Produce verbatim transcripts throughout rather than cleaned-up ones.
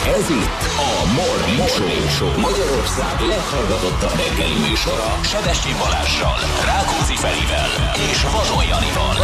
Ez itt a Morning Show, Magyarország leghallgatottabb reggeli műsora. Sebestyi Balázzsal, Rákóczi Ferivel és Vadon Janival.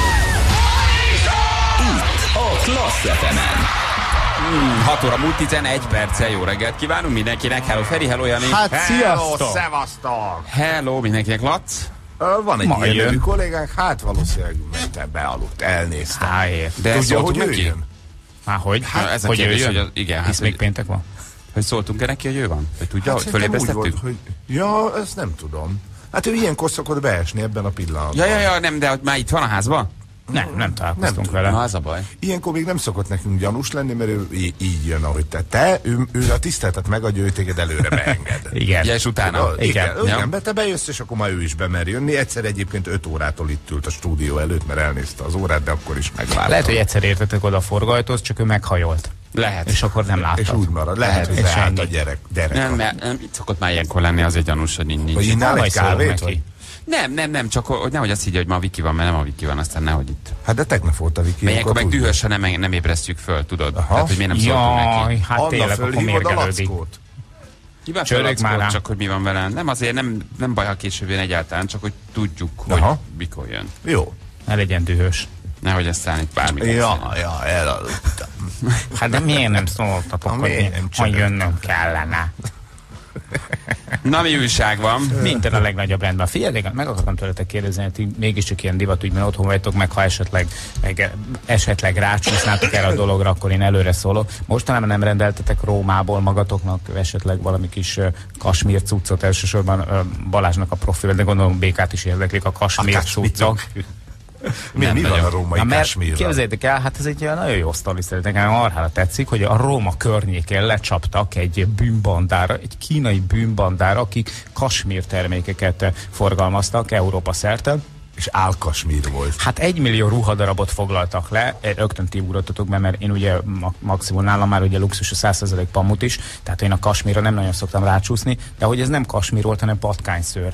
Itt a Klassz ef emen. Hmm, hat óra múlt tizenegy perccel, jó reggelt kívánunk mindenkinek. Hello Feri, hello Jani. Hát Hello, sziasztok! szevasztok! Hello mindenkinek, Lac. Van egy Ma ilyen jön. nevű kollégánk, hát valószínűleg mente, bealudt, elnézte. Hájér. De Tudja, szóltunk hogy ő neki? jön? Már hogy? Hát, ez a hogy kérdés, jöjjön? hogy az- igen, hát, Hisz még hogy- péntek van? Hogy szóltunk-e neki, hogy ő van? Hogy tudja, Hát hogy szerintem úgy fölébresztettük? volt, hogy... Ja, ezt nem tudom. Hát ő ilyenkor szokott beesni ebben a pillanatban. Ja, ja, ja, nem, de hogy már itt van a házban? Nem, nem találkoztunk Nem vele. Na, az a baj. Ilyenkor még nem szokott nekünk gyanús lenni, mert ő í- így jön, ahogy te. Te, ő, ő a tiszteletet megadja, ő téged előre beenged. Igen. Ja, és utána? Tudod? Igen. Igen, Ja. igen, be te bejössz, és akkor már ő is bemer jönni. Egyszer egyébként öt órától itt ült a stúdió előtt, mert elnézte az órát, de akkor is megvárta. Lehet, hogy egyszer értetek oda a forgajtóhoz, csak ő meghajolt. Lehet. És akkor nem láttad. És úgy marad. Lehet, hogy És beállt ennyi. a gyerek. gyerek Nem, mert nem, itt szokott már ilyenkor lenni, az egy gyanús, hogy nincs. Vagy nincs. innál Majd egy szólok kávét? neki. Vagy? Nem, nem, nem, csak hogy nehogy azt higgy, hogy ma a Viki van, mert nem a Viki van, aztán nehogy itt. Hát de tegnap volt a Viki. Mert ilyenkor meg tudja. dühösen nem, nem ébresztjük föl, tudod? Aha. Tehát, hogy miért nem szóltunk Jaj, neki. hát Anna, tényleg, akkor fölhívod a mérgelődik. lackót? Hibás Csörög már rá. csak hogy mi van vele. Nem azért, nem, nem baj, ha később jön egyáltalán, csak hogy tudjuk, hogy Aha. mikor jön. Jó. Ne legyen dühös. Nehogy aztán itt bármi. Ja, ja, elaludtam. Hát de miért nem szóltatok, Ha hogy miért nem ha csörögtök? jönnöm kellene? Na, mi újság van? Minden a legnagyobb rendben. Figyeljetek, meg akartam tőletek kérdezni, hogy ti mégiscsak ilyen divatügyben otthon vagytok, meg ha esetleg, meg esetleg rácsúsznátok erre a dologra, akkor én előre szólok. Mostanában nem rendeltetek Rómából magatoknak esetleg valami kis uh, kasmír cuccot, elsősorban uh, Balázsnak a profil, de gondolom Békát is érdeklik a kasmír cuccok. Mi, mi van nagyon. a római Na, mert kasmírral? képzeljétek el, hát ez egy olyan nagyon jó sztori, szerintem nekem arra tetszik, hogy a Róma környékén lecsaptak egy bűnbandára, egy kínai bűnbandára, akik kasmír termékeket forgalmaztak Európa szerte. És álkasmír volt. Hát egy millió ruhadarabot foglaltak le, rögtön ti ugrottatok be, mert én ugye ma- maximum nálam már ugye luxus a száz százalék pamut is, tehát én a kasmírra nem nagyon szoktam rácsúszni, de hogy ez nem kasmír volt, hanem patkányszőr.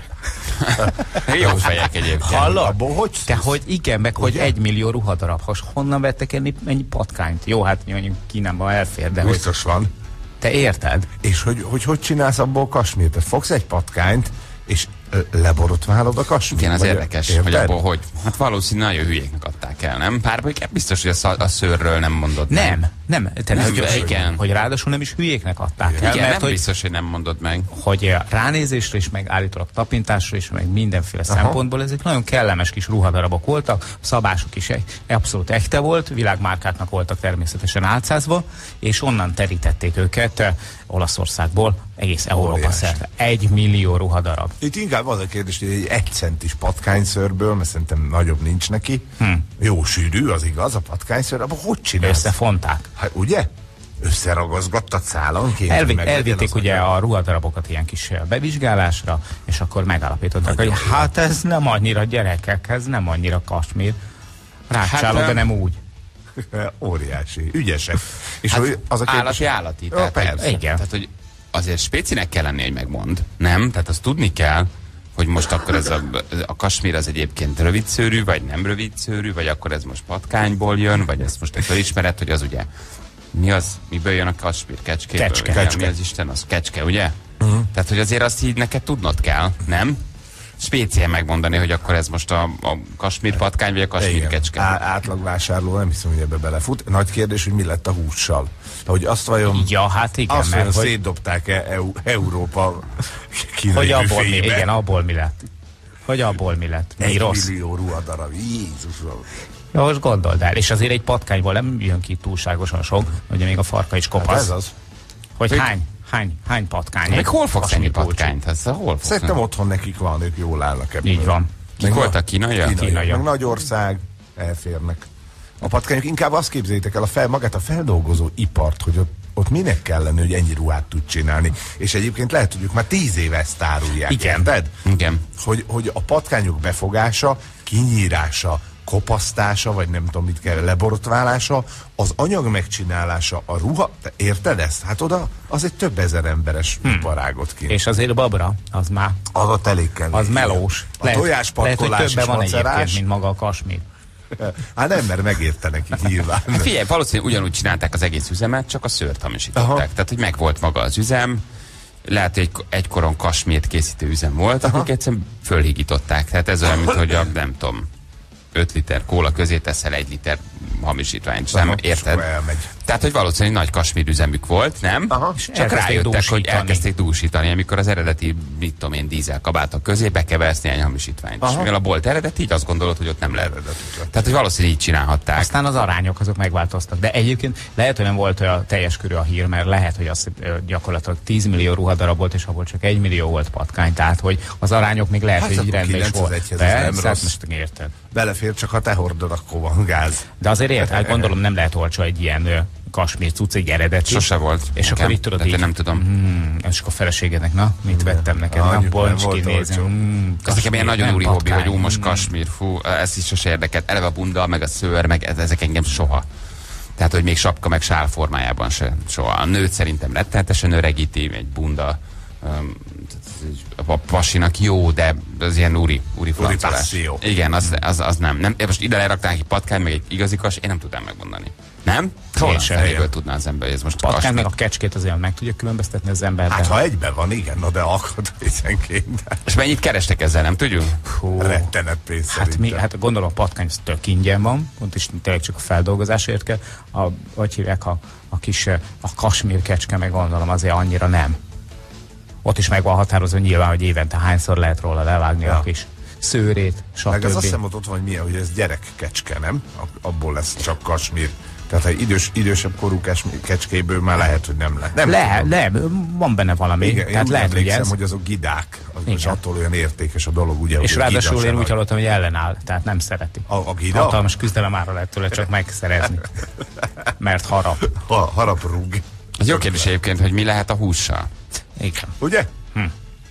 Jó fejek egyébként. Hallod? Abból hogy De hogy igen, meg hogy Ugye? egy millió ruhadarab. Most honnan vettek ennyi, ennyi patkányt? Jó, hát mondjuk Kínában elfér, de hogy biztos van. te érted? És hogy, hogy hogy csinálsz abból kasmírt? Tehát fogsz egy patkányt, és ö, leborotválod a kasmírt? Igen, az Vagy- érdekes, érted? hogy abból hogy. Hát valószínűleg nagyon hülyéknek adták el, nem? Pár biztos, hogy a, szal- a szőrről nem mondod. Nem, nem. Te Nem, hogy, de hogy, igen. hogy ráadásul nem is hülyéknek adták el, Igen, mert nem hogy, biztos, hogy nem mondod meg. hogy ránézésre is, meg állítólag tapintásra is, meg mindenféle Aha. szempontból ezek nagyon kellemes kis ruhadarabok voltak, a szabásuk is egy, abszolút echte volt, világmárkáknak voltak természetesen álcázva, és onnan terítették őket eh, Olaszországból egész Európa Óriási. szerte. Egy millió ruhadarab. Itt inkább az a kérdés, hogy egy egy centis patkányszőrből, mert szerintem nagyobb nincs neki. Hm. Jó sűrű, az igaz, a patkányszőr, abban hogy csinálsz? Összefonták. Hát, ugye? Összeragozgattad szálanként? Elvi, hogy meglegyen elvitték az ugye anyag? a ruhadarabokat ilyen kis bevizsgálásra, és akkor megállapították, hogy hát ez nem annyira gyerekek, ez nem annyira kasmír. Rácsálod, Hát, de nem úgy. Óriási, ügyesek. És Hát hogy az a kérdés, állati állati. Ja, Tehát, persze. hogy- Igen. Tehát, hogy azért spécinek kell lenni, hogy megmond. Nem? Tehát azt tudni kell, hogy most akkor ez a, a kasmír az egyébként rövidszőrű, vagy nem rövidszőrű, vagy akkor ez most patkányból jön, vagy ezt most te felismered, hogy az ugye mi az, miből jön a kasmír? Kecskéből? Kecske. Vagy Kecske. Mi az Isten? Az kecske, ugye? Uh-huh. Tehát, hogy azért azt így neked tudnod kell, nem? Spéciál megmondani, hogy akkor ez most a, a kasmír patkány, vagy a kasmír Igen. kecske. Á, átlagvásárló, nem hiszem, hogy ebbe belefut. Nagy kérdés, hogy mi lett a hússal. Hogy azt vajon, Ja, hát igen, azt vajon mert hogy, szétdobták-e EU, Európa kínai hogy abból mi, büféjébe? igen, abból mi lett. Hogy abból mi lett. Mi Egy rossz. millió ruhadarab. Jézusom. Ja, most gondold el. És azért egy patkányból nem jön ki túlságosan sok, ugye még a farka is Hát kopasz. ez az. Hogy Hogy- hány, hány, hány patkány? Meg hol fogsz enni Kasmír kulcsú. patkányt? Ez hol fogsz? Szerintem otthon nekik van, ők jól állnak ebből. Így van. Kik voltak, kínaiak? Kínaiak. Kínaiak. Meg Nagyország, elférnek. A patkányok inkább azt képzeljétek el, a fel, magát a feldolgozó ipart, hogy ott, ott minek kell lenni, hogy ennyi ruhát tud csinálni. És egyébként lehet, hogy ők már tíz éve ezt árulják. Igen. Érted? Igen. Hogy, hogy a patkányok befogása, kinyírása, kopasztása, vagy nem tudom mit kell, leborotválása, az anyag megcsinálása, a ruha, te érted ezt? Hát oda az egy több ezer emberes hmm. iparágot kéne. És azért babra, az már, Az ott elég kemény. az melós. A tojáspatkolás lehet, hogy is többen van macerás. egyébként, mint maga a kasmír. Hát nem, mert megérte neki nyilván. Figyelj, valószínűleg ugyanúgy csinálták az egész üzemet, csak a szőrt hamisították. Aha. Tehát, hogy megvolt maga az üzem, lehet, hogy egy, egykor kasmírt készítő üzem volt, Aha. akik egyszerűen fölhigították. Tehát ez olyan, mint hogy a, nem tudom, öt liter kóla közé teszel egy liter hamisítványt, nem érted? Tehát, hogy valószínűleg nagy kasmír üzemük volt, nem? Aha. Csak rájöttek, hogy elkezdték dúsítani, amikor az eredeti, mit tudom én, dízelkabátok közé bekeversz néhány hamisítványt. Aha. És mivel a bolt eredeti, így azt gondolod, hogy ott nem lehet. Tehát, hogy valószínűleg így csinálhatták. Aztán az arányok azok megváltoztak. De egyébként lehet, hogy nem volt olyan teljes körű a hír, mert lehet, hogy az gyakorlatilag tíz millió ruhadarab volt, és abból csak egy millió volt patkány. Tehát, hogy az arányok még lehet, hát hogy így rendben is volt. Persze, most érted. Belefér, csak ha te hordod, akkor van gáz. De azért érted, hát gondolom nem lehet olcsó egy ilyen kasmír cucc, egy eredeti. Sose volt. És nekem, akkor itt tudod így. Nem tudom. Mm, és akkor a feleségednek, na, mit vettem neked? Na, boncs kinézni. Mm, ez nekem ilyen nagyon úri hobbi, hogy ú, most kasmír, fú, ez is sose érdekelt. Eleve a bunda, meg a szőr, meg ez, ezek engem soha. Tehát, hogy még sapka, meg sál formájában se soha. A nőt szerintem rettenetesen öregíti, egy bunda. Um, a pasinak jó, de az ilyen úri, úri flancolás. Igen, az, az, az nem. nem. Most ide lerakták egy patkány, meg egy igazikas, én nem tudnám megmondani. Nem? Hol feléből tudná az ember, hogy ez most a patkány meg a kecskét azért meg tudja különböztetni az emberben. Hát ha egyben van, igen, na de akad részenként. És mennyit kerestek ezzel, nem tudjuk? Hú. Rettenet pénz hát, mi, hát gondolom a patkány tök ingyen van, pont is tényleg csak a feldolgozásért kell. A, hogy hívják, a, a kis a kasmír kecske, meg gondolom azért annyira nem. Ott is meg van határozva nyilván, hogy évente hányszor lehet róla levágni ja. a kis szőrét, stb. Meg az azt hiszem, ott van, hogy milyen, hogy ez gyerekkecske, nem? Abból lesz csak kasmír. Tehát ha idős, idősebb korú kecskéből már lehet, hogy nem lehet. Nem, Le, nem, van benne valami. Igen, tehát én lehet, hogy ez... hogy azok gidák, és attól olyan értékes a dolog, ugye. És ráadásul én úgy hallottam, hogy ellenáll, tehát nem szereti. A, a gida? Hatalmas küzdelem ára lehet tőle csak megszerezni. Mert harap. Ha, harap rúg. Az jó kérdés egyébként, hogy mi lehet a hússal. Igen. Ugye? Hm.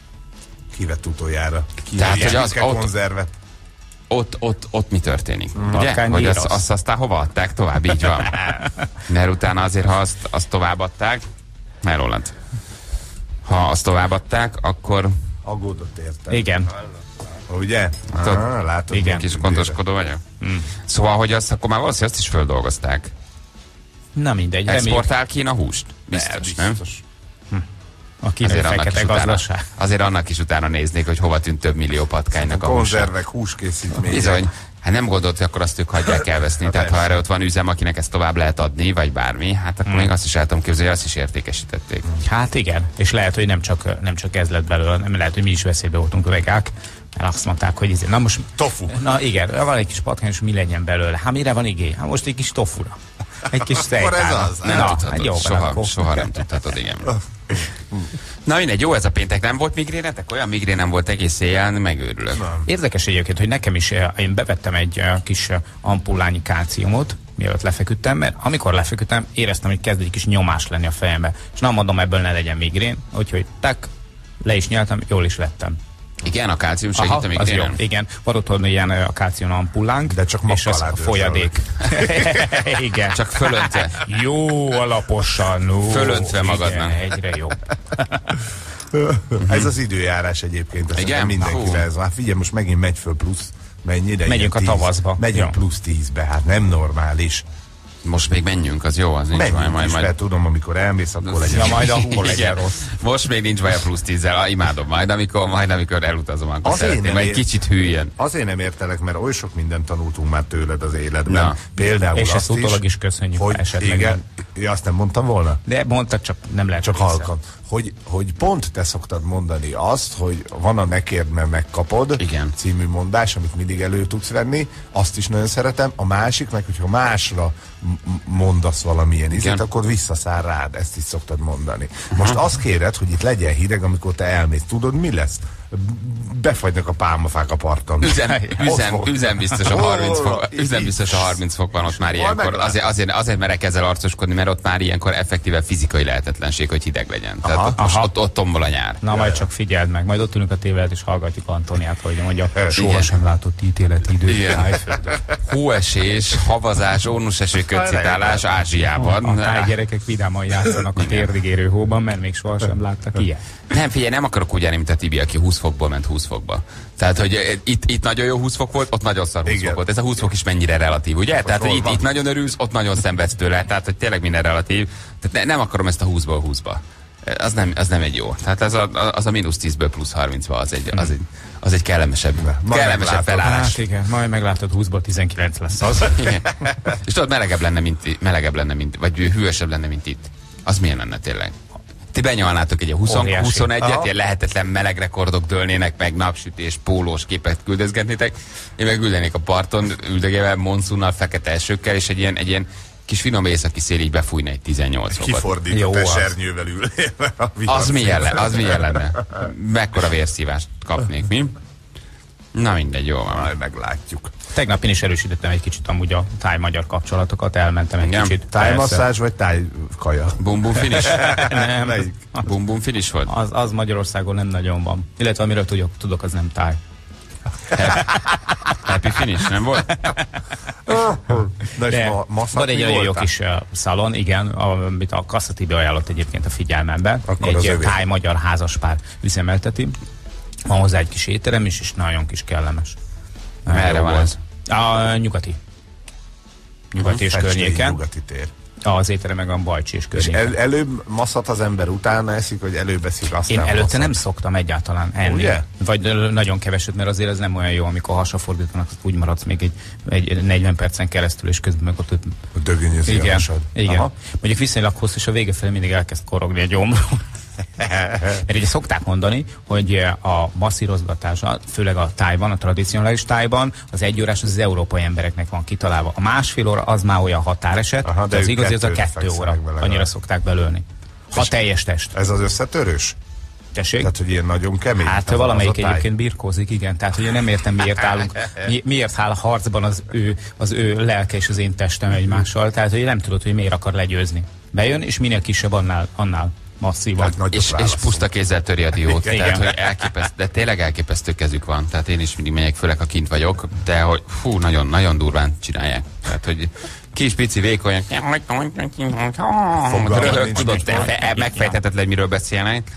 Kivett utoljára. Tehát, hogy az konzervet. Ott, ott, ott mi történik? Mm. Ugye? Hogy azt, azt aztán hova adták tovább? Így van. Mert utána azért, ha azt, azt továbbadták, Roland. Ha azt továbbadták, akkor... Aggódott értem. Igen. Ugye? Ah, látod, igen. Kis gondoskodó vagyok. Mm. Szóval, hogy azt akkor már valószínűleg azt is földolgozták. Na mindegy. Exportál Kína húst? Biztos, biztos. nem? Hm. A kínai fekete gazdaság. Azért annak is utána néznék, hogy hova tűnt több millió patkánynak a, a konzervek, húskészítmények. Bizony. Hát nem gondolt, hogy akkor azt ők hagyják elveszni. Hát tehát ha erre ott van üzem, akinek ezt tovább lehet adni, vagy bármi, hát akkor hmm. még azt is el tudom képzelni, hogy azt is értékesítették. Hát igen, és lehet, hogy nem csak, nem csak ez lett belőle, nem lehet, hogy mi is veszélybe voltunk a vegák, mert azt mondták, hogy izé, na most... Tofu. Na igen, van egy kis patkány, és mi legyen belőle? Hát mire van igény? Hát most egy kis tofura. Egy kis szejtára. Akkor ez az. Nem na, tudhatod, hát jó, soha, soha nem tudhatod, igen. Na mindegy, jó ez a péntek. Nem volt migrénetek? Olyan migrénem volt egész éjjel, megőrülök. Nem. Érdekes egyébként, hogy nekem is, én bevettem egy kis ampullányi kálciumot, mielőtt lefeküdtem, mert amikor lefeküdtem, éreztem, hogy kezd egy kis nyomás lenni a fejembe. És nem mondom, ebből ne legyen migrén, úgyhogy tak, le is nyeltem, jól is lettem. Igen, a kálcium segít a migrénen? Igen, van otthon ilyen a kálcium ampullánk, de csak és az a folyadék. Igen. Csak fölöntve. Jó, alaposan. Ó, fölöntve magadnak. Egyre jobb. Ez az időjárás egyébként. Igen? Mindenkivel ez van. Hát figyelj, most megint megy föl plusz. Mennyi, megyünk a tavaszba. Megyünk ja. plusz tízbe, hát nem normális. Most még menjünk, az jó, az nincs menjünk baj. Majd, majd, tudom, amikor elmész, akkor legyen. Ja, majd akkor legyen rossz. Most még nincs baj a plusz tízzel, imádom majd, amikor, majd amikor elutazom, akkor szeretném, majd kicsit hűljön. Azért nem értelek, mert oly sok mindent tanultunk már tőled az életben. Na. Például és azt ezt utólag is köszönjük, hogy esetleg. Igen, ja, azt nem mondtam volna? De mondtad, csak nem lehet csak halkan. Hogy, hogy pont te szoktad mondani azt, hogy van a ne kérd, mert megkapod igen. című mondás, amit mindig elő tudsz venni, azt is nagyon szeretem. A másik, meg hogyha másra mondasz valamilyen izét, akkor visszaszáll rád, ezt is szoktad mondani. Most azt kéred, hogy itt legyen hideg, amikor te elmész. Tudod, mi lesz? Befagynak a pálmafák a parton. Üzem, üzem, üzem biztos a harminc fok, üzem biztos a harminc fok van ott már ilyenkor. Azért, azért, azért merek ezzel arcoskodni, mert ott már ilyenkor effektíve fizikai lehetetlenség, hogy hideg legyen. Tehát aha, ott, aha. Ott, ott tombol a nyár. Na majd csak figyeld meg, majd ott ülünk a tévelet és hallgatjuk Antoniát, hogy mondja, sohasem látott ítéleti idő. Hóesés, havazás, ónuseső kötcitálás Ázsiában. A tájgyerekek vidáman játszanak a térdigérő hóban, mert még sohasem láttak ilyet. Nem, figyelj, nem akarok úgy állni, mint a Tibi, aki húsz fokból ment húsz fokba. Tehát, hogy itt, itt nagyon jó húsz fok volt, ott nagyon szar húsz Igen. fok volt. Ez a húsz fok is mennyire relatív, ugye? Most Tehát, hogy itt, van? itt nagyon örülsz, ott nagyon szenvedsz tőle. Tehát, hogy tényleg minden relatív. Tehát ne, nem akarom ezt a húszból húszba. Az nem, az nem egy jó. Tehát az a, az a mínusz tízből plusz harmincba az egy, az egy, az egy kellemesebb, kellemesebb meglátod. felállás. Hát igen, majd meglátod, húszból tizenkilenc lesz az. Igen. És tudod, melegebb lenne, mint, melegebb lenne, mint, vagy hűvösebb lenne, mint itt. Az milyen lenne tényleg? Ti benyalnátok egy húsz, Óriási. huszonegyet, ilyen lehetetlen meleg rekordok dőlnének meg, napsütés, pólós képet küldözgetnétek. Én meg ülnék a parton, üldögével, monszúnnal, fekete esőkkel, és egy ilyen, egy ilyen kis finom északi szél így befújna egy tizennyolc fokot. Kifordított Jó, az. esernyővel ül. Az milyen lenne? Az milyen lenne? Mekkora vérszívást kapnék, mi? Na mindegy, jó van. Majd meglátjuk. Tegnap én is erősítettem egy kicsit amúgy a táj-magyar kapcsolatokat, elmentem egy Igen. kicsit. Tájmasszázs vagy tájkaja? Bum bum finish? Nem, Melyik? Bum bum finish volt? az, az Magyarországon nem nagyon van. Illetve amiről tudok, tudok az nem táj. Happy finish, nem volt? Na és De ma, masszat van egy mi nagyon jó voltál? kis uh, szalon, igen, amit a Kasszati beajánlott egyébként a figyelmembe. Akkor az egy övé. táj-magyar házaspár üzemelteti. Van hozzá egy kis étterem is, és nagyon kis kellemes. Merre Jó van volt. ez? A nyugati. Nyugati és Festély környéken. Nyugati tér. Az étterem meg a Bajcsi és És környéken. el, előbb masszat az ember utána eszik, vagy előbb eszik, aztán Én előtte masszat? nem szoktam egyáltalán enni. Ugye? Vagy ö, nagyon keveset, mert azért ez nem olyan jó, amikor hasafordítanak, úgy maradsz még egy, egy negyven percen keresztül, és közben meg ott... Dögönyözi a Igen, hasad. igen. Aha. Mondjuk viszonylag hosszú, és a vége felé mindig elkezd korogni a gyomrom. Mert ugye szokták mondani, hogy a masszírozgatás, főleg a tájban, a tradicionális tájban, az egy órás az, az európai embereknek van kitalálva. A másfél óra az már olyan határeset, Aha, de de az ők igazi az a kettőre kettő fekszenek óra. vele. Annyira szokták belőni. Ha teljes test. Ez az összetörős? Tessék? Tehát, hogy ilyen nagyon kemény? Hát az- valamelyik az a táj? egyébként birkózik, igen. Tehát, hogy én nem értem, miért állunk, mi, miért áll harcban az ő, az ő lelke és az én testem egymással. Tehát, hogy nem tudod, hogy miért akar legyőzni. Bejön, és minél kisebb, annál, annál masszívabb. Hát nagyot És, és válaszol. puszta kézzel töri a diót. Igen. Tehát, hogy elképeszt, de tényleg elképesztő kezük van. Tehát én is mindig megyek, főleg ha kint vagyok, de hogy fú, nagyon, nagyon durván csinálják. Tehát, hogy kis pici vékonyak. Fogalmam nincs, Tudod, nincs te- te- megfejthetetlen, hogy miről beszélnek.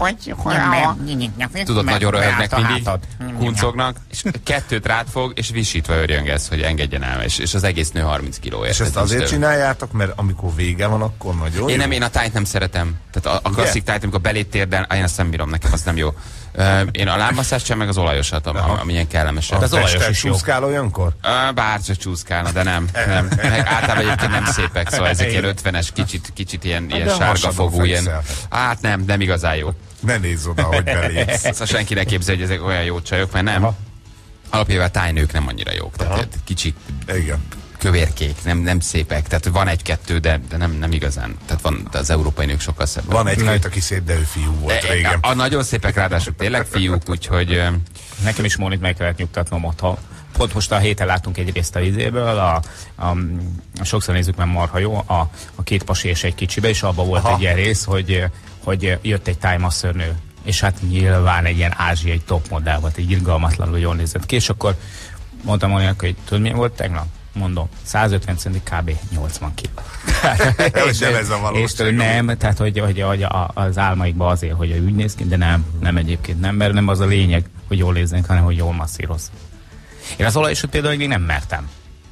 Tudod, nagyon röhögnek mindig, kuncognak, és kettőt rád fog, és visítva örjöngesz, hogy engedjen el, és, és az egész nő harminc kilóért. És ezt Tehát azért most, csináljátok, mert amikor vége van, akkor nagyon Én jó? nem, én a tájt nem szeretem. Tehát a, a klasszik tájt, amikor belét térden, én azt nem bírom, nekem az nem jó. Uh, én a lábmasszást sem, meg az olajosat, am, am, amilyen kellemesebb. Az olajos Tested is jó. csúszkál olyankor? Uh, bár csak csúszkálna, de nem. nem. Meg általában egyébként nem szépek, szóval ezek ilyen ötvenes, kicsit, kicsit ilyen, ilyen de a sárga hasadon fogú, ilyen. fekszel. Hát nem, nem igazán jó. Ne nézz oda, hogy belépsz. Szóval senki ne képzelje, hogy ezek olyan jó csajok, mert nem. Aha. Alapjában a tájnők nem annyira jók. Tehát Aha. kicsik, Igen. kövérkék, nem, nem szépek. Tehát van egy-kettő, de, de nem, nem igazán. Tehát van, de az európai nők sokkal szebbek. Van egy-két, aki szép, de ő fiú volt E, régen. A, a nagyon szépek ráadásul tényleg fiúk, úgyhogy ö, Nekem is Mónit meg kellett nyugtatnom otthon. Pont most a héten látunk egy részt a izéből, a, a, a sokszor nézzük, mert marha jó, a, a két pasi és egy kicsibe, és abban volt Aha. egy ilyen rész, hogy, hogy jött egy tájmasszörnő, és hát nyilván egy ilyen ázsiai top modell volt, egy irgalmatlanul jól nézett ki, és akkor mondtam Móninak, hogy tudod milyen volt tegnap? Mondom, százötven centi, kb. nyolcvan kiló. És nem ez a valóság. És tőle nem, tehát hogy, hogy, hogy a, az álmaikban azért, hogy úgy néz ki, de nem, nem egyébként nem, mert nem az a lényeg, hogy jól nézzenek, hanem hogy jól masszíroz. Én az olajosat például még nem mertem.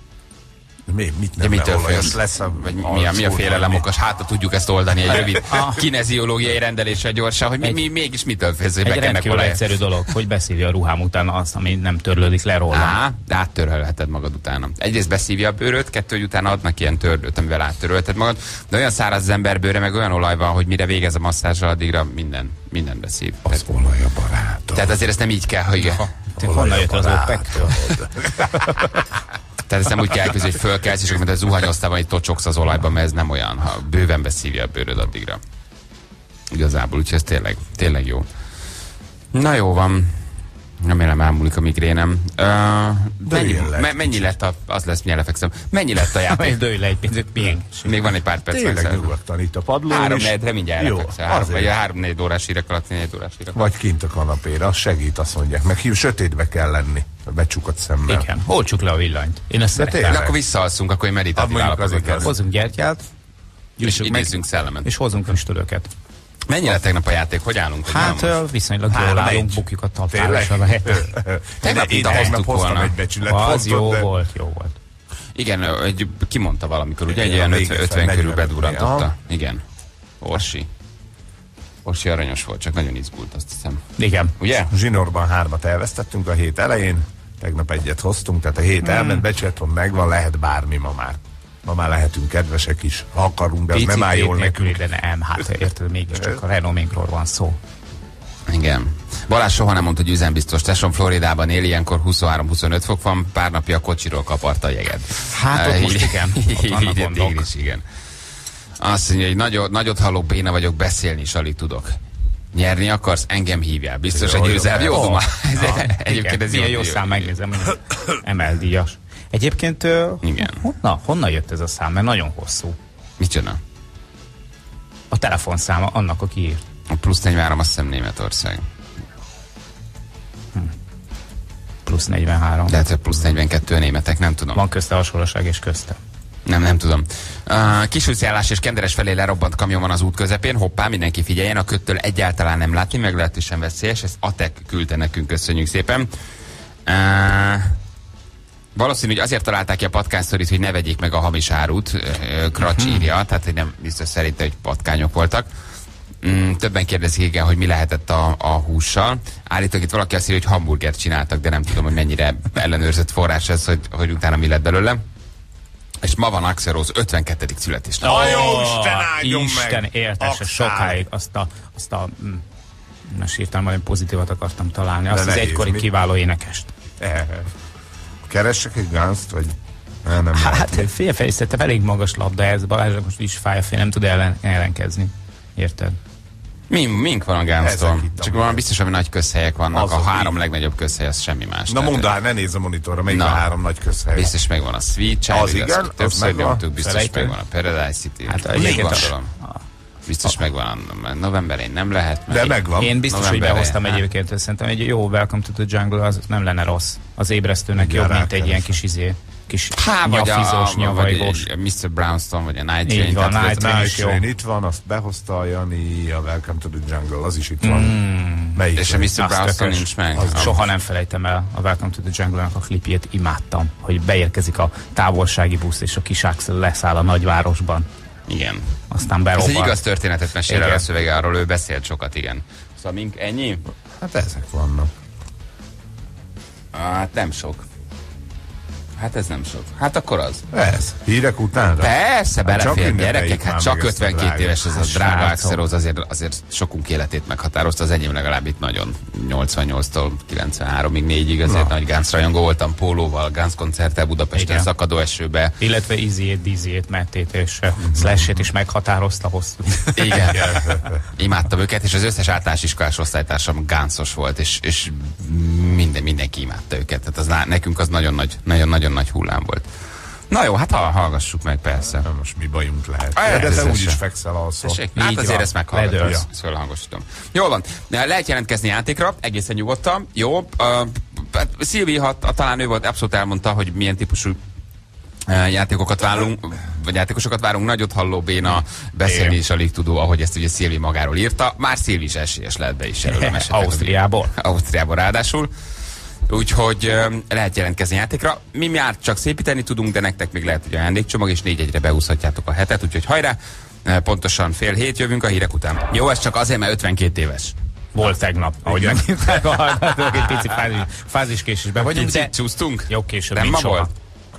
Mi, mit de nem mitől olajos fél? lesz a Vagy mi a, mi a félelem okos? Hát, ha tudjuk ezt oldani egy rövid Ah. kineziológiai rendeléssel gyorsan, hogy mi, Egy- mi mégis mitől félsz, hogy Egy bekennek rendkívül olajat. egyszerű dolog, hogy beszívja a ruhám után azt, ami nem törlődik le róla. Á, de áttörölheted magad utána. Egyrészt beszívja a bőröt, kettő, hogy utána adnak ilyen tördőt, amivel áttörölheted magad, de olyan száraz az ember bőre, meg olyan olaj van, hogy mire végez a masszázsal, addigra minden, minden beszív. Az Tehát, olaj a barátom. tehát azért ezt nem így kell, hogy Te honnan jött az OPEC-től? Tehát ezt nem úgy kell elképzelni, hogy fölkelsz, és akkor mint a zuhanyoztában, itt tocsogsz az olajban, mert ez nem olyan, ha bőven beszívja a bőröd addigra. Igazából, úgyhogy ez tényleg, tényleg jó. Na jó van. Remélem elmúlik a migrénem. Uh, mennyi, Dőljön le me, egy mennyi lett a, az lesz, milyen lefekszem. Mennyi lett a játék? Dőj le egy picit, milyen? Még van egy pár perc. Tényleg megszáll. nyugodtan itt a padlón Három is. negyedre mindjárt Jó, elfekszel. Három, azért. vagy a három-négy órás hírek alatt négy órás hírek alatt. Vagy kint a kanapéra, az segít, azt mondják. Meg hív, sötétbe kell lenni, becsukott szemmel. Igen, oltsuk le a villanyt. Én ezt szeretem. tényleg. De akkor visszaalszunk, akkor én meditatív Hát mondjuk állapotban azért kell. Hozzunk gyertyát, És gyújtsuk meg, idézzünk szellemet. és hozzunk füstölőket. Mennyire tegnap a játék? Hogy állunk? Hogy Hát van ö, most? viszonylag Három jól állunk, egy. bukjuk a Tényleg? tapálásra a helyet. Tegnap Én mintha tegnap hoztuk hoztam volna. egy becsület. Az jó de- volt, jó volt. Igen, egy, kimondta valamikor, ugye egy Igen, ilyen a végén ötven fel körül negyven. bedurrantotta. Aha. Igen. Orsi. Orsi aranyos volt, csak nagyon izgult, azt hiszem. Igen. Ugye? Zsinórban hármat elvesztettünk a hét elején, tegnap egyet hoztunk, tehát a hét hmm. elment, becsületpont megvan, lehet bármi ma már. Ma már lehetünk kedvesek is, ha akarunk, de ez nem áll jól nélkül, nekünk. de nem, hát érted, mégiscsak a Renault-minkról van szó. Igen. Balázs soha nem mondta, hogy üzembiztos. Tesom Floridában él, ilyenkor huszonhárom-huszonöt fok van, pár napja a kocsiról kaparta a jeget. Hát ott Eh, most igen, ott vannak így- gondok. így is, igen. Azt mondja, hogy nagyot, nagyot hallok, béna vagyok, beszélni is alig tudok. Nyerni akarsz? Engem hívjál. Biztos, Jó, hogy jó, győzel. jó. Jó, Ó, ma. na, Egyébként igen, ez milyen jó jó, szám, jó. megnézem, hogy emeldíjas. Egyébként ö, Igen. honnan, honnan jött ez a szám, mert nagyon hosszú. Micsoda? A telefonszáma annak, aki írt. A plusz negyvenhárom, azt hiszem Németország. Plusz negyvenhárom. De hát plusz negyvenkettő a németek, nem tudom. Van közte hasonlóság és közte. Nem, nem tudom. Uh, Kisújszállás és Kenderes felé lerobbant kamion van az út közepén. Hoppá, mindenki figyeljen, a köttől egyáltalán nem látni, meglehetősen veszélyes. Ezt Atek küldte nekünk, köszönjük szépen. Uh, valószínű, hogy azért találták ki a patkánysztorit, hogy ne vegyék meg a hamis árut. Uh, Kracs írja, tehát hogy nem biztos szerinte, hogy patkányok voltak. Mm, többen kérdezik, igen, hogy mi lehetett a, a hússal. Állítólag itt valaki azt írja, hogy hamburgert csináltak, de nem tudom, hogy mennyire ellenőrzött forrás ez, hogy, hogy utána mi lett belőle. És ma van Axl Rose ötvenkettedik születésnap. A jó Isten áldjon meg! Isten értese Akszár. sokáig azt a, azt a mm, most hirtelen valami pozitívat akartam találni. Azt az nehéz, egykori mi? kiváló énekest. Eh, Keressek egy Guns-t, vagy... Nem, nem Hát lehet. félfej, szerintem elég magas labda ez, Balázsra most is fáj a fél, nem tud ellen, ellenkezni. Érted? Mi, mink van a Ezek Gánztól? itt, Csak amik- van biztos, hogy nagy közhelyek vannak. Azok, a három így. legnagyobb közhely, az semmi más. Na Tehát, mondd el, ne nézz a monitorra, melyik Na. a három nagy közhely. biztos megvan a Sweet Child, Az igen, az többször megvan. nyomtuk, biztos Felejtő. megvan a Paradise City. Hát Hát, egyébként a- gondolom. Biztos megvan a novemberén, nem lehet. De mert- megvan. Én biztos, hogy novemberre, behoztam hát. egyébként, szerintem egy jó Welcome to the Jungle az nem lenne rossz. Az ébresztőnek Igen, jobb, mint egy ilyen rákeresek. kis izé, kis Há, vagy a, nyafizós, vagy nyavajgós. egy miszter Brownstone, vagy a Night Így Train. van, tehát Night ez- Train is jó. Train itt van, azt behozta a Jani, a Welcome to the Jungle, az is itt van. Mm. Melyik? És a miszter Azt Brownstone tökös. nincs meg. Az Ah. soha nem felejtem el a Welcome to the Jungle-nak a klipjét, imádtam, hogy beérkezik a távolsági busz, és a kis Axl leszáll a nagyvárosban. Igen. Aztán Ez berobban. egy igaz történetet mesél el Igen. a szövege, arról ő beszélt sokat, igen. Szóval mink ennyi? Hát ezek vannak. Hát nem sok. Hát ez nem sok. Hát akkor az. Ez. Hírek utánra? Persze, Hát csak belefér, ünnepeljük gyerekek, már hát csak meg ezt a ötvenkét drága- éves ez a Hát, drága srácok. Axl Rose, azért, azért sokunk életét meghatározta, az enyém legalább itt nagyon nyolcvannyolctól kilencvenháromig, négyig, azért Na. nagy Guns rajongó voltam, pólóval, Guns koncerttel Budapesten, Igen. szakadó esőbe. Illetve Izzy-ét, Dizzy-ét, Mattét és uh, Slash-ét is meghatározta hosszú. Igen. Imádtam őket, és az összes általános iskolás osztálytársam Gunsos volt, és, és minden, mindenki imádta őket. Tehát az, ná- nekünk az nagyon nagy, nagyon-nagyon nagy hullám volt. Na jó, hát ha, hallgassuk meg, persze. Na most mi bajunk lehet. Ah, De te ez úgyis se. fekszel alszol. Tessék, hát Így azért van. ezt meghallgatom, Ledőlsz. ezt fölhangosítom. Jól van, lehet jelentkezni játékra, egészen nyugodtan. Jó, uh, Szilvi, ha, ha talán ő volt, abszolút elmondta, hogy milyen típusú uh, játékokat várunk, vagy játékosokat várunk, nagyot halló, béna, beszélni Igen. is alig tudó, ahogy ezt ugye Szilvi magáról írta. Már Szilvi is esélyes lehet be is jelölöm esetleg. Ausztriából. Ausztriából ráadásul. Úgyhogy ö, lehet jelentkezni játékra. Mi már csak szépíteni tudunk, de nektek még lehet, hogy ajándékcsomag, és négy egyre beúszhatjátok a hetet, úgyhogy hajrá! Ö, Pontosan fél hét jövünk a hírek után. Jó, ez csak azért, mert ötvenkét éves. Volt tegnap, ahogy megírták a hallgatók, egy pici fázis, fáziskésésben vagyunk, de Picit csúsztunk? jó később, Nem mint ma soha. volt?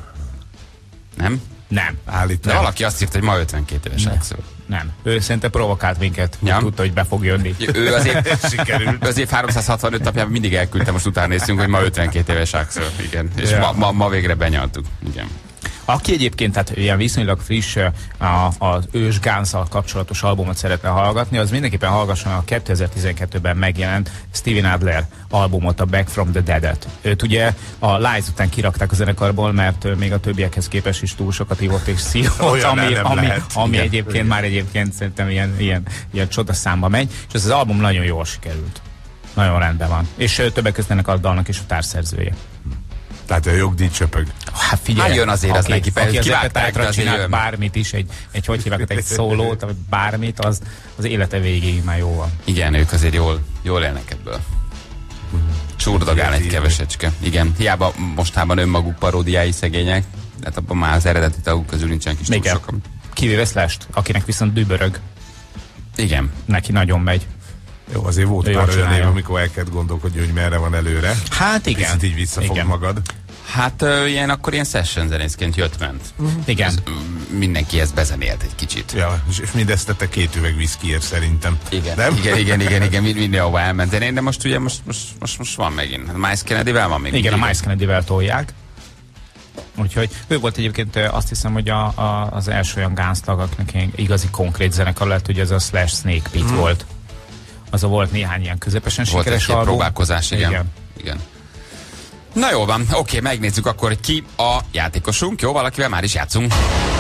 Nem? Nem. De Állítólag. valaki azt írta, hogy ma ötvenkét éves Axl. Nem. Ő szerintem provokált minket, Ja. ja. tudta, hogy be fog jönni. Ő azért, Sikerült. ő az év háromszázhatvanöt napjában mindig elküldte, most utána néztünk, hogy ma ötvenkét éves Axl. Igen. És Ja. ma, ma, ma végre benyaltuk. Igen. Aki egyébként tehát ilyen viszonylag friss a, az ős Guns-szal kapcsolatos albumot szeretne hallgatni, az mindenképpen hallgasson a kétezer-tizenkettőben megjelent Steven Adler albumot, a Back from the Dead-et. Őt ugye a Lies után kirakták a zenekarból, mert ő még a többiekhez képest is túl sokat ívott és szívott, Olyan ami, nem ami, lehet. ami Igen. egyébként Igen. már egyébként szerintem ilyen, ilyen, ilyen csodaszámba megy, és ez az album nagyon jól sikerült. Nagyon rendben van. És ö, többek között ennek a dalnak is a társszerzője. Tehát a jogdíj csöpög. Hát figyelj, Hát jön azért az aki, neki, aki az kivágták, epetákra de azért csinál jön. bármit is, egy, egy hogy hívják, egy szólót, vagy bármit, az, az élete végéig már jó van. Igen, ők azért jól, jól élnek ebből. Csurdogál egy kevesecske. Igen, hiába mostában önmaguk paródiái szegények, tehát abban már az eredeti tagok közül nincsenek is túl Igen. sokan. Kivéve Slash-t, akinek viszont dübörög, Igen. neki nagyon megy. Jó, azért volt Ő pár jól olyan év, csinálja. amikor el kellett gondolkodni, hogy merre van előre. Hát igen. Picit így visszafog Igen. magad. Hát ö, ilyen, akkor ilyen session zenészként jött-ment. Igen. Ez, ö, mindenki ezt bezenélt egy kicsit. Ja, és, és mindezt tette két üveg viszkiért szerintem. Igen, Nem? igen, igen, igen, igen, mind, mindenhova elment zenén, de most ugye most, most, most, most van megint. Miles Kennedy-vel van még. Igen, a mindig. Miles Kennedy-vel tolják. Úgyhogy ő volt egyébként, ö, azt hiszem, hogy a, a, az első olyan gánztag, akinek ilyen igazi konkrét zenekar lett, ugye ez a Slash Snake Pit Mhm. hmm. volt. Az a volt néhány ilyen közepesen Volt sikeres egy-két album. próbálkozás, igen. Igen. igen. Na jó van, oké, megnézzük akkor, hogy ki a játékosunk. Jó, valakivel már is játszunk.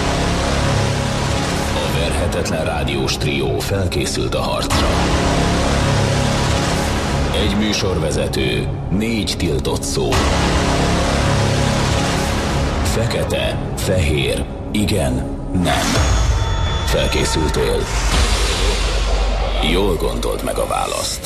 A verhetetlen rádiós trió felkészült a harcra. Egy műsorvezető, négy tiltott szó. Fekete, fehér, igen, nem. Felkészültél? Jól gondold meg a választ.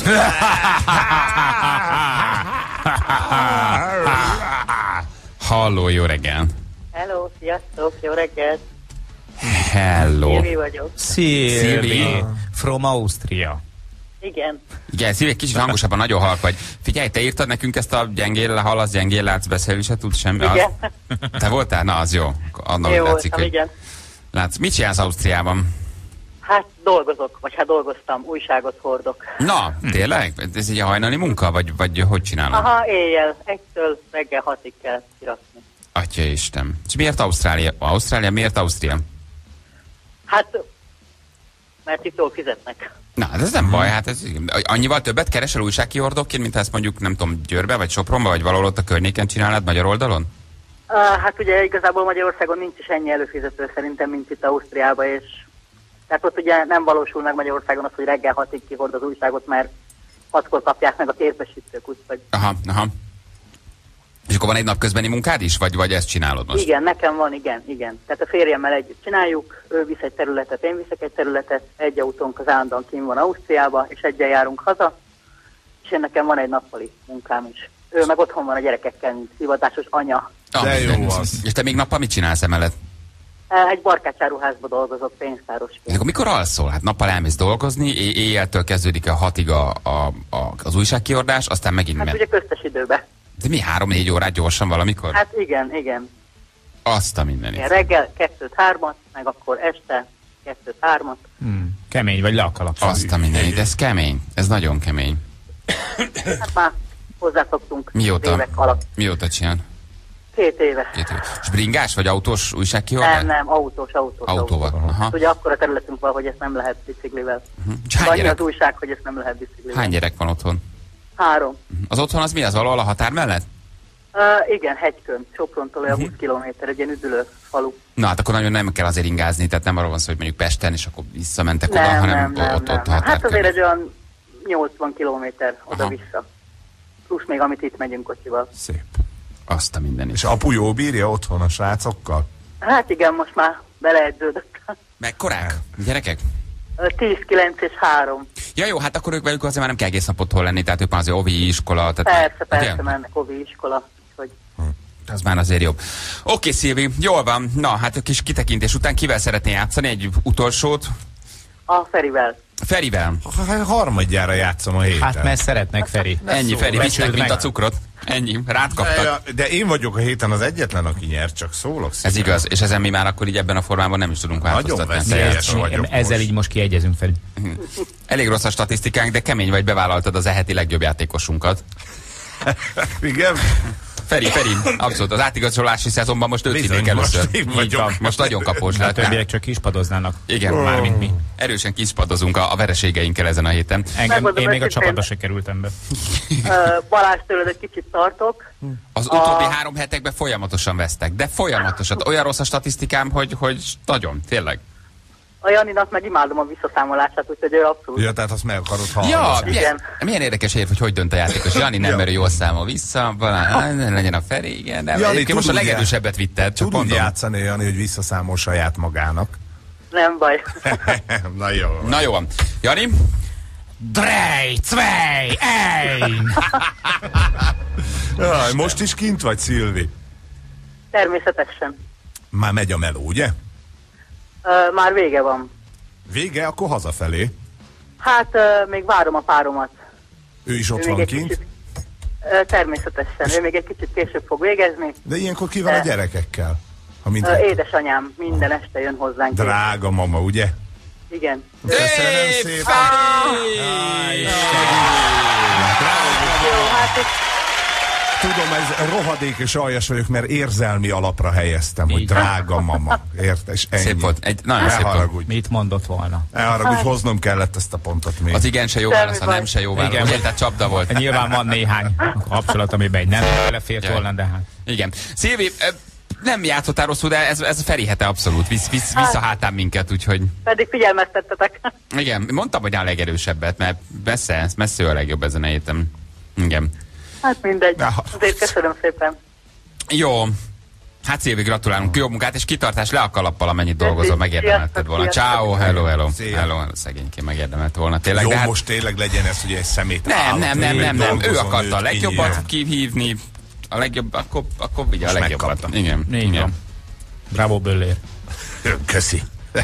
Halló, jó reggel. Hello, sziasztok, jó reggelt! Hello. Szilvi vagyok. Szilvi. Szilvi. From Austria. Igen, Igen, Szilvi, egy kicsit hangosabban, nagyon halk vagy. Figyelj, te írtad nekünk ezt a gyengél hallasz, gyengél látsz, beszélni se tudsz semmi. igen. Az... Te voltál? Na, az jó. Annak Jó látszik, voltam, hogy igen. látsz. Mit csinálsz Ausztriában? Hát dolgozok, vagy hát dolgoztam, újságot hordok. Na, tényleg? Ez egy hajnali munka, vagy, vagy hogy csinálod? Aha, éjjel, egytől reggel hatig kell kirakni. Atya Isten. És miért Ausztrália? Ausztrália, miért Ausztria? Hát, mert itt jól fizetnek. Na, hát ez nem baj, hát ez annyival többet keresel újságkihordóként, mint ha ezt mondjuk, nem tudom, Győrbe, vagy Sopronba, vagy valahol ott a környéken csinálnád magyar oldalon? Uh, hát ugye igazából Magyarországon nincs is ennyi előfizető szerintem, mint itt Ausztriában, és tehát ott ugye nem valósul meg Magyarországon az, hogy reggel hatig kihord az újságot, mert hatkor kapják meg a kézbesítők, úgyhogy Aha, aha. És akkor van egy napközbeni munkád is, vagy, vagy ezt csinálod most? igen, nekem van, igen, igen. Tehát a férjemmel együtt csináljuk, ő visz egy területet, én viszek egy területet, egy autónk az állandóan kint van Ausztriába, és egyen járunk haza, és én nekem van egy nappali munkám is. Ő meg otthon van a gyerekekkel, mint hivatásos anya. Ah, De jó minden. az. És te még nappal mit csinálsz emellett? Egy barkácsáruházba dolgozok És pénztárosként. akkor mikor alszol? Hát nappal elmész dolgozni, é- éjjeltől kezdődik a hatig a, a, a, az újságkiordás, aztán megint Hát meg. ugye köztes időbe. De mi három-négy órát gyorsan valamikor? Hát igen, igen. Azt a Igen, mindenit. reggel kettőt-hármat, meg akkor este kettőt-hármat. Hmm. Kemény vagy le a kalappal. Azt a mindenit. Ez kemény. Ez nagyon kemény. Hát már hozzászoktunk Mióta? évek alatt. Mióta csinál? Két éve. Két év. És bringás vagy autós újságkiordás? Nem, nem, autós, autós. Autóval. autós. Aha. Ugye akkora területünk van, hogy ezt nem lehet biciklivel. És hány Annyi gyerek, az újság, hogy ezt nem lehet biciklivel. hány gyerek van otthon? Három. Az otthon az mi? Az valahol a határ mellett? Uh, igen, hegykön. Soprontól Mhm. olyan húsz kilométer, egy ilyen üdülő falu. Na hát akkor nagyon nem kell azért ingázni, tehát nem arról van szó, hogy mondjuk Pesten, és akkor visszamentek oda, Nem, hanem nem, nem, ott, nem, ott nem. Hát azért határkörül. egy olyan nyolcvan kilométer Aha. oda-vissza. Plusz még amit itt megyünk kocsival. Szép. Azt a mindenit. És apu jó bírja otthon a srácokkal? Hát igen, most már beleedződött. Mekkorák? Gyerekek? tíz, kilenc és három. Ja jó, hát akkor ők velük azért már nem kell egész nap otthon lenni, tehát ők már azért óvi iskola. Tehát Persze, már- persze, ugye? mennek ovi iskola. Hogy Az már azért jobb. Oké, Szilvi, jól van. Na, hát a kis kitekintés után kivel szeretné játszani egy utolsót? a Ferivel. Ferivel. Ha- Harmadjára játszom a héten. Hát mert szeretnek, Feri. Ennyi, Feri, visznek, Becsüld mint meg. a cukrot. Ennyi, rád kaptak. De én vagyok a héten az egyetlen, aki nyer, csak szólok Ez szépen. igaz, és ezen mi már akkor így ebben a formában nem is tudunk Nagyon változtatni. veszélyes. Ezt vagyok Mi Ezzel most. így most kiegyezünk, Feri. Elég rossz a statisztikánk, de kemény vagy, bevállaltad az eheti legjobb játékosunkat. Igen? Feri, Feri, abszolút az átigazolási szezonban most őt Bizony, hívnék először. most én Így vagyok. van, most nagyon kapós A lett. többiek csak kispadoznának. Igen, Már mint mi. erősen kispadozunk a, a vereségeinkkel ezen a héten. Engem, Megmondom én még a őszintén. csapatba se kerültem be. Ö, Balázs, tőled egy kicsit tartok. Az utóbbi három hetekben folyamatosan vesztek, de folyamatosan. Olyan rossz a statisztikám, hogy, hogy nagyon, tényleg. A Janinak meg imádom a visszaszámolását, úgyhogy ő abszolút. Ja, tehát azt meg akarod hallani. Ja, Igen. milyen, milyen érdekes ér, hogy hogy dönt a játékos. Jani nem merő jól számol vissza, valami legyen a Feri, igen. De Jani, most a tud legerősebbet vitted, csak Tud úgy mondom. játszani, Jani, hogy visszaszámol saját magának. Nem baj. Na jó. Na jó van. Jani? Drei, zwei, ein! Jaj, most is kint vagy, Szilvi? Természetesen. Már megy a meló, ugye? Uh, már vége van. Vége, akkor hazafelé. Hát uh, még várom a páromat. Ő is ott Ő még van egy kint. kicsit- Uh, természetesen. Ő még egy kicsit később fog végezni. De ilyenkor ki van a De- gyerekekkel? Ha mind Uh, édesanyám minden este jön hozzánk. Drága mama, ugye? Igen. Köszönöm Hey, szépen. Feri! Jó, hát itt Tudom, ez rohadék és aljas vagyok, mert érzelmi alapra helyeztem, hogy Így. drága mama. Érte? És ennyi. Szép volt. Egy, nagyon Ne szép volt. haragudj. Mit mondott volna? Ne haragudj, hoznom kellett ezt a pontot még. Az igen se jó válasz, a nem se jó válasz. Igen. Ugye, tehát csapda volt. Nyilván van néhány kapcsolat, amiben egy nem belefért Ja. volna, de hát... Igen. Szilvi, ö, nem játszottál rosszul, de ez, ez a Feri hete abszolút. Visz, visz, vissza hátán minket, úgyhogy... pedig figyelmeztettetek. Igen, mondtam, hogy a legerősebbet, mert messze, messze a legjobb ezen a héten. Igen. Hát mindegy. Na. Azért köszönöm szépen. Jó. Hát Szilvi, gratulálunk. Jó munkát és kitartás, le a kalappal, amennyit dolgozol, megérdemelted volna. Ciao, hello, hello. Szia. Hello, hello, szegényként megérdemelt volna. Tényleg, Jó, de hát... most tényleg legyen ez, ugye egy szemét Nem, állat, nem, nem, hogy nem, nem. Ő dolgozom, akarta a őt legjobbat kinyír. kihívni. A legjobb, akkor, akkor vigye a Most legjobbat. megkapta. Igen, Így igen. van. Bravo, Böllér. Köszi.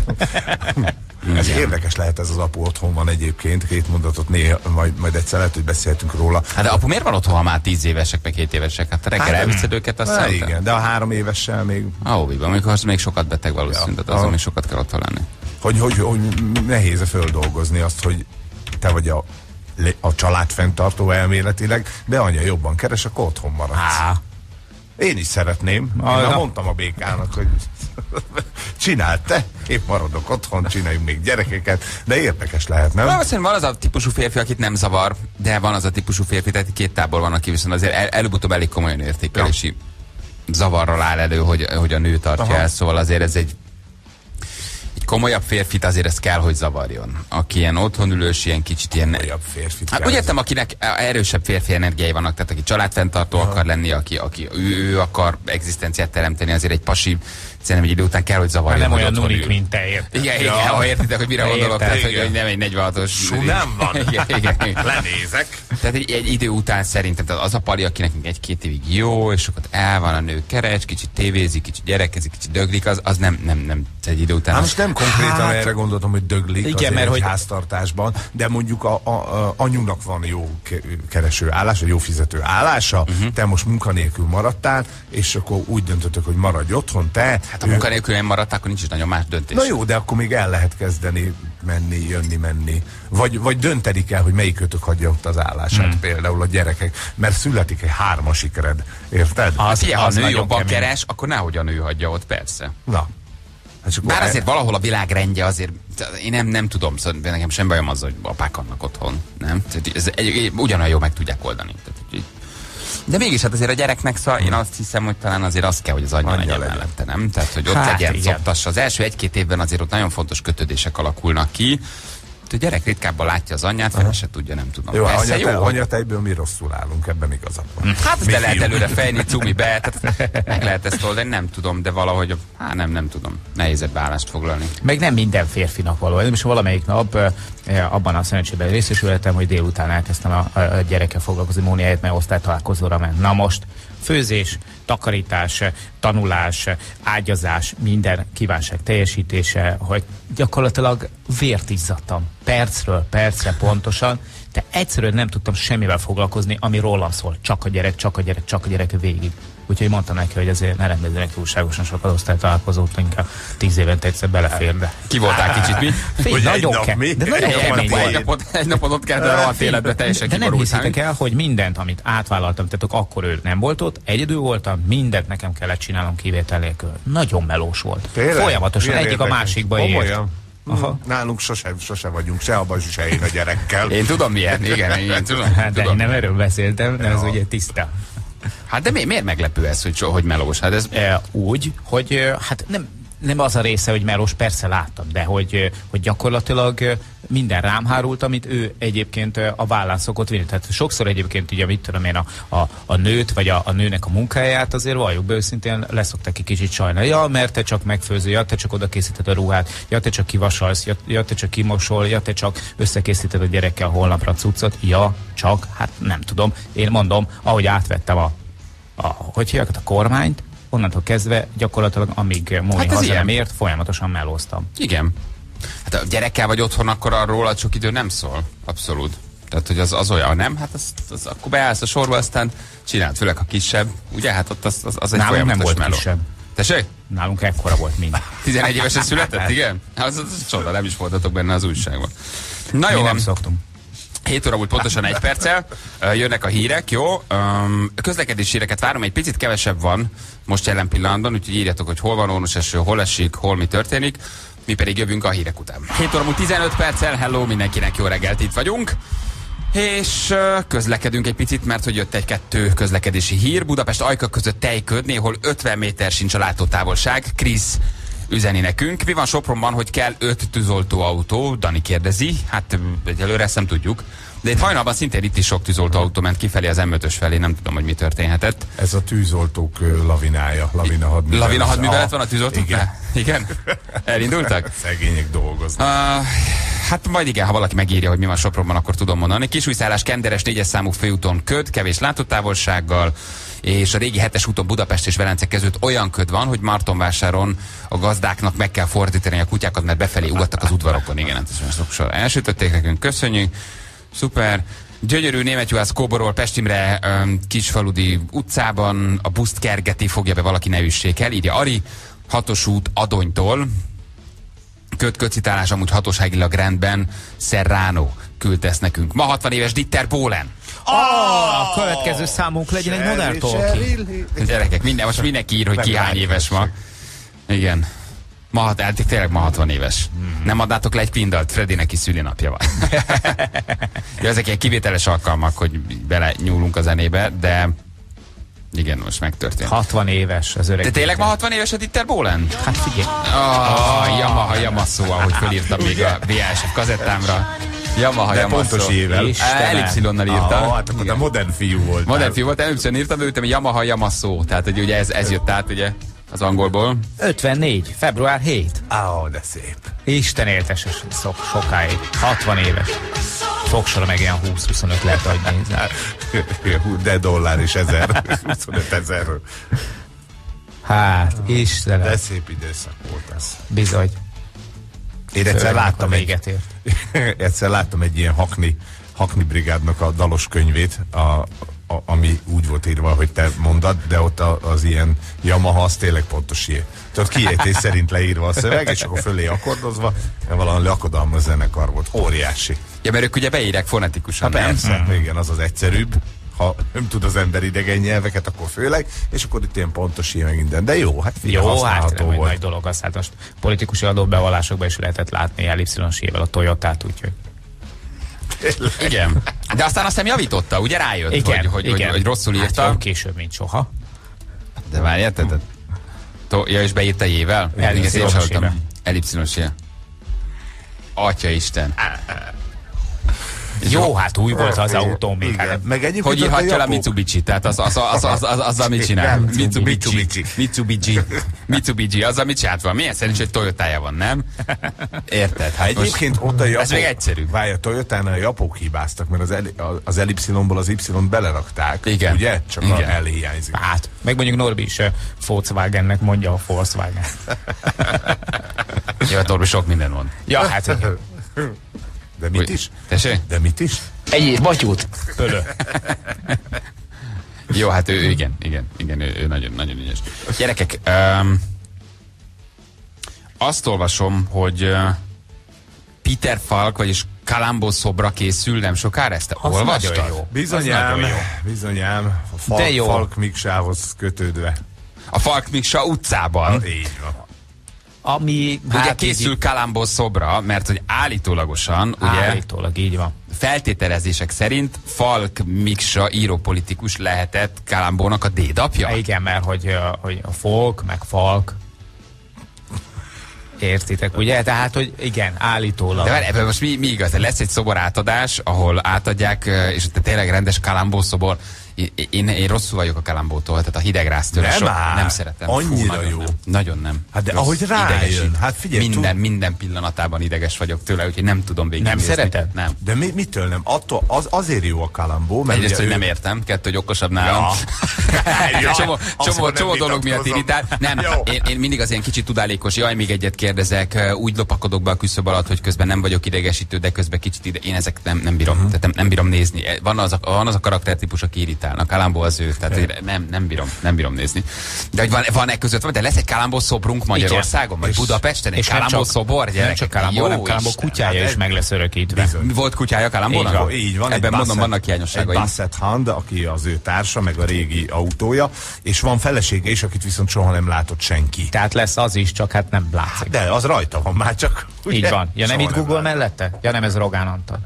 Ez érdekes lehet, ez az apu otthon van egyébként, két mondatot néha, majd, majd egyszer lehet, hogy beszéltünk róla. Hát de apu miért van otthon, ha már tíz évesek, meg két évesek? Hát reggel Hát, elviszed őket, aztán... Hát igen, de a három évessel még, A óviban, amikor az még sokat beteg valószínű, Ja. tehát azon A- még sokat kell otthon lenni. hogy, hogy, hogy nehéz földolgozni azt, hogy te vagy a, a család fenntartó elméletileg, de anya jobban keres, akkor otthon maradsz. Á, Én is szeretném. Én Ah, már na. mondtam a békának, hogy csináld te, én maradok otthon, csináljunk még gyerekeket, de érdekes lehet, nem? Valószínűleg van az a típusú férfi, akit nem zavar, de van az a típusú férfi, tehát két tábor van, aki viszont azért el, előbb-utóbb elég komolyan értékelési zavarral áll elő, hogy, hogy a nő tartja Aha. el, szóval azért ez egy egy komolyabb férfit azért ez kell, hogy zavarjon. Aki ilyen otthonülős, ilyen kicsit ilyen... Komolyabb férfit Hát kell. úgy értem, akinek erősebb férfi energiái vannak, tehát aki családfenntartó Aha. akar lenni, aki, aki ő, ő akar egzisztenciát teremteni, azért egy pasi, szerintem egy idő után kell, hogy zavarjon. nem hogy olyan otthon nulik, ül. mint te, érted? Igen, Ja. igen, ha értitek, hogy mire Értem, gondolok, tehát, hogy, igen. hogy nem egy negyvenhatos... Sú, nem van. Igen, igen, igen. Lenézek. Tehát egy, egy idő után szerintem, tehát az a pali, akinek még egy-két évig jó, és akkor el van a nő keres, kicsit tévézik, kicsit gyerekezik, kicsit döglik, az, az nem, nem, nem, egy idő után... Hát az- most nem konkrétan hát, erre gondoltam, hogy döglik igen, azért mert egy hogy- háztartásban, de mondjuk a, a, a anyunak van jó ke- kereső állása, jó fizető állása, uh-huh. te most munkanélkül maradtál, és akkor úgy döntöttök, hogy maradj otthon, te. Hát a munkanélkülen maradt, akkor nincs is nagyon más döntés. Na jó, de akkor még el lehet kezdeni menni, jönni, menni. Vagy, vagy dönteni kell, hogy melyikötök hagyja ott az állását, hmm. például a gyerekek, mert születik egy hármasikred, érted? Hát figyelj, ha a az nő nagyon jobban kemény. keres, akkor nehogy a nő hagyja ott, persze. Na. Hát csak Bár akkor- azért valahol a világ rendje azért, én nem, nem tudom, szóval nekem sem bajom az, hogy apák vannak otthon, nem? Tehát ez egy, egy, ugyanolyan jól meg tudják oldani. Tehát, hogy- de mégis hát azért a gyereknek, szóval én azt hiszem, hogy talán azért az kell, hogy az anyja Anyja legyen legyen. mellette, nem? Tehát, hogy ott Hát legyen, igen. szoptassa. Az első egy-két évben azért ott nagyon fontos kötődések alakulnak ki. A gyerek ritkábban látja az anyját, fel se tudja, nem tudom. Jó, Persze, anyate, jó, hogy- anyatejből mi rosszul állunk, ebben igazad van. Hát Mi de lehet fiúk. előre fejni, cumi be, tehát meg lehet ezt oldani, nem tudom, de valahogy, hát nem, nem tudom, nehéz ebbe állást foglalni. Meg nem minden férfinak való. Nem is valamelyik nap eh, abban a szerencsében részesültem, hogy délután elkezdtem a, a, a gyerekkel foglalkozni Móni helyett, mert osztálytalálkozóra ment. Na most főzés, takarítás, tanulás, ágyazás, minden kívánság teljesítése, hogy gyakorlatilag vért izzadtam. Percről percre pontosan, de egyszerűen nem tudtam semmivel foglalkozni, ami rólam szól. Csak a gyerek, csak a gyerek, csak a gyerek végig. Úgyhogy mondtam neki, hogy azért ne rendezzenek túlságosan sokat osztálytalálkozót, inkább tíz évente egyszer belefér, de... Ki voltál kicsit, mi? Fél, Hogy egy nagyon nap ke- mi? de nagyon Egy nap kemény mi? volt. Egy napot, egy napot ott kellett a rohadt életbe teljesen De nem kiborult. hiszitek el, hogy mindent, amit átvállaltam, tehát akkor ő nem volt ott, egyedül voltam, mindent nekem kellett csinálnom kivétel nélkül. Nagyon melós volt. Tényleg? Folyamatosan Milyen egyik a érdekes. másikba ért. Komolyan? Aha. Nálunk sose, sose vagyunk, se abban, se én a gyerekkel. Én tudom milyen, igen, én tudom. Hát de tudom. én nem erről beszéltem, de ez Ja. ugye tiszta. Hát de mi, miért meglepő ez, hogy, so- hogy melós? Hát ez... E, úgy, hogy e, hát nem Nem az a része, hogy melós, persze láttam, de hogy, hogy gyakorlatilag minden rám hárult, amit ő egyébként a vállán szokott vinni. Tehát sokszor egyébként ugye, mit tudom én, a, a, a nőt, vagy a, a nőnek a munkáját azért valljuk be őszintén, leszoktak egy kicsit sajnálni. Ja, mert te csak megfőző, ja, te csak oda készíted a ruhát, ja, te csak kivasalsz, ja, ja, te csak kimosol, ja, te csak összekészíted a gyerekkel holnapra cuccot, ja, csak, hát nem tudom. Én mondom, ahogy átvettem a, a hogy hívják, a kormányt, onnantól kezdve gyakorlatilag, amíg Móni Hát haza nem ért, folyamatosan melóztam. Igen. Hát a gyerekkel vagy otthon, akkor arról a sok idő nem szól. Abszolút. Tehát, hogy az, az olyan, nem? Hát az, az akkor beállsz a sorba, aztán csináld, főleg a kisebb. Ugye? Hát ott az, az, az egy Nálunk nem folyamatos volt meló. kisebb. Tessék? Nálunk ekkora volt mind. tizenegy évesen született, igen? Az, az, az csoda, nem is voltatok benne az újságban. Na Mi jó, nem szoktunk. hét óra volt pontosan egy perccel, jönnek a hírek, jó? Um, közlekedési híreket várom, egy picit kevesebb van most jelen pillanatban, úgyhogy írjatok, hogy hol van ormos eső, hol esik, hol mi történik, mi pedig jövünk a hírek után. hét óra múlt tizenöt perccel, hello, mindenkinek jó reggelt, itt vagyunk. És uh, közlekedünk egy picit, mert hogy jött egy-kettő közlekedési hír. Budapest Ajka között tejköd, néhol ötven méter sincs a látótávolság. Krisz üzeni nekünk. Mi van Sopronban, hogy kell öt tűzoltóautó? Dani kérdezi. Hát egyelőre ezt nem tudjuk. De itt hajnalban szintén itt is sok tűzoltóautó ment kifelé az em ötös felé, nem tudom, hogy mi történhetett. Ez a tűzoltók ö, lavinája, lavina hadművelet. Lavina hadművelet van a tűzoltók? Igen. Igen? Elindultak? Szegények dolgoznak. Uh, hát majd igen, ha valaki megírja, hogy mi van Sopronban, akkor tudom mondani. Kisújszállás Kenderes négyes számú főúton köd, kevés látótávolsággal, és a régi hetes úton Budapest és Velence között olyan köd van, hogy Martonvásáron a gazdáknak meg kell fordítani a kutyákat, mert befelé ugattak az udvarokon. Igen, hát ezt sokszor elsütötték nekünk, köszönjük. Szuper. Gyönyörű Németjuhász Kóborról Pestimre um, Kisfaludi utcában a buszt kergeti, fogja be valaki, ne üssék el, írja Ari. Hatos út Adonytól. Köt-kötcitálás amúgy hatóságilag rendben. Serrano küldte ezt nekünk. Ma hatvan éves Dieter Bohlen. Oh, a következő számunk legyen egy modern talkie. Gyerekek, minden, most mindenki ír, hogy ki hány éves ma. Igen. Ma, hat, hát tényleg ma hatvan éves. Mm. Nem adnátok le egy Quindalt, Fredinek is szülinapja van. Ja, ezek ilyen kivételes alkalmak, hogy bele nyúlunk a zenébe, de igen, most megtörtént. hatvan éves az öreg. De tényleg ma hatvan éves a Dieter Bohlen? Hát figyelj. Oh, oh, Yamaha Yamasso, ahogy fölírtam még a bé á es ef kazettámra. Yamaha De Yamasso. pontos évvel. Elipszilonnal írtam. Ah, hát akkor de modern fiú volt. Modern fiú volt, elipszilon írtam, de írtam, Yamaha Yamasso. Tehát, hogy ugye ez, ez jött át, ugye, az angolból. ötvennégy, február hetedike. Á, de szép. Isten élteses szok, sokáig. hatvan éves. Fogsora meg ilyen húsz-huszonöt lehet, hogy nézel. De dollár is ezer. huszonöt ezer. Hát, Istenem. De szép időszak volt ez. Bizony. Én egyszer láttam, egy, véget ért. egyszer láttam egy ilyen Hakni, Hakni brigádnak a dalos könyvét, a, a, ami úgy volt írva, hogy te mondad, de ott a, az ilyen Yamaha, az tényleg pontos ilyen. Tehát kiejtés szerint leírva a szöveg, és akkor fölé akkordozva, valami lakodalmas zenekar volt. Óriási. Ja, mert ők ugye beírják fonetikusan, Hát nem? persze, hmm. igen, az az egyszerűbb. Ha nem tud az ember idegen nyelveket, akkor főleg, és akkor itt ilyen pontos ilyen minden. De jó, hát figyelj, Jó, hát használható nem egy volt. nagy dolog az. Hát most politikusi adóbevallásokban is lehetett látni elipszilosével a Toyotát, úgyhogy. Igen. De aztán azt nem javította, ugye rájött, Igen, hogy, hogy, igen. hogy, hogy rosszul írta. Hát, később, mint soha. De várjál, te, te, to, ja, és beírta jével? Elipszilosével. Elipszilosével. Atya Isten. Jó, hát új volt az autó még. Igen. Hát, Meg egyébként Hogy ott írhatja le a Japók- Mitsubishi? Tehát az, az, az, az, az, az, az mit csinál? Nem, Mitsubishi. Mitsubishi. Mitsubishi. Mitsubishi. Az, amit csinált van. Milyen szerencsé, hogy Toyotája van, nem? Érted? Hát most Egyébként ott a japók... ez még egyszerű. Várj, a Toyotánál a japók hibáztak, mert az, el, az elipszilonból az Y-t belerakták. Igen. Ugye? Csak Igen. a L hiányzik. hát, meg mondjuk Norbi is uh, Volkswagennek mondja a Volkswagen. Jó, Torbi sok minden mond. Ja, hát igen. De mit is? Tessék? De mit is? Egyéb batyút. Pölö. Jó, hát ő, ő igen, igen, igen, ő, ő nagyon, nagyon ügyes. Gyerekek, um, azt olvasom, hogy uh, Peter Falk, vagyis Columbo szobra készül nem sokára, ezt te Az olvastad? nagyon jó. Bizonyám, Az nagyon jó. bizonyám. A Falk, De jó. Falk Miksához kötődve. A Falk Miksa utcában. Így van. Ami, Ugye hát készül Columbo szobra, mert hogy állítólagosan, ugye, állítólag így van. feltételezések szerint Falk Miksa írópolitikus lehetett Columbónak a dédapja. Igen, mert hogy, uh, hogy a folk, meg falk. Értitek, ugye? Tehát, hogy igen, állítólag. De várj, ebben most mi, mi igaz? Lesz egy szobor átadás, ahol átadják, és tényleg rendes Kalambó szobor. Én, én, én rosszul vagyok a Kalambótól, tehát a hidegrásztől. Nem so, áll. nem szeretem. Annyira Fú, nagyon jó. Nem, nagyon nem. Hát de Rossz, ahogy rájön, idegesít. hát figyelj, Minden, tud- minden pillanatában ideges vagyok tőle, úgyhogy nem tudom végignézni. Nem szereted? Nem. De mi, mitől nem? Attól az, azért jó a Kalambó, mert Egyrészt, ugye hogy ő- nem értem, kettő, hogy okosabb nálam. Ja, csomó azon csomó, nem csomó dolog miatt vitatkozom. irritál. Nem, Jó. én, én mindig az ilyen kicsit tudálékos, jaj, még egyet kérdezek, úgy lopakodok be a küszöb alatt, hogy közben nem vagyok idegesítő, de közben kicsit ide. Én ezek nem, nem bírom, uh-huh. tehát nem, nem bírom nézni. Van az a, van az a karaktertípus, aki irritálnak. Kalambó az ő, tehát hogy nem, nem bírom, nem bírom nézni. De hogy van, van-e között, van, de lesz egy Kalambó szobrunk Magyarországon, vagy És- Budapesten, egy és nem Kalambó csak- szobor, Nem gyerekek? csak Kalambó, Jó hanem Kalambó Isten. kutyája hát is ez- meg lesz örökítve. Bizony. Volt kutyája Kalambónak? Így van. Így van, Ebben egy mondom, Basset- vannak hiányosságai. Egy Basset Hound, aki az ő társa, meg a régi autója, és van felesége is, akit viszont soha nem látott senki. Tehát lesz az is, csak hát nem látszik. De az rajta van már csak. Ugye? Így van. Ja, nem Soha itt Google lát. mellette? Ja, nem, ez Rogán Antal.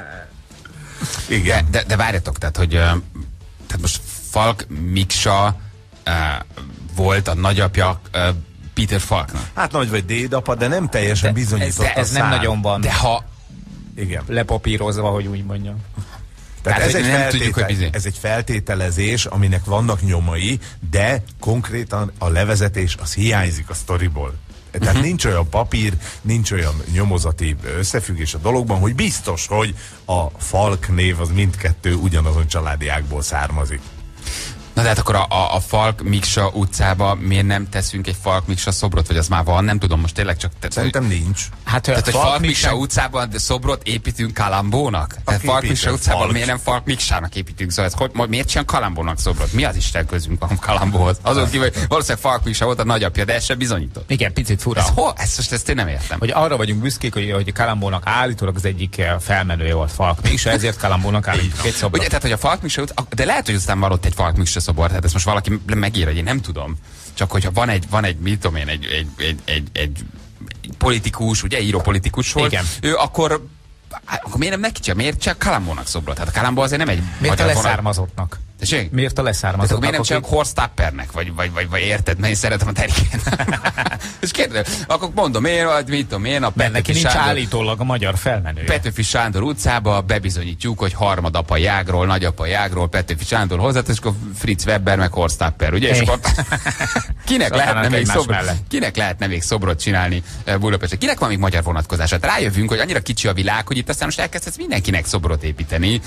De, Igen. de, de várjatok, tehát, hogy ö, tehát most Falk Miksa ö, volt a nagyapja ö, Peter Falknak. Hát nagy vagy dédapa, de nem teljesen De bizonyított ez, a ez nem szám. nagyon van De ha Igen. lepapírozva, hogy úgy mondjam. Tehát Tehát, ez, hogy egy nem tudjuk, feltétel, hogy bizony. ez egy feltételezés, aminek vannak nyomai, de konkrétan a levezetés az hiányzik a sztoriból. Tehát uh-huh. nincs olyan papír, nincs olyan nyomozati összefüggés a dologban, hogy biztos, hogy a Falk név az mindkettő ugyanazon családi ágból származik. Na de hát akkor a, a, a Falk Miksa utcába miért nem teszünk egy Falk Miksa szobrot, vagy az már van, nem tudom, most tényleg csak... Tehát, Szerintem nincs. Hát, tehát, hogy Falk Falk Miksa Miksa- utcában szobrot építünk Kalambónak? Tehát Falk épít Miksa egy utcában Falk? miért nem Falk Miksának építünk? Szóval ez, hogy, miért csinál Kalambónak szobrot? Mi az Isten közünk a Kalambóhoz? Azon kívül, hogy valószínűleg Falk Miksa volt a nagyapja, de ez sem bizonyított. Igen, picit fura. Ez hol? Ezt most ezt én nem értem. Hogy arra vagyunk büszkék, hogy, hogy Kalambónak állítólag az egyik eh, felmenője volt Falk Miksa, ezért Kalambónak állítjuk egy szobrot. Ugye, tehát, hogy a Falk Miksa ut- de lehet, hogy aztán van ott egy Falk Miksa szobor, tehát ezt most valaki megír, hogy én nem tudom. Csak hogyha van egy, van egy, mit tudom én, egy, egy, egy, egy, egy politikus, ugye, író politikus volt, Igen. ő akkor, hát, akkor miért nem neki csak, miért csak Kalambónak szobrot? Hát a Kalambó azért nem egy Miért a magyar vonat. leszármazottnak? Tessék? Miért a Tehát leszármazottnak? akkor miért nem akik- csak Horst Tappernek, vagy, vagy, vagy, vagy érted, mert én szeretem a terikét. És kérdez, akkor mondom én, vagy mit tudom én, a Mert neki Petőfi nincs Sándor, állítólag a magyar felmenője. Petőfi Sándor utcába bebizonyítjuk, hogy harmadapai ágról, nagyapai ágról Petőfi Sándor hozzát, és akkor Fritz Weber meg Horst Tapper, ugye? És É. akkor kinek Szóval lehetne még egymás szobrot, mellett. kinek lehetne még szobrot csinálni eh, Budapesten? Kinek van még magyar vonatkozása? Hát rájövünk, hogy annyira kicsi a világ, hogy itt aztán most elkezdhetsz mindenkinek szobrot építeni.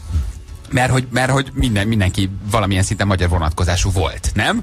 Mert hogy, mert hogy minden, mindenki valamilyen szinten magyar vonatkozású volt, nem?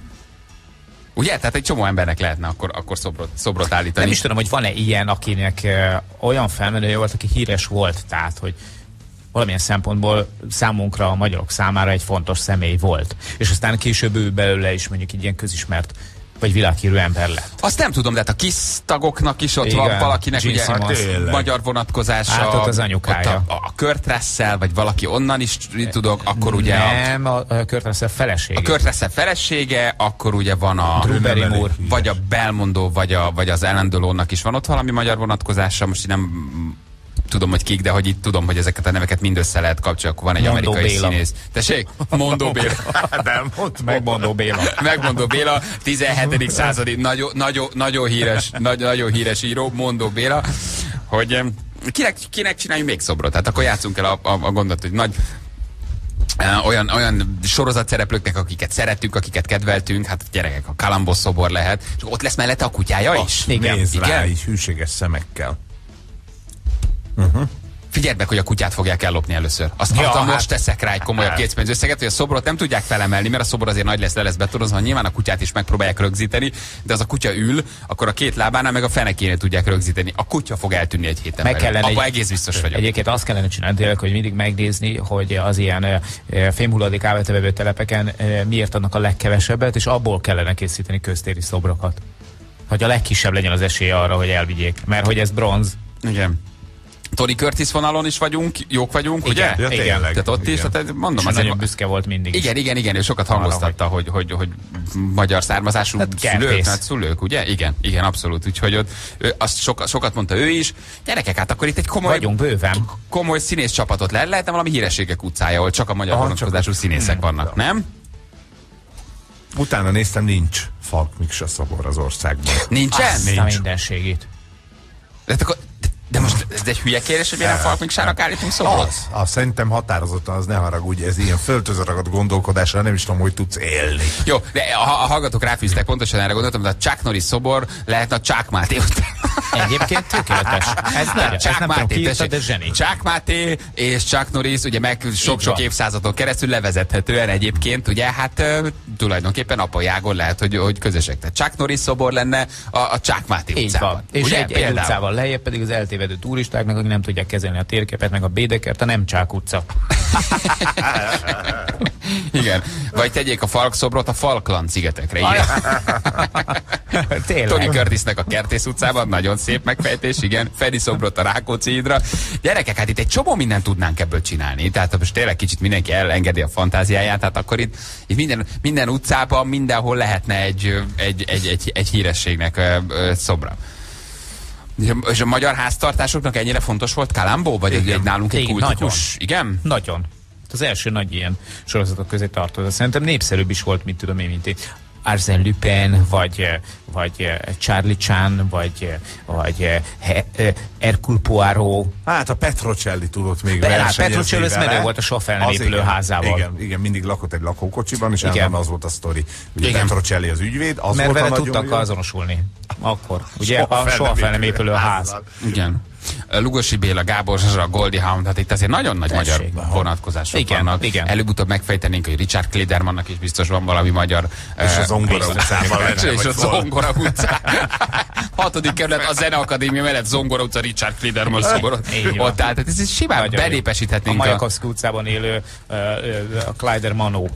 Ugye? Tehát egy csomó embernek lehetne akkor, akkor szobrot, szobrot állítani. Nem is tudom, hogy van-e ilyen, akinek uh, olyan felmenője volt, aki híres volt, tehát, hogy valamilyen szempontból számunkra, a magyarok számára egy fontos személy volt. És aztán később ő belőle is mondjuk egy ilyen közismert, vagy világhírű ember lett. Azt nem tudom, de hát a KISZ tagoknak is ott Igen, van valakinek Gene ugye Simmons. hát magyar vonatkozása. Hát ott az anyukája. Ott a, a Kurt Russell, vagy valaki onnan is tudok, akkor ugye a, Nem, a, a Kurt Russell felesége. a Kurt Russell felesége, akkor ugye van a Drew Barrymore. vagy a Belmondo, vagy, a, vagy az Alain Delonnak is van ott valami magyar vonatkozása, most így nem tudom, hogy kik, de hogy itt tudom, hogy ezeket a neveket mind össze lehet kapcsolni, akkor van egy Mondó amerikai Béla. színész. Tessék? Mondó Béla. De mondd Megmondó Béla. Megmondó Béla, tizenhetedik századi nagyon, nagyon, nagyon híres, nagyon, nagyon híres író, Mondó Béla, hogy em, kinek, kinek csináljunk még szobrot? Hát akkor játszunk el a, a, a gondot, hogy nagy Uh, olyan, olyan sorozatszereplőknek, akiket szeretünk, akiket kedveltünk, hát gyerekek, a Kalambó szobor lehet, és ott lesz mellette a kutyája is. igen. Nézd rá, Igen? így hűséges szemekkel. Figyeld meg, hogy a kutyát fogják ellopni először. Azt Ja, ja, hát- most teszek rá egy komolyabb készpénzösszeget, hogy a szobrot nem tudják felemelni, mert a szobor azért nagy lesz, le lesz betonozva, nyilván a kutyát is megpróbálják rögzíteni, de az a kutya ül, akkor a két lábánál meg a fenekénél tudják rögzíteni. A kutya fog eltűnni egy héten Meg belül. kellene Abba egy- egész biztos vagyok. Egyébként azt kellene csinálni, tényleg, hogy mindig megnézni, hogy az ilyen ö, ö, fémhulladék elvetevevő telepeken ö, miért adnak a legkevesebbet, és abból kellene készíteni köztéri szobrokat. Hogy a legkisebb legyen az esélye arra, hogy elvigyék. Mert hogy ez bronz. Igen. Tony Curtis vonalon is vagyunk, jók vagyunk, ugye? Igen. Ja, tényleg. Tehát ott is, Igen. tehát mondom, És azért nagyon büszke volt mindig is. igen, igen, igen, ő sokat hangoztatta, hogy, hogy, hogy magyar származású Hát szülők, kertész. hát szülők, ugye? Igen, igen, abszolút. Úgyhogy ott, ő, azt sokat, sokat mondta ő is. Gyerekek, hát akkor itt egy komoly, Vagyunk bőven. komoly színész csapatot le, lehetne valami hírességek utcája, ahol csak a magyar Aha, vonatkozású csak- színészek vannak, nem? Utána néztem, nincs Falk Miksa szobor az országban. Nincsen? Azt a mindenségét. De, akkor, de most ez egy hülye kérdés, hogy miért nem Falkmiksának állítunk szobrot? Az, az, szerintem határozottan, az ne haragudj, ez ilyen földhözragadt gondolkodásra, nem is tudom, hogy tudsz élni. Jó, de a, a hallgatók ráfűztek, pontosan erre gondoltam, de a Chuck Norris szobor lehetne a Csák Máté után. Egyébként tökéletes. Ez nem, ez nem tudom, ki írta, de zseni. Chuck Máté és Chuck Norris, ugye meg sok-sok évszázadon keresztül levezethetően egyébként, ugye hát uh, tulajdonképpen apai ágon lehet, hogy, hogy közösek. Tehát Chuck Norris szobor lenne a, a Chuck Máté utcában. És ugye, egy, egy utcával lejjebb pedig az eltévedő turistáknak, akik nem tudják kezelni a térképet, meg a Bédekert, a nem Csák utca. Igen. Vagy tegyék a Falk szobrot a Falkland szigetekre. Tony Curtisnek a Kertész utcában, nagyon szép megfejtés, igen. Fedi szobrot a Rákóczi hídra. Gyerekek, hát itt egy csomó mindent tudnánk ebből csinálni. Tehát most tényleg kicsit mindenki elengedi a fantáziáját, tehát akkor itt, itt minden, minden utcában, mindenhol lehetne egy, egy, egy, egy, egy hírességnek ö, ö, szobra. És a magyar háztartásoknak ennyire fontos volt Kalambó? Vagy egy, egy nálunk egy igen, kultikus? Nagyon. Igen? Nagyon. Az első nagy ilyen sorozatok közé tartozott. Szerintem népszerűbb is volt, mint tudom én, mint egy Arsène Lupin, vagy, vagy Charlie Chan, vagy, vagy Hercule Poirot. Hát a Petrocelli tudott még De versenyezni. Hát Petrocelli az menő volt a soha fel nem épülő házával. Igen, igen, mindig lakott egy lakókocsiban, és igen. az volt a sztori. Ugye Petrocelli az ügyvéd, az mert volt vele a tudtak nagyon azonosulni. Akkor. Ugye soha a soha fel nem épülő ház. Igen. Lugosi Béla, Gábor Zsazsa, Goldie Hawn, tehát itt azért nagyon nagy Tessék, magyar vonatkozások igen, vannak. Igen. Előbb-utóbb megfejtenénk, hogy Richard Kledermannak is biztos van valami magyar... És uh, a Zongora utcában lenne, és a Zongora utca. Hatodik kerület, a Zeneakadémia mellett Zongora utca, Richard Klederman szoborot. Ott áll, tehát ez simán nagyon belépesíthetnénk. A Majakovszky utcában élő uh, uh, a Kledermanó.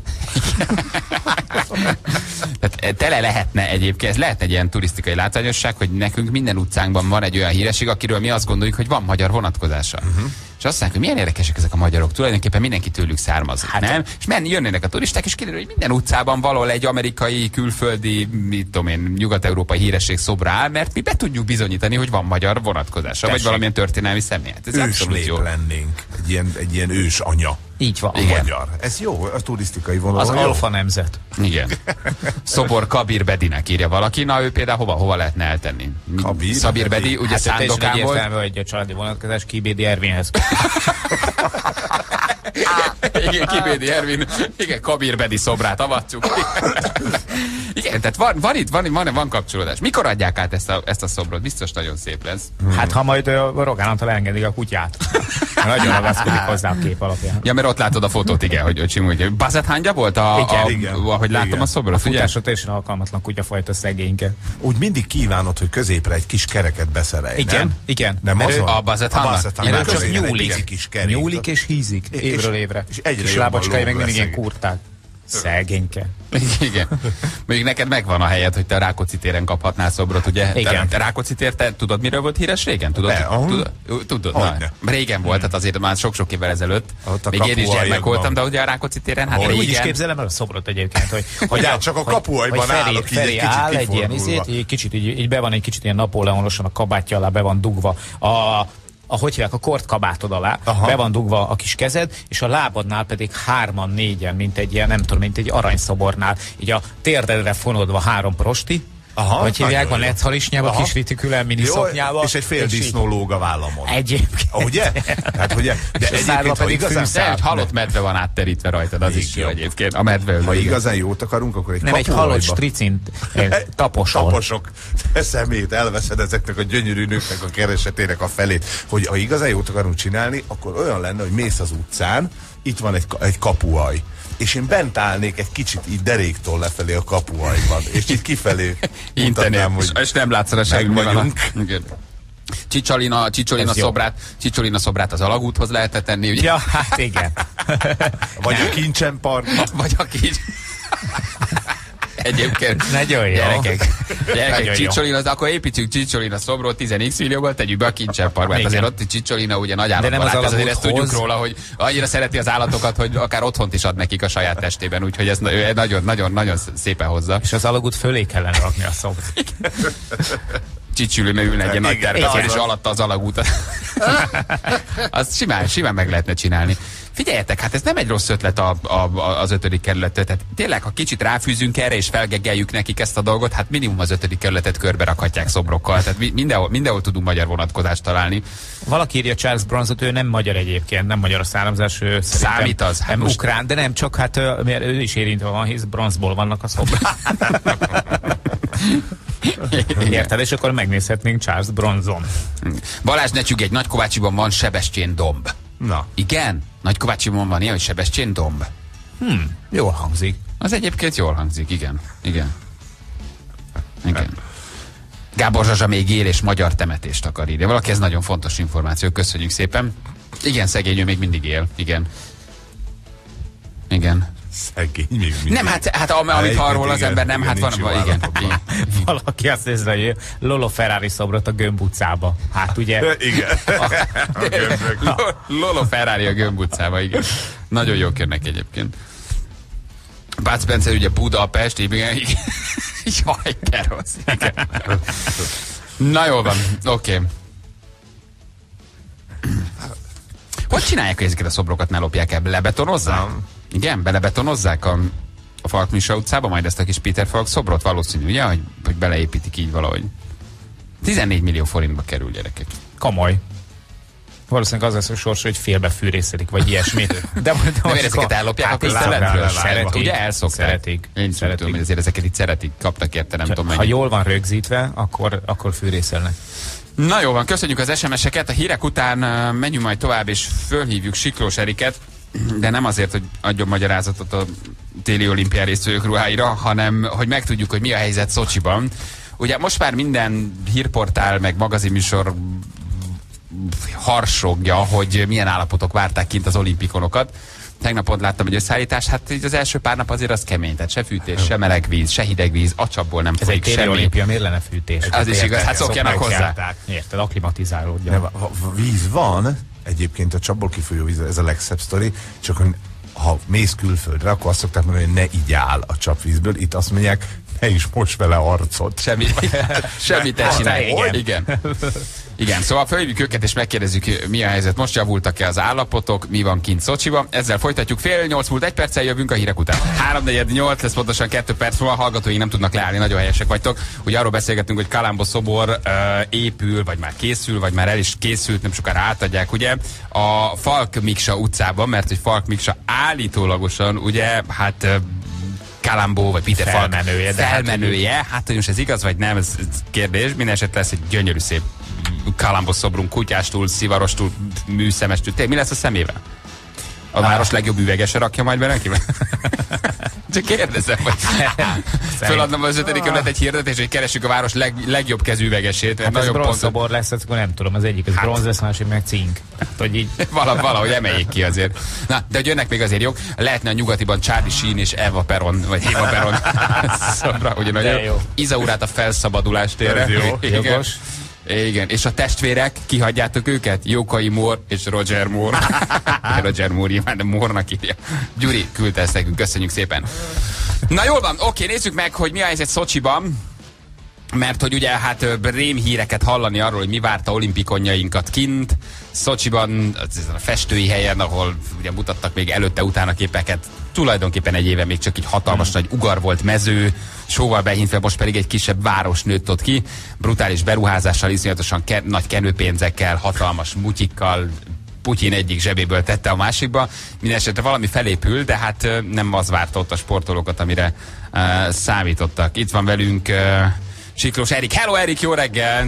Tehát tele lehetne egyébként, ez lehetne egy ilyen turisztikai látványosság, hogy nekünk minden utcánkban van egy olyan híresség, akiről mi azt gondoljuk, hogy van magyar vonatkozása. Uh-huh. És azt mondják, hogy milyen érdekesek ezek a magyarok, tulajdonképpen mindenki tőlük származik, hát, nem? És menni, jönnének a turisták, és kiderül, hogy minden utcában valahol egy amerikai, külföldi, mit tudom én, nyugat-európai híresség szobra áll, mert mi be tudjuk bizonyítani, hogy van magyar vonatkozása, Tessék. vagy valamilyen történelmi személy. Ez őslép jó. lennénk, egy ilyen, egy ilyen ős anya. Így van. Igen. Magyar. Ez jó, a turisztikai vonal. Az alfa nemzet. Igen. Szobor Kabir Bedinek írja valaki, na ő például hova, hova lehetne eltenni? Kabir, Szabír Bedi, ugye hát Szándokán volt. Hát hogy a családi vonatkozás Kibédi Ervinhez. Igen, Kibédi Ervin, igen, Kabir Bedi szobrát avatjuk. Igen, tehát van, van itt, van, van, van kapcsolódás. Mikor adják át ezt a, ezt a szobrot? Biztos nagyon szép lesz. Hmm. Hát ha majd uh, Rogán Antal engedik a kutyát. Nagyon ragaszkodik hozzá a kép alapján. Ja, mert ott látod a fotót, igen, hogy, hogy simulj. Bazet hangya volt, a, igen, a, igen, ahogy láttam igen. a szobrot, a futásra teljesen alkalmatlan kutyafajta szegényke. Úgy mindig kívánod, hogy középre egy kis kereket beszerelj, igen, nem? Igen, nem az van? A Bazet Hangya. Igen, csak nyúlik. Nyúlik és hízik évről évre. És egyre és lábacskai meg mindig ilyen kurták. Szegényke. Igen. Mondjuk neked megvan a helyed, hogy te a Rákóczi téren kaphatnál szobrot, ugye? Igen. Te Rákóczi tér, te tudod, miről volt híres régen? Tudod? De, tudod? tudod na, régen volt, tehát azért már sok-sok évvel ezelőtt. Még én is gyermek voltam, de ugye a Rákóczi téren, hát régen. Úgy is képzelem el a szobrot egyébként, hogy, hogy hát csak a kapuajban állok, így egy kicsit áll egy ilyen izét, egy kicsit, így, így be van egy kicsit ilyen napóleonosan a kabátja alá, be van dugva a a, hogy hívják, a kortkabátod alá, aha, be van dugva a kis kezed, és a lábadnál pedig hárman, négyen, mint egy ilyen, nem tudom, mint egy aranyszobornál, így a térdedre fonódva három prosti, aha, hogy hívják, van lecthalisnyába, kis ritikülen miniszoknyába. És egy fél disznó lóg a vállamon. Egyébként. Ugye? Hát, ugye? De egyébként, ha igazán... De egy halott medve van átterítve rajtad, az is jó egyébként. A medve. Ha igazán jót akarunk, akkor egy nem egy halott stricint taposol. Taposok. Szemét elveszed ezeknek a gyönyörű nőknek a keresetének a felét. Hogy ha igazán jót akarunk csinálni, akkor olyan lenne, hogy mész az utcán, itt van egy, egy kapuaj, és én bent állnék egy kicsit így deréktól lefelé a kapuajban, és itt kifelé mutatnám, hogy és nem látszol a vagyunk. Csicsolina, Csicsolina szobrát, Csicsolina szobrát az alagúthoz lehetett tenni, ugye? Ja, hát igen. Vagy a Kincsen parkba. Vagy a Kincs... Egyébként. Nagyon jó. Gyerekek, gyerekek Csicsolina, akkor építsük Csicsolina szobrot tíz x millióval, tegyük be a Kincsen parkba. Hát azért ott Csicsolina ugye nagy állatbarát, azért ezt tudjuk róla, hogy annyira szereti az állatokat, hogy akár otthont is ad nekik a saját testében, úgyhogy ez nagyon-nagyon szépen hozza. És az alagút fölé kellene rakni a szobrot. Csicsolina ülne egy ilyen nagy terpeszél, és alatta az alagút. Azt simán, simán meg lehetne csinálni. Figyeljetek, hát ez nem egy rossz ötlet a, a, a, az ötödik kerületet. Tehát tényleg, ha kicsit ráfűzünk erre és felgeggeljük nekik ezt a dolgot, hát minimum az ötödik kerületet körbe rakhatják szobrokkal. Tehát mi, mindenhol, mindenhol tudunk magyar vonatkozást találni. Valaki írja Charles Bronzot, ő nem magyar egyébként, nem magyar a származás, ő számít az. Hát nem most... ukrán, de nem, csak hát mert ő is érintve van, hisz bronzból vannak a szobrok. Érted? És akkor megnézhetnénk Charles Bronzon. Balázs, ne csüggedj, Nagykovácsiban van Sebestyén domb. Na. Igen? Nagykovácsiban van ilyen, hogy Sebestyén domb. Hmm, jól hangzik. Az egyébként jól hangzik, igen. Igen. Igen. Gábor Zsazsa még él és magyar temetést akar írni. Valaki, ez nagyon fontos információ, köszönjük szépen. Igen, szegény, ő még mindig él. Igen. Igen. Szegény még mindig. Nem, hát, hát am, amit arról az ember nem, hát van, van igen, igen. Valaki azt nézze, hogy Lolo Ferrari szobrot a Gömb utcába. Hát ugye? Igen. A Lolo Ferrari a Gömb utcába, igen. Nagyon jók jönnek egyébként. Bud Spencer ugye Budapest, igen, igen. Jaj, de rossz. Igen. Na jól van, oké. Okay. Hogy csinálják, hogy ezeket a szobrokat ne lopják el? Lebetonozzák? Nem. Igen, belebetonozzák a, a Falk Misa utcába majd ezt a kis Peter Falk szobrot? Valószínű, ugye, hogy, hogy beleépítik így valahogy. tizennégy millió forintba kerül, gyerekek. Komoly. Valószínűleg az lesz a sors, hogy félbefűrészelik, vagy ilyesmi. De, de, de nem ezeket ellopják hát, a közteletről? Szeretik. Ugye elszokták? Szeretik. Én szeretik. Tudom, hogy azért ezeket itt szeretik, kaptak érte, nem tudom mennyi. Ha jól van rögzítve, akkor, akkor fűrészelnek. Na jó van, köszönjük az es em es-eket. A hírek után menjünk majd tovább, és fölhívjuk Siklós Eriket, de nem azért, hogy adjon magyarázatot a téli olimpián résztvevők ruháira, hanem hogy megtudjuk, hogy mi a helyzet Szocsiban. Ugye most már minden hírportál, meg magazinműsor harsogja, hogy milyen állapotok várták kint az olimpikonokat. Tegnap ott láttam egy összeállítást, hát így az első pár nap azért az kemény, tehát se fűtés, se meleg víz, se hideg víz, a csapból nem folyik semmi. Ez egy téli olimpia, miért lenne fűtés? Az is igaz, hát szokjanak hozzá. Érted, aklimatizálódjon. Víz van, egyébként a csapból kifolyó víz, ez a legszebb sztori, csak ha mész külföldre, akkor azt szokták mondani, hogy ne igyál a csapvízből, itt azt mondják, ne is most vele arcot. Semmi, semmit ne csinálj. Igen. Igen. Igen, szóval fölhívjuk őket és megkérdezzük, mi a helyzet. Most javultak-e az állapotok, mi van kint Szocsiban. Ezzel folytatjuk. Fél nyolc múlt egy perccel, jövünk a hírek után. Háromnegyed nyolc lesz pontosan kettő perc múlva, hallgatóink nem tudnak leállni, nagyon helyesek vagytok. Ugye arról beszélgetünk, hogy Kalambó szobor uh, épül, vagy már készül, vagy már el is készült, nem sokára átadják, ugye, a Falk Miksa utcában, mert hogy Falk Miksa állítólagosan, ugye, hát uh, Kalambó, vagy Peter Falk felmenője, felmenője. Hát, hát, hogy most ez igaz, vagy nem, ez, ez kérdés. Minden esetre lesz egy gyönyörű szép Kalambó szobrunk, kutyástól, szivarostól, műszemestől. Tényleg, mi lesz a szemével? A ah. város legjobb üvegese rakja majd be neki? Csak kérdezem, hogy föladnom az ötödik kerület egy hirdetés, hogy keressük a város leg, legjobb kezű üvegesét. Hát ez bronzszobor lesz, akkor nem tudom, az egyik az hát. bronz lesz, másik meg cink. Hát, hogy így... Vala, valahogy emeljék ki azért. Na, de hogy jönnek még azért jók, lehetne a nyugatiban Charlie Sheen és Eva Peron, vagy Eva Peron szobra, ugye nagyon Izaurát a felszabadulás térre. Jó, jogos. Igen, és a testvérek, kihagyjátok őket? Jókai Moore és Roger Moore. Roger Moore, nyilván, de Moore-nak írja. Gyuri küldte ezt nekünk, köszönjük szépen. Na jól van, oké, nézzük meg, hogy mi a helyzet Szocsiban. Mert hogy ugye hát rém híreket hallani arról, hogy mi várta olimpikonjainkat kint. Szocsiban, ezen a festői helyen, ahol ugye mutattak még előtte-utána képeket, tulajdonképpen egy éve még csak egy hatalmas hmm. nagy ugar volt mező, sóval behintve, most pedig egy kisebb város nőtt ott ki, brutális beruházással, iszonyatosan ke nagy kenőpénzekkel, hatalmas mutyikkal, Putyin egyik zsebéből tette a másikba. Mindenesetre valami felépül, de hát nem az várta ott a sportolókat, amire uh, számítottak. Itt van velünk uh, Siklós Erik. Hello Erik, jó reggel!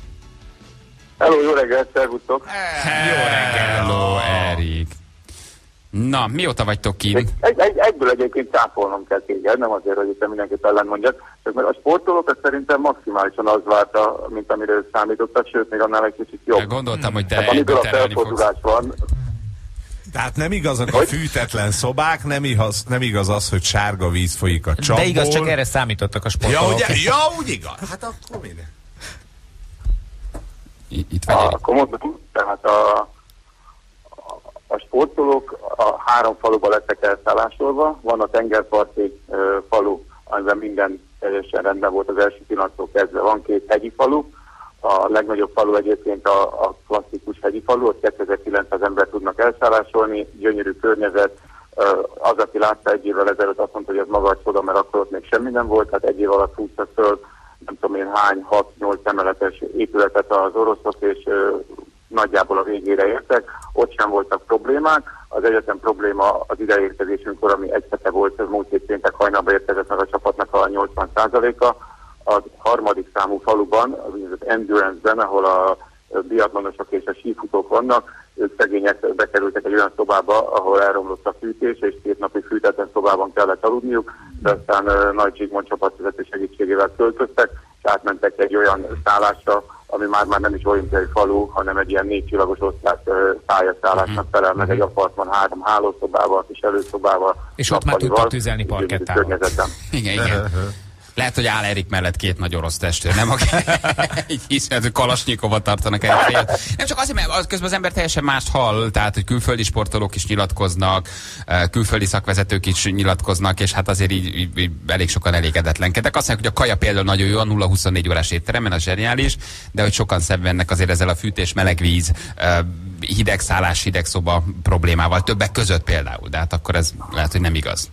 Hello, jó reggel, szervusztok! Jó reggel! Hello Erik! Na, mióta vagytok kint? Egy, egy, egyből egyébként cáfolnom kell téged, nem azért, hogy itt mindenkit ellen mondjak, mert a sportolókat szerintem maximálisan az várta, mint amire számítottak, sőt, még annál egy kicsit jobb. Gondoltam, hogy te hát, amiből a felfordulás van. Tehát nem igazak a fűtetlen szobák, nem igaz, nem igaz az, hogy sárga víz folyik a csapból. De igaz, csak erre számítottak a sportolók. Ja, ugye, ja úgy igaz. Hát akkor minden. Itt vagy. Akkor mondhatom, tehát a A sportolók a három faluba lettek elszállásolva. Van a tengerparti uh, falu, amiben minden teljesen rendben volt az első pillanattól kezdve. Van két hegyi falu. A legnagyobb falu egyébként a, a klasszikus hegyi falu, ott kétezer-kilencszáz ember tudnak elszállásolni, gyönyörű környezet. Az, aki látta egy évvel ezelőtt, azt mondta, hogy ez maga csoda, mert akkor ott még semmi nem volt, hát egy év alatt húztak föl, nem tudom én hány, hat-nyolc emeletes épületet az oroszok, és nagyjából a végére értek, ott sem voltak problémák. Az egyetlen probléma az ideérkezésünkkor, ami egy hete volt, ez múlt hét péntek hajnalban érkezett meg a csapatnak a nyolcvan százaléka. A harmadik számú faluban, az úgynevezett Endurance-ben, ahol a biatlonosok és a sífutók vannak, ők szegények bekerültek egy olyan szobába, ahol elromlott a fűtés, és két napi fűtetlen szobában kellett aludniuk, de aztán uh, Nagy Zsigmond csapatvezető segítségével költöztek, és átmentek egy olyan szállásra, ami már, már nem is olimpiai falu, hanem egy ilyen négy csillagos osztály pályaszállásnak felel meg, egy apartman három hálószobával, kis előszobával. És ott már tudtak tüzelni parkettával. Igen, igen. Lehet, hogy áll Erik mellett két nagy orosz testőr, nem? Így hiszem, hogy Kalasnyikovat tartanak el fejet. Nem csak azért, mert közben az ember teljesen mást hall, tehát, hogy külföldi sportolók is nyilatkoznak, külföldi szakvezetők is nyilatkoznak, és hát azért így, így, így elég sokan elégedetlenkedek. Azt mondják, hogy a kaja például nagyon jó, a nulla huszonnégy órás étteremben, a zseniális, de hogy sokan szenvednek azért ezzel a fűtés, meleg víz, hideg szállás, hideg szoba problémával, többek között például, de hát akkor ez lehet, hogy nem igaz.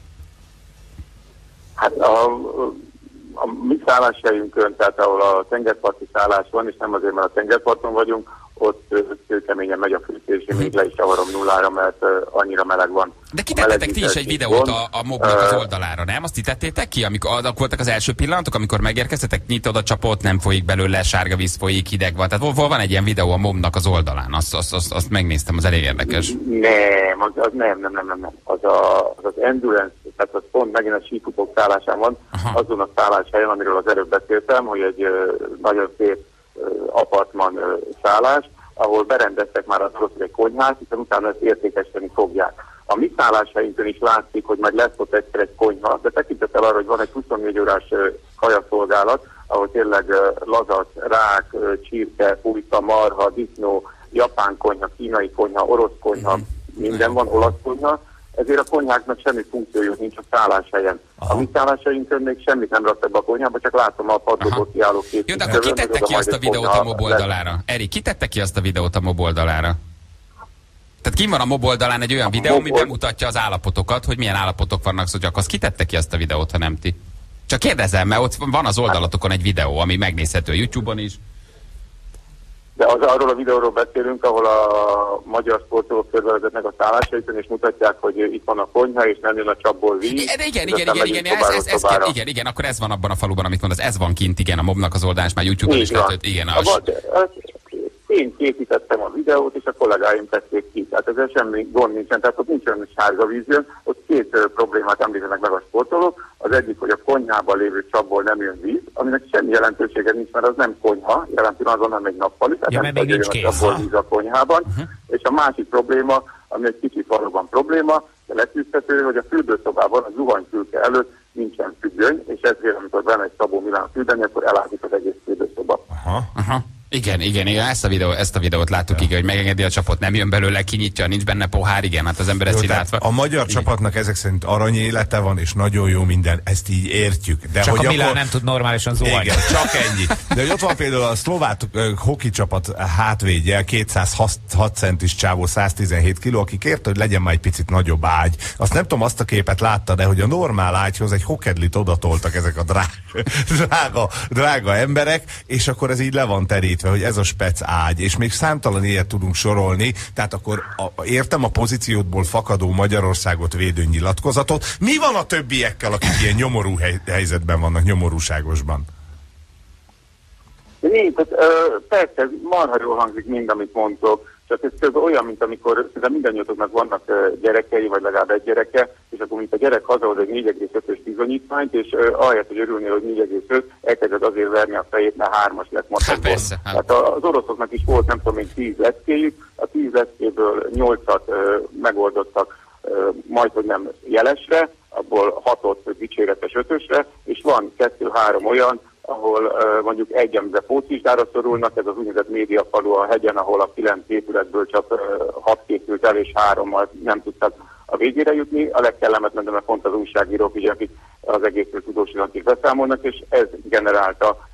Hát a... A mi szálláshelyünkön, tehát ahol a tengerparti szállás van, és nem azért, mert a tengerparton vagyunk, ott kőkeményen megy a fűtés, én még le is csavarom nullára, mert annyira meleg van. De kitettetek ti is egy videót a, a mobnak az oldalára, nem? Azt ti tettétek ki, amikor azok voltak az első pillanatok, amikor megérkeztetek, nyitod a csapot, nem folyik belőle, sárga víz folyik, hideg van. Tehát hol van egy ilyen videó a mobnak az oldalán? Azt, azt, azt, azt megnéztem, az elég érdekes. Nem, az, az nem, nem, nem, nem, nem. Az, a, az az Endurance, tehát az pont megint a sífutók szállásán van. Aha. Azon a szálláshelyen, amiről az előbb beszéltem, hogy egy uh, nagyon szép uh, apartman uh, szállás, ahol berendeztek már az oroszok egy konyhát, hiszen utána ezt értékesíteni fogják. A mi szálláshelyünkön is látszik, hogy majd lesz ott egyszer egy konyha, de tekintettel arra, hogy van egy huszonnégy órás uh, kajaszolgálat, ahol tényleg uh, lazac, rák, uh, csirke, pulyka, marha, disznó, japán konyha, kínai konyha, orosz konyha, minden van, olasz konyha, ezért a konyháknak semmi funkciójuk nincs a szálláshelyen. Aha. A mi szálláshelyünkön még semmit nem raktak be a konyhába, csak látom a padlóból kiálló két. Jó, de akkor kitette ki azt a videót a mob oldalára? Eri, kitette ki azt a videót a mob oldalára? Tehát kim van a mob oldalán egy olyan a videó, ami bemutatja az állapotokat, hogy milyen állapotok vannak, szóval csak az kitette ki azt a videót, ha nem ti? Csak kérdezem, mert ott van az oldalatokon egy videó, ami megnézhető a YouTube-on is. De az arról a videóról beszélünk, ahol a magyar sportolók körbevezetnek a szállásaikon, és mutatják, hogy itt van a konyha, és nem jön a csapból víz. Igen, igen, igen, igen, igen, ez, ez, ez, ez, igen, igen, akkor ez van abban a faluban, amit mondasz, ez van kint, igen, a mobnak az oldalán, és már YouTube-on is letört, igen. Az... A, az, én készítettem a videót, és a kollégáim tették ki. Tehát ezzel semmi gond nincsen, tehát ott nincs olyan sárga vízjön, ott két uh, problémát említenek meg a sportolók. Az egyik, hogy a konyhában lévő csapból nem jön víz, aminek semmi jelentősége nincs, mert az nem konyha, jelen pillanatban nem egy nappali, tehát ja, nem még nincs a csapból víz a konyhában. Uh-huh. És a másik probléma, ami egy kicsit valóban probléma, de leküzdhető, hogy a fürdőszobában a zuhanyfülke előtt nincsen függöny, és ezért, amikor bemegy Szabó Milán fürdeni, akkor elázik az egész fürdőszoba. Aha, aha. Igen, igen, igen, ezt a, videó, ezt a videót láttuk, ja. Igen, hogy megengedi a csapot, nem jön belőle, kinyitja, nincs benne pohár, igen, hát az ember ezt így látva. A magyar igen. csapatnak ezek szerint aranyélete van, és nagyon jó minden, ezt így értjük. De csak hogy a Milán akkor... nem tud normálisan zuhanyni. Igen, csak ennyi. De hogy ott van például a szlovák uh, hoki csapat hátvédje, kétszázhat centis csávó, száztizenhét kiló, aki kérte, hogy legyen már egy picit nagyobb ágy. Azt nem tudom, azt a képet látta, de hogy a normál ágyhoz egy hokedlit odatoltak ezek a drága, drága, drága emberek, és akkor ez így le van terítve, hogy ez a spec ágy, és még számtalan ilyet tudunk sorolni, tehát akkor a, értem a pozíciódból fakadó Magyarországot védő nyilatkozatot. Mi van a többiekkel, akik ilyen nyomorú hely, helyzetben vannak, nyomorúságosban? Nincs, ö, persze, marha jól hangzik mind, amit mondtok, csak ez közben olyan, mint amikor mindannyiatoknak vannak gyerekei, vagy legalább egy gyereke, és akkor mint a gyerek hazahoz egy négy egész ötös bizonyítványt, és uh, ahelyett, hogy örülnél, hogy négy egész öt, elkezded azért verni a fejét, mert hármas lett matekból. Hát az oroszoknak is volt, nem tudom, még tíz leckéjük, a tíz leckéből nyolcat uh, megoldottak uh, majd, hogy nem jelesre, abból hatot dicséretes ötösre, és van kettő-három olyan, ahol uh, mondjuk egy, amiben pótvizsgára szorulnak, ez az úgynevezett médiafalu a hegyen, ahol a kilenc épületből csak uh, hat készült el, és hárommal nem tudtak a végére jutni. A legkellemetlenebb, mert pont az újságírók, ugye, akik az egészről tudósítanak és beszámolnak, és ez generálta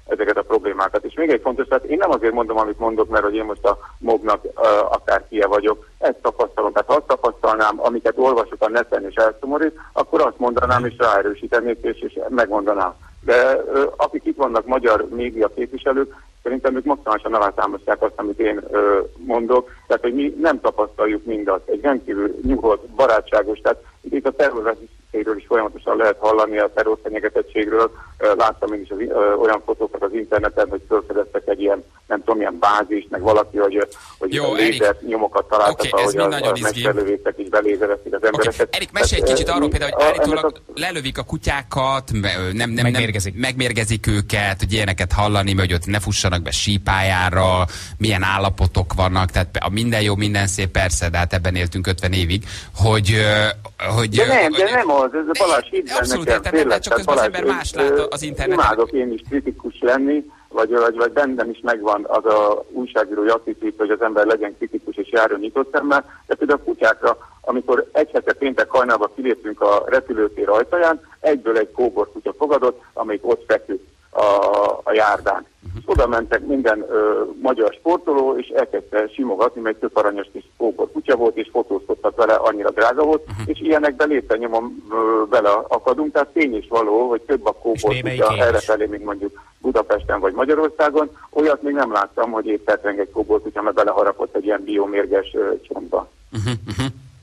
ezeket a problémákat. És még egy fontos, tehát én nem azért mondom, amit mondok, mert hogy én most a mobnak uh, akárkie vagyok, ezt tapasztalom. Tehát ha azt tapasztalnám, amiket olvasok a neten és elszomorít, akkor azt mondanám és ráerősítenék, és, és megmondanám. De uh, akik itt vannak magyar média képviselők, szerintem ők maximálisan alátámasztják azt, amit én uh, mondok. Tehát, hogy mi nem tapasztaljuk mindazt. Egy rendkívül nyugodt, barátságos, tehát itt a terrorizmusról is folyamatosan lehet hallani, a terrorfenyegetettségről. Láttam én is az, ö, olyan fotókat az interneten, hogy felfedeztek egy ilyen, nem tudom, ilyen bázist, meg valaki, hogy, hogy jó, lézer nyomokat találtak, okay, ahogy a, a mesterlövészek is belézerezték az embereket. Okay. Erik, mesélj egy kicsit arról például, hogy állítólag a... lelövik a kutyákat, nem, nem, nem, megmérgezik. megmérgezik őket, hogy ilyeneket hallani, hogy ott ne fussanak be sípájára, milyen állapotok vannak, tehát a minden jó, minden szép, persze, de hát ebben éltünk ötven évig, hogy... hogy de nem, de nem az, ez Balázs, hidd el abszolút nekem, értem, de csak közben az ember más lát az interneten. Imádok én is kritikus lenni, vagy, vagy, vagy bennem is megvan az a újságírói attitűd, hogy az ember legyen kritikus és járjon nyitott szemmel, de például a kutyákra, amikor egy hete péntek hajnalban kiléptünk a repülőtér ajtaján, egyből egy kóborkutya fogadott, amelyik ott feküdt a, a járdán. Uh-huh. Oda mentek minden ö, magyar sportoló, és elkezdte simogatni, mert több aranyos kis kóbor kutya volt, és fotózkodtak vele, annyira drága volt, uh-huh. és ilyenekben lépten nyomon ö, bele akadunk, tehát tény is való, hogy több a kóbor kutya errefelé, mint mondjuk Budapesten vagy Magyarországon. Olyat még nem láttam, hogy épp tetreng egy kóbor kutya, mert beleharapott egy ilyen biomérges ö, csontba. Uh-huh. Uh-huh.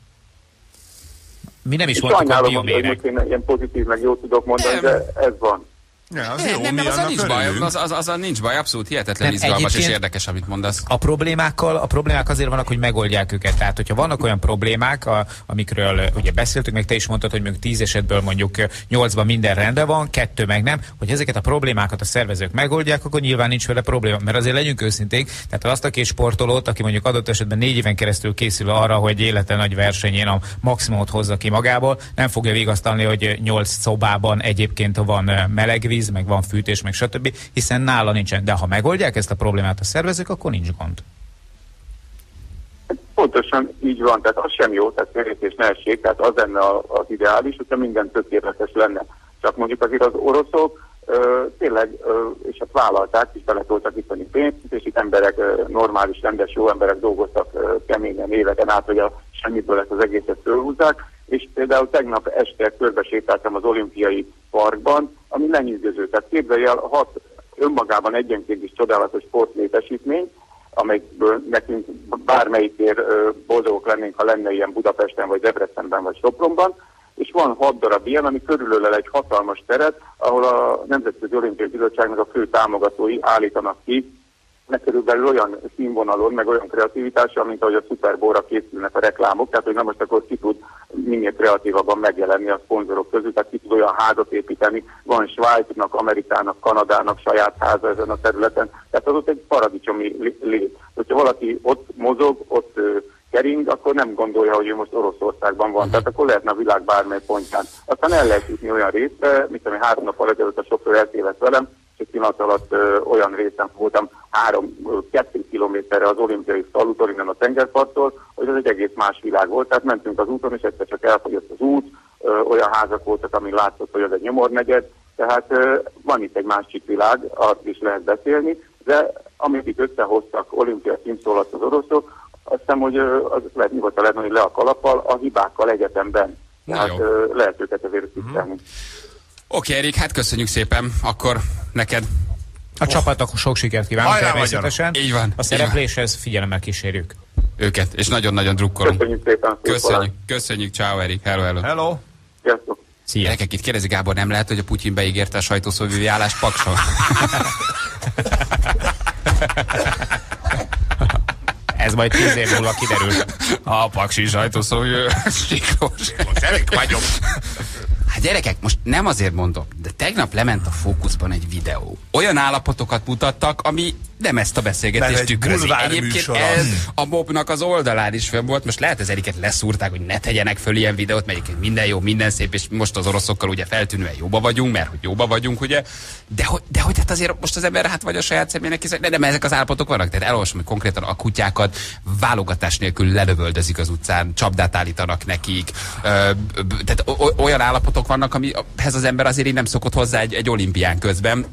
Mi nem is mondtuk a bioméreg. Hogy én ilyen pozitív, meg jót tudok mondani, nem. De ez van. Ja, az nem, jó, nem, nem, az nincs baj, az, az, az, az nincs baj, abszolút hihetetlen nem, izgalmas és érdekes, amit mondasz. A problémákkal, a problémák azért vannak, hogy megoldják őket. Tehát, hogyha vannak olyan problémák, a, amikről ugye beszéltük, meg te is mondtad, hogy mondjuk tíz esetből mondjuk nyolcban minden rendben van, kettő meg nem, hogy ezeket a problémákat a szervezők megoldják, akkor nyilván nincs vele probléma. Mert azért legyünk őszinték, tehát azt a két sportolót, aki mondjuk adott esetben négy éven keresztül készül arra, hogy élete nagy versenyén a maximumot hozza ki magából, nem fogja vigasztalni, hogy nyolc szobában egyébként van meleg víz, meg van fűtés, meg stb., hiszen nála nincsen. De ha megoldják ezt a problémát a szervezők, akkor nincs gond. Pontosan így van, tehát az sem jó, tehát félreértés ne essék, tehát az lenne az ideális, hogyha minden tökéletes lenne. Csak mondjuk azért az oroszok ö, tényleg, ö, és hát vállalták, és beletoltak itteni pénzt, és itt emberek, ö, normális, rendes, jó emberek dolgoztak ö, keményen éveken át, hogy a semmiből ezt az egészet fölhúzzák, és például tegnap este körbesétáltam az olimpiai parkban, ami lenyűgöző. Tehát képzelj el, hat önmagában egyenként is csodálatos sportlétesítmény, amelyikből nekünk bármelyikért boldogok lennénk, ha lenne ilyen Budapesten, vagy Debrecenben, vagy Sopronban, és van hat darab ilyen, ami körülölel egy hatalmas teret, ahol a Nemzetközi Olimpiai Bizottságnak a fő támogatói állítanak ki, meg körülbelül olyan színvonalon, meg olyan kreativitással, mint ahogy a Super Bowl-ra készülnek a reklámok, tehát hogy nem most akkor ki tud minél kreatívabban megjelenni a szponzorok közül, tehát ki tud olyan házat építeni, van Svájcnak, Amerikának, Kanadának saját háza ezen a területen, tehát az ott egy paradicsomi lét. Hogyha valaki ott mozog, ott kering, akkor nem gondolja, hogy ő most Oroszországban van, tehát akkor lehetne a világ bármely pontján. Aztán el lehet jutni olyan részre, mint ami három nap alatt előtt a sofőr eltévedt velem, és egy pillanat alatt ö, olyan részen voltam három, ö, kettő kilométerre az olimpiai falutól, innen a tengerparttól, hogy ez egy egész más világ volt. Tehát mentünk az úton, és egyszer csak elfogyott az út, ö, olyan házak voltak, amin látszott, hogy az egy nyomornegyed. Tehát ö, van itt egy másik világ, arról is lehet beszélni, de amit itt összehoztak olimpia címszó az oroszok, azt hiszem, hogy ö, az lehet nyugodtan lehet mondani, le a kalappal, a hibákkal egyetemben. Tehát ö, lehet őket azért tisztelni. Mm-hmm. Oké, okay, Erik, hát köszönjük szépen, akkor neked. A oh. csapatnak sok sikert kívánok természetesen. Így van. A szerepléshez figyelemmel kísérjük őket, és nagyon-nagyon drukkolunk. Köszönjük szépen. Köszönjük, köszönjük, ciao Erik, hello, hello. Hello. Sziasztok. Szia. Gyerekek, itt kérdezi Gábor, nem lehet, hogy a Putyin beígérte a sajtószóvivői állást Pakson? Ez majd tíz év múlva kiderül. A paksi sajtószóvivő. Siklós. Gyerek vagyok. Hát gyerekek, most nem azért mondok, de tegnap lement a Fókuszban egy videó. Olyan állapotokat mutattak, ami nem ezt a beszélgetést tükrözi. Egyébként ez a mobnak az oldalán is fönn volt. Most lehet az Eriket leszúrták, hogy ne tegyenek föl ilyen videót, mert egyébként minden jó, minden szép, és most az oroszokkal ugye feltűnően jóba vagyunk, mert hogy jóba vagyunk, ugye. De, de hogy hát azért most az ember hát vagy a saját személynek hisz, de nem ezek az állapotok vannak. Tehát elolvasom, hogy konkrétan a kutyákat válogatás nélkül lelövöldözik az utcán, csapdát állítanak nekik. Ö, tehát olyan állapotok vannak, amihez az ember azért így nem szokott hozzá egy, egy olimpián közben.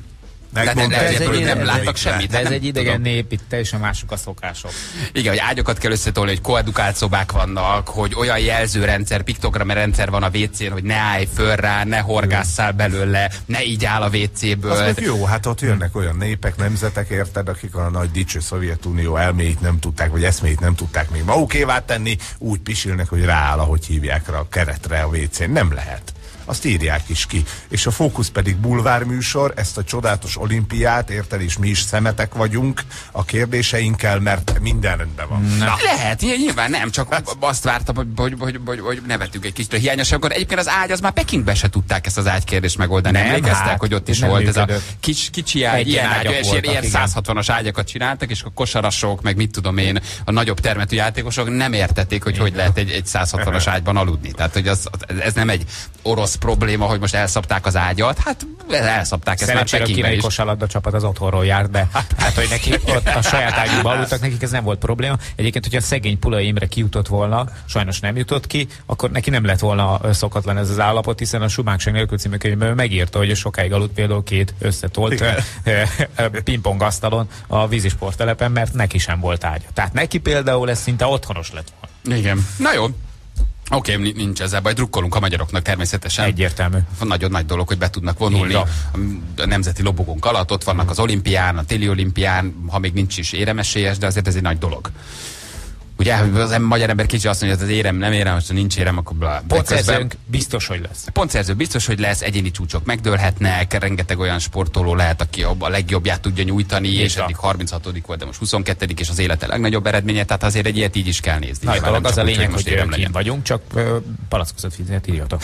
De nem, ez egy nem idegen- láttak semmit. De ez nem egy idegen tudom. nép, itt teljesen mások a szokások. Igen, hogy ágyakat kell összetolni, hogy koedukált szobák vannak, hogy olyan jelzőrendszer, piktogram rendszer van a vécén, hogy ne állj föl rá, ne horgásszál belőle, ne így áll a vécéből. Az meg jó, hát ott jönnek olyan népek, nemzetek, érted, akik a nagy dicső Szovjetunió elméit nem tudták, vagy eszméit nem tudták még magukévá tenni, úgy pisilnek, hogy rááll, ahogy hívják rá a keretre a vécén. Nem lehet. Azt írják is ki. És a Fókusz pedig bulvárműsor, ezt a csodálatos olimpiát, érted, és mi is szemetek vagyunk a kérdéseinkkel, mert minden rendben van. Na. Lehet, nyilván nem, csak azt vártam, hogy, hogy, hogy, hogy, hogy nevetünk egy kicsit a hiányosságokat. Egyébként az ágy, az már Pekingben se tudták ezt az ágykérdést megoldani. Nem, Emlékeztek, hát, hogy ott is nem volt ez a működött. kis, kicsi ágy, ilyen Egyen ágy, ágyak és voltak, ilyen igen. száz hatvanas ágyakat csináltak, és a kosarasok, meg mit tudom én, a nagyobb termetű játékosok nem értették, hogy hogy lehet egy, egy száz hatvanas ágyban aludni. Tehát, hogy az, ez nem egy orosz probléma, hogy most elszapták az ágyat, hát elszapták ezt már Szerencsére a Pekingben kínai is. kosárlabda csapat az otthonról járt be. Hát, hogy neki ott a saját ágyukba aludtak, nekik ez nem volt probléma. Egyébként, hogyha a szegény Pulai Imre kijutott volna, sajnos nem jutott ki, akkor neki nem lett volna szokatlan ez az állapot, hiszen a Sumánság nélkül című könyvben megírta, hogy sokáig aludt például két összetolt pingpongasztalon a vízisporttelepen, mert neki sem volt ágya. Tehát neki például ez szinte otthonos lett volna. Igen. Na jó. Oké, okay, nincs ezzel baj, drukkolunk a magyaroknak természetesen. Egyértelmű. Nagyon nagy dolog, hogy be tudnak vonulni Igen. a nemzeti lobogónk alatt, ott vannak az olimpián, a téli olimpián, ha még nincs is éremesélyes, de azért ez egy nagy dolog. Ugye, az magyar ember kicsi azt mondja, hogy az érem, nem érem, most ha nincs érem, akkor blá. Pontszerzőnk biztos, hogy lesz. Pontszerző biztos, hogy lesz, egyéni csúcsok megdőlhetnek, rengeteg olyan sportoló lehet, aki a legjobbját tudja nyújtani, Így és van. eddig harminchatodik volt, de most huszonkettedik és az élete legnagyobb eredménye, tehát azért egy ilyet így is kell nézni. Nagy Nyilván dolog, nem az a csak úgy, lényeg, most hogy érem kint legyen. vagyunk, csak ö, palackozat fizet, írjatok.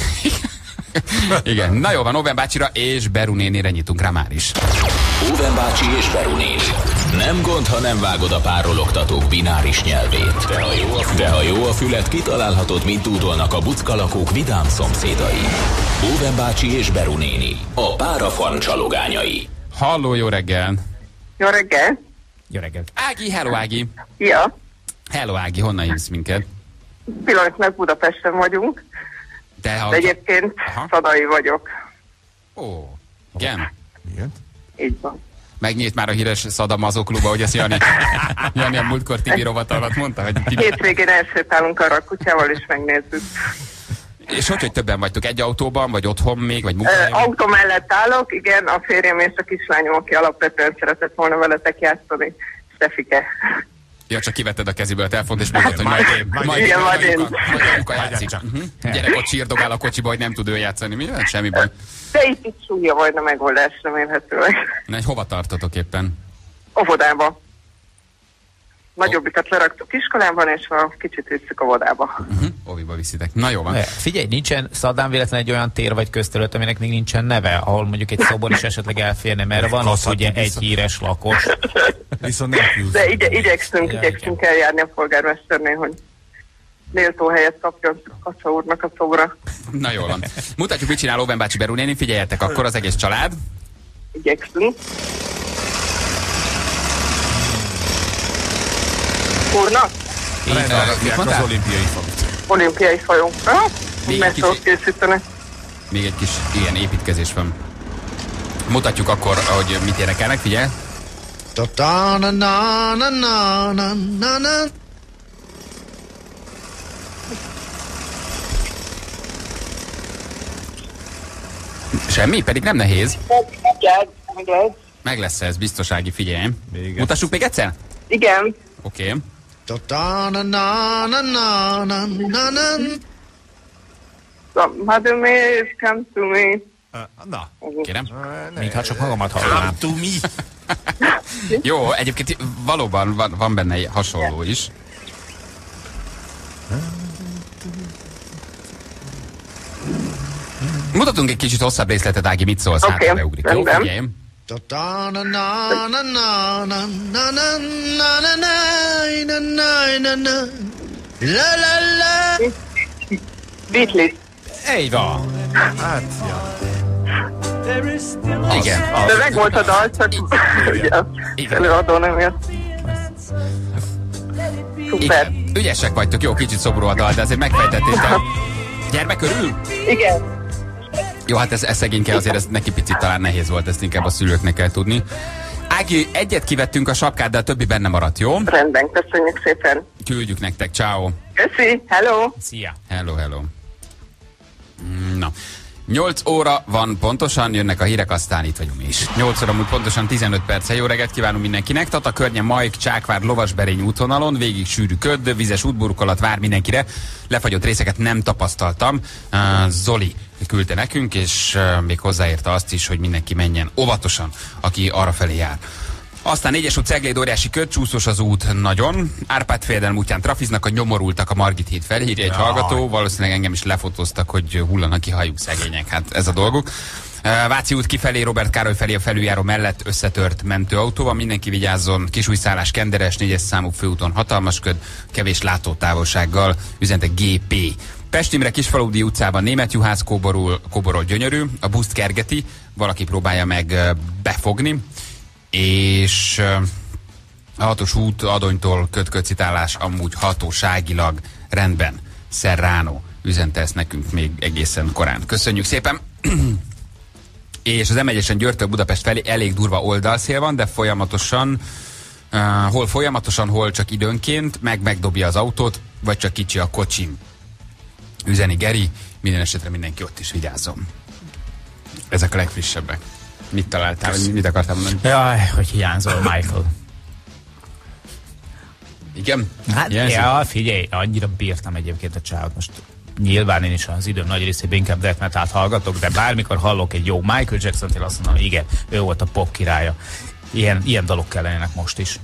Igen, na jó van, Óven bácsira és Beru nénire nyitunk rá már is. Óven bácsi és Beru néni. Nem gond, ha nem vágod a párologtatók bináris nyelvét. De ha jó a, de ha jó a fület, kitalálhatod, mint tudolnak a buckalakók vidám szomszédai. Óven bácsi és Beru néni. A párafarm csalogányai. Halló, jó reggel! Jó reggel! Jó reggelt. Ági, hello Ági! Ja, Hello Ági, honnan hívsz minket? pillanatnyilag Budapesten vagyunk, De, ha... de egyébként Aha. szadai vagyok. Ó, igen. Igen? Így van. Megnyílt már a híres Szadamazó kluba, hogy ezt Jani, Jani a múltkor Tibi rovat alatt mondta, hogy Tibi... Hétvégén elsétálunk arra a kutyával, és megnézzük. És hogy, hogy többen vagytok? Egy autóban, vagy otthon még, vagy Ö, munkahelyen? autó mellett állok, igen, a férjem és a kislányom, aki alapvetően szeretett volna veletek játszani. Stefike. Ja, csak kivetted a keziből a telefont, és mondtad, hogy majd én, majd én, Igen, majd majd én. anyuka, majd anyuka játszik. Uh-huh. Gyerek ott sírdogál a kocsiba, hogy nem tud ő játszani. Mi? Semmi baj. De itt is súlya majd a megoldás, remélhetőleg. Na, egy hova tartotok éppen? Óvodába. Nagyobbikat leraktuk iskolában, és a kicsit visszük óvodába. Uh-huh. Oviba viszitek. Na jó van. Ne, Figyelj, nincsen Szaddám véletlen egy olyan tér vagy közterület, aminek még nincsen neve, ahol mondjuk egy szobor is esetleg elférne, mert van ott Kasszati ugye egy vissza. híres lakos. Viszont nem kiúzzuk. De igye, igyekszünk, Ja, igyekszünk eljárni a polgármesternél, hogy méltó helyet kapjon Kassa úrnak a szobra. Na jól van. Mutatjuk, mit csinál Óven bácsi, Beru néni. Figyeljetek, akkor az egész család. Igyekszünk. Úrnak, Rendben Mit rakják az mondtál? olimpiai falut. olimpiai fajunkra, Még egy metrót kicsi- készítenek. Még egy kis ilyen építkezés van. Mutatjuk akkor, hogy mit énekelnek, figyelj. Semmi? Pedig nem nehéz. Meg lesz ez, biztosági, figyelj. Még Mutassuk még egyszer? Igen, Oké. Okay. Mother Mary, come to me. Na, Kérem. Mintha csak magamat hallanám. to me. Jó, egyébként valóban van, van benne hasonló is. Mutatunk egy kicsit hosszabb részletet, Ági, mit szólsz? Oké, Hát, ha beugrik. Jó, rendben. figyelj. Beatles. Így van. Hát, ja. Igen. De meg volt a dal, csak ugye Igen. előadó nem jött. Szuper. Igen. Ügyesek vagytok, jó, kicsit szomorú a dal, de azért megfejtettétek. Gyermek örül? Igen. Jó, hát ez, ez szegényke azért ez neki picit talán nehéz volt, ezt inkább a szülőknek kell tudni. Ági, egyet kivettünk a sapkát, de a többi benne maradt, jó? Rendben, köszönjük szépen. Küldjük nektek, ciao. Köszi, hello. Szia! Hello, hello. Na, nyolc óra van pontosan, jönnek a hírek, aztán itt vagyunk mi is. nyolc óra múlt pontosan tizenöt perce. Jó reggelt kívánunk mindenkinek. Tata környe, Majk, Csákvár, Lovasberény útvonalon, végig sűrű köd, vizes útburkolat vár mindenkire. Lefagyott részeket nem tapasztaltam. Uh, Zoli küldte nekünk, és uh, még hozzáérte azt is, hogy mindenki menjen óvatosan, aki arrafelé jár. Aztán négyes út Cegléd, óriási köd, csúszós az út nagyon. Árpád fejedelem útján trafiznak, a nyomorultak a Margit híd felé, írja egy Jaj. hallgató. Valószínűleg engem is lefotóztak, hogy hullanak ki hajuk szegények. Hát ez a dolguk. Váci út kifelé, Robert Károly felé a felüljáró mellett összetört mentőautóval. Mindenki vigyázzon, Kisújszállás, Kenderes, négyes számú főúton hatalmas köd, kevés látótávolsággal, üzente gé pé. Pest Imre Kisfaludy utcában német juhász kóborol, kóborol gyönyörű, a buszt kergeti, valaki próbálja meg befogni, és a hatos út Adonytól kötköcitálás amúgy hatóságilag rendben. Serrano üzente ezt nekünk még egészen korán. Köszönjük szépen! És az em egyesen Győrtől Budapest felé elég durva oldalszél van, de folyamatosan, uh, hol folyamatosan, hol csak időnként, meg megdobja az autót, vagy csak kicsi a kocsim. Üzeni Geri, minden esetre mindenki ott is vigyázzon. Ezek a legfrissebbek. Mit találtál, vagy mit akartál mondani? Jaj, hogy hiányzol, Michael. Igen? Hát, Hiányzik? ja, figyelj, annyira bírtam egyébként a csávot. Most nyilván én is az időm nagy részében inkább death metalt hallgatok, de bármikor hallok egy jó Michael Jackson-t, én azt mondom, igen, ő volt a pop királya. Ilyen, ilyen dalok kellenének most is.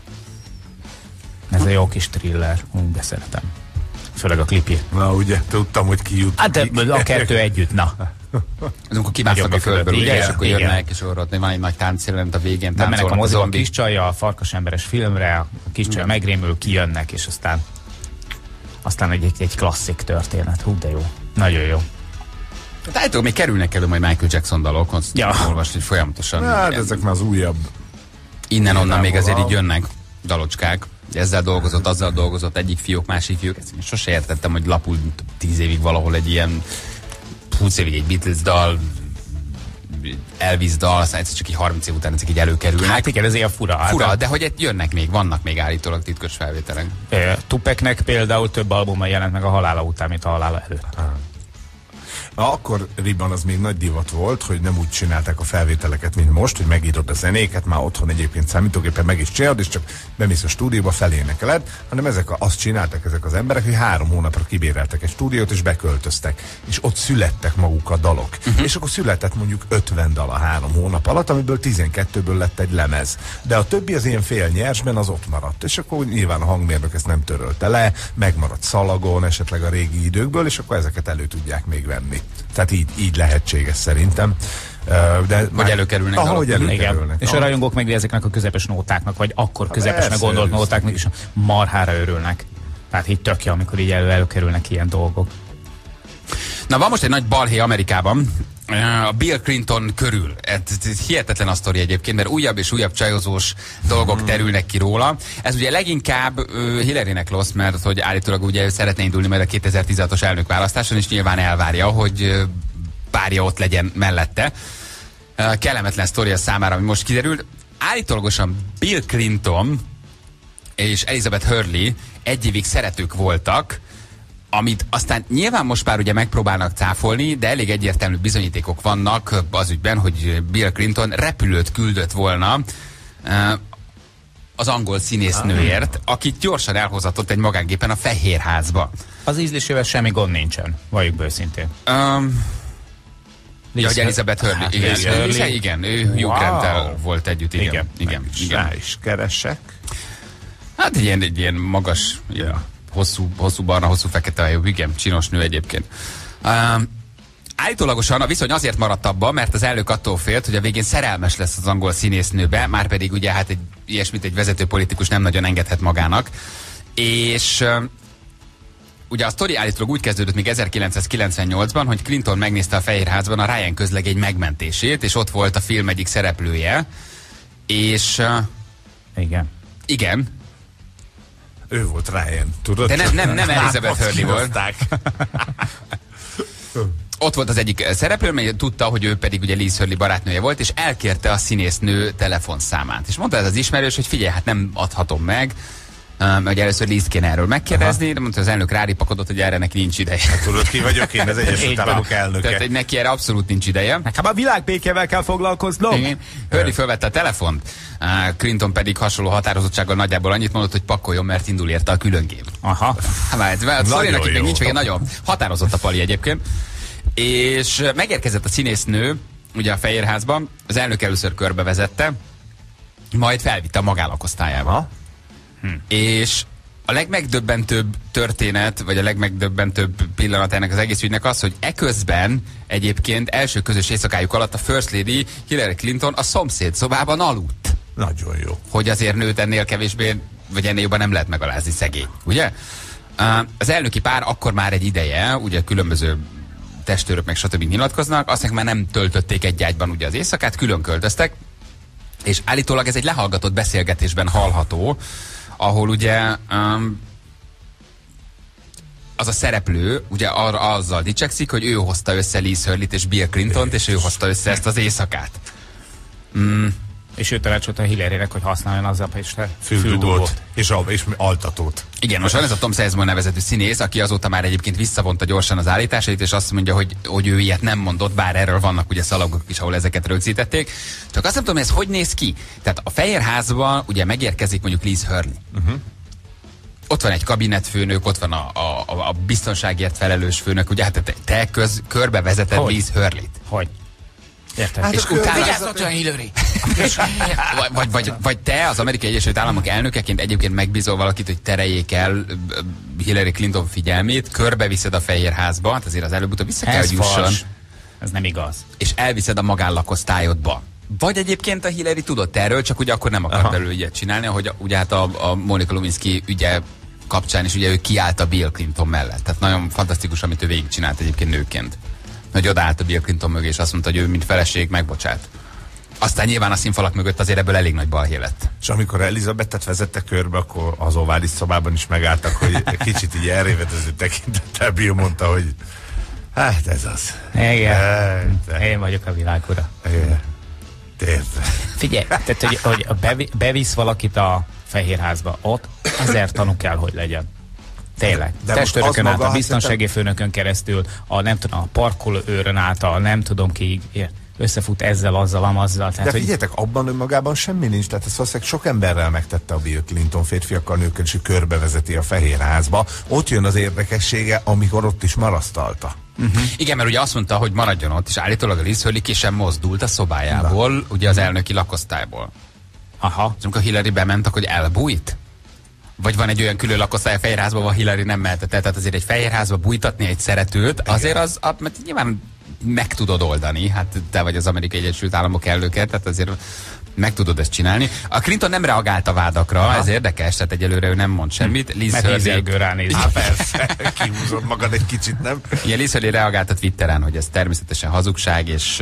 Ez a jó kis thriller, hú, de szeretem. Főleg a klipjét. Na ugye, tudtam, hogy ki jut. Hát de a kettő együtt, na. Az, amikor kimásznak a Nagyobb földből, ugye, igen, és akkor igen. jönnek, és orrot, van egy nagy táncjelenet a végén, Bemennek a táncolnak a moziba a zombik. kis csajja, a farkasemberes filmre, a kis csaj megrémül, kijönnek, és aztán aztán egy, egy klasszik történet. Hú, de jó. Nagyon jó. Hát állítólag még kerülnek elő majd Michael Jackson dalok, azt Ja. olvasni, hogy folyamatosan. Hát ezek már az újabb. Innen-onnan még azért így Nyilvánvalóan. jönnek dalocskák. Ezzel dolgozott, azzal dolgozott, egyik fiók, másik fiók. Ezt én sose értettem, hogy lapul tíz évig valahol egy ilyen, húsz évig egy Beatles dal, Elvis dal, aztán egyszer csak így harminc év után ezek így előkerülnek. Hát igen, ez ilyen fura. Fura, Hát, de hogy egy- jönnek még, vannak még állítólag titkos felvételek. ö, Tupacnek például több albuma jelent meg a halála után, mint a halála előtt. Na, akkoriban az még nagy divat volt, hogy nem úgy csinálták a felvételeket, mint most, hogy megírod a zenéket, már otthon egyébként számítógépen meg is csinálod, és csak bemész a stúdióba, felénekeled, hanem ezek a, azt csináltak ezek az emberek, hogy három hónapra kibéreltek egy stúdiót, és beköltöztek, és ott születtek maguk a dalok. Uh-huh. És akkor született mondjuk ötven dal a három hónap alatt, amiből tizenkettőből lett egy lemez. De a többi az ilyen fél nyersben az ott maradt, és akkor nyilván a hangmérnök ezt nem törölte le, megmaradt szalagon, esetleg a régi időkből, és akkor ezeket elő tudják még venni. Tehát így, így lehetséges szerintem. Ö, De Vagy előkerülnek Ahogy dalok. előkerülnek. Igen. És a rajongók meg ezeknek a közepes nótáknak, vagy akkor közepesnek persze, gondolt őszintén. nótáknak is marhára örülnek. Tehát így tök jó, amikor így elő előkerülnek ilyen dolgok. Na, van most egy nagy balhé Amerikában, a Bill Clinton körül. Ez, ez hihetetlen a sztori egyébként, mert újabb és újabb csajozós dolgok terülnek ki róla. Ez ugye leginkább uh, Hillarynek rossz, mert hogy állítólag ugye ő szeretne indulni majd a kétezer-tizenhatos elnökválasztáson, és nyilván elvárja, hogy uh, párja ott legyen mellette. Uh, kellemetlen sztori a számára, ami most kiderült. Állítólagosan Bill Clinton és Elizabeth Hurley egy évig szeretők voltak, amit aztán nyilván most már ugye megpróbálnak cáfolni, de elég egyértelmű bizonyítékok vannak az ügyben, hogy Bill Clinton repülőt küldött volna uh, az angol színésznőért, akit gyorsan elhozatott egy magángépen a Fehérházba. Az ízlésével semmi gond nincsen, valljuk be őszintén. Um, ja, hogy Elizabeth Hurley, Hát, igen, Liz ő, Hurley. igen, ő Hugh Wow. Grant-tel volt együtt, igen, igen, igen, És igen. rá is keresek. Hát egy ilyen, egy ilyen magas, ilyen hosszú, hosszú barna, hosszú fekete hajú, igen, csinos nő egyébként. Um, állítólagosan a viszony azért maradt abban, mert az elnök attól félt, hogy a végén szerelmes lesz az angol színésznőbe, már pedig ugye hát egy ilyesmit egy vezető politikus nem nagyon engedhet magának. És um, ugye a sztori állítólag úgy kezdődött még ezerkilencszázkilencvennyolcban, hogy Clinton megnézte a Fehérházban a Ryan közlegény megmentését, és ott volt a film egyik szereplője, és uh, Igen. igen, Ő volt Ryan, tudod? de nem, nem, nem Elizabeth Azt Hurley volt. kihozták. Ott ott volt az egyik szereplő, mert tudta, hogy ő pedig ugye Liz Hurley barátnője volt, és elkérte a színésznő telefonszámát. És mondta ez az ismerős, hogy figyelj, hát nem adhatom meg, Um, hogy először Liz kéne erről megkérdezni, Aha. de mondta, az elnök ráripakodott, hogy erre neki nincs ideje. Hát tudod, ki vagyok én, az Egyesült Államok elnöke. Tehát, hogy neki erre abszolút nincs ideje. Nekem a világbékével kell foglalkoznom. Hurley fölvette a telefont, uh, Clinton pedig hasonló határozottsággal nagyjából annyit mondott, hogy pakoljon, mert indul érte a különgép. Aha. Hát, szóval neki még nincs, még nagyon határozott a pali egyébként. És megérkezett a színésznő, ugye a Fehérházban, az elnök először körbevezette, majd felvitte a magálakosztályába. Aha. Hm. És a legmegdöbbentőbb történet, vagy a legmegdöbbentőbb pillanat ennek az egész ügynek az, hogy eközben egyébként első közös éjszakájuk alatt a First Lady Hillary Clinton a szomszéd szobában aludt. Nagyon jó. Hogy azért nőt ennél kevésbé, vagy ennél jobban nem lehet megalázni, szegény, ugye? Az elnöki pár akkor már egy ideje, ugye különböző testőrök meg stb. Nyilatkoznak, aztán már nem töltötték egy ágyban ugye az éjszakát, külön költöztek, és állítólag ez egy lehallgatott beszélgetésben hallható, ahol ugye um, az a szereplő ugye arra, azzal dicsekszik, hogy ő hozta össze Liz Hurleyt és Bill Clintont, és ő hozta össze ezt az éjszakát. Mm. És ő tanácsolta Hillarynek, hogy használjon azzal is füldugót és, és altatót. Igen, most van ez a Tom Sizemore nevezetű színész, aki azóta már egyébként visszavonta gyorsan az állításait, és azt mondja, hogy, hogy ő ilyet nem mondott, bár erről vannak ugye szalagok is, ahol ezeket rögzítették. Csak azt nem tudom, ez hogy néz ki. Tehát a Fehérházban ugye megérkezik mondjuk Liz Hurley. Uh-huh. Ott van egy kabinetfőnök, ott van a, a, a biztonságért felelős főnök, ugye hát te, te köz, körbevezeted Liz Hurleyt. Hogy? Érted? Hát és utána... Vigyázz, Hillary! vagy, vagy, vagy, vagy te az Amerikai Egyesült Államok elnökeként egyébként megbízol valakit, hogy tereljék el Hillary Clinton figyelmét, körbeviszed a Fehérházba, hát azért az előbb-utóbb vissza kell, hogy jusson. Ez nem igaz. És elviszed a magánlakosztályodba. Vagy egyébként a Hillary tudott erről, csak ugye akkor nem akart belőle ügyet csinálni, ahogy ugye hát a, a Monica Lewinsky ügye kapcsán is ugye ő kiállt a Bill Clinton mellett. Tehát nagyon fantasztikus, amit ő végigcsinált egyébként nőként. Hogy odaállt a Bill Clinton mögé, és azt mondta, hogy ő, mint feleség, megbocsát. Aztán nyilván a színfalak mögött azért ebből elég nagy balhé lett. És amikor Elizabethet vezette körbe, akkor az ovális szobában is megálltak, hogy kicsit így elrévedező tekintettel Bill mondta, hogy hát ez az. Igen. Hát, én vagyok a világ ura. Igen. Térde. Figyelj, tehát, hogy, hogy bevi, bevisz valakit a Fehérházba, ott ezer tanú kell, hogy legyen. Tényleg. De testőrökön át, a biztonsági főnökön keresztül, a nem tudom, a parkolőrön át, a nem tudom ki összefut ezzel, azzal, amazzal. Tehát, de figyeljetek, hogy... abban önmagában semmi nincs, tehát ezt valószínűleg sok emberrel megtette a Bill Clinton, férfiakkal, nőkkel, és körbevezeti a Fehérházba. Ott jön az érdekessége, amikor ott is marasztalta. Uh-huh. Igen, mert ugye azt mondta, hogy maradjon ott, és állítólag a Liz Hurley ki sem mozdult a szobájából, Na. ugye az elnöki lakosztályból. Aha. És amikor Hillary bement, akkor elbújt? Vagy van egy olyan külön lakosztály a Fehérházban, ahol Hillary nem mehetett el, tehát azért egy Fehérházba bújtatni egy szeretőt, azért az, az mert nyilván meg tudod oldani, hát te vagy az Amerikai Egyesült Államok elnöke, tehát azért meg tudod ezt csinálni. A Clinton nem reagált a vádakra, Aha. ez érdekes, tehát egyelőre ő nem mond semmit. Liz Hurley ránéz. Há, persze, kihúzod magad egy kicsit, nem? Igen, Liz Hurley reagált a Twitteren, hogy ez természetesen hazugság, és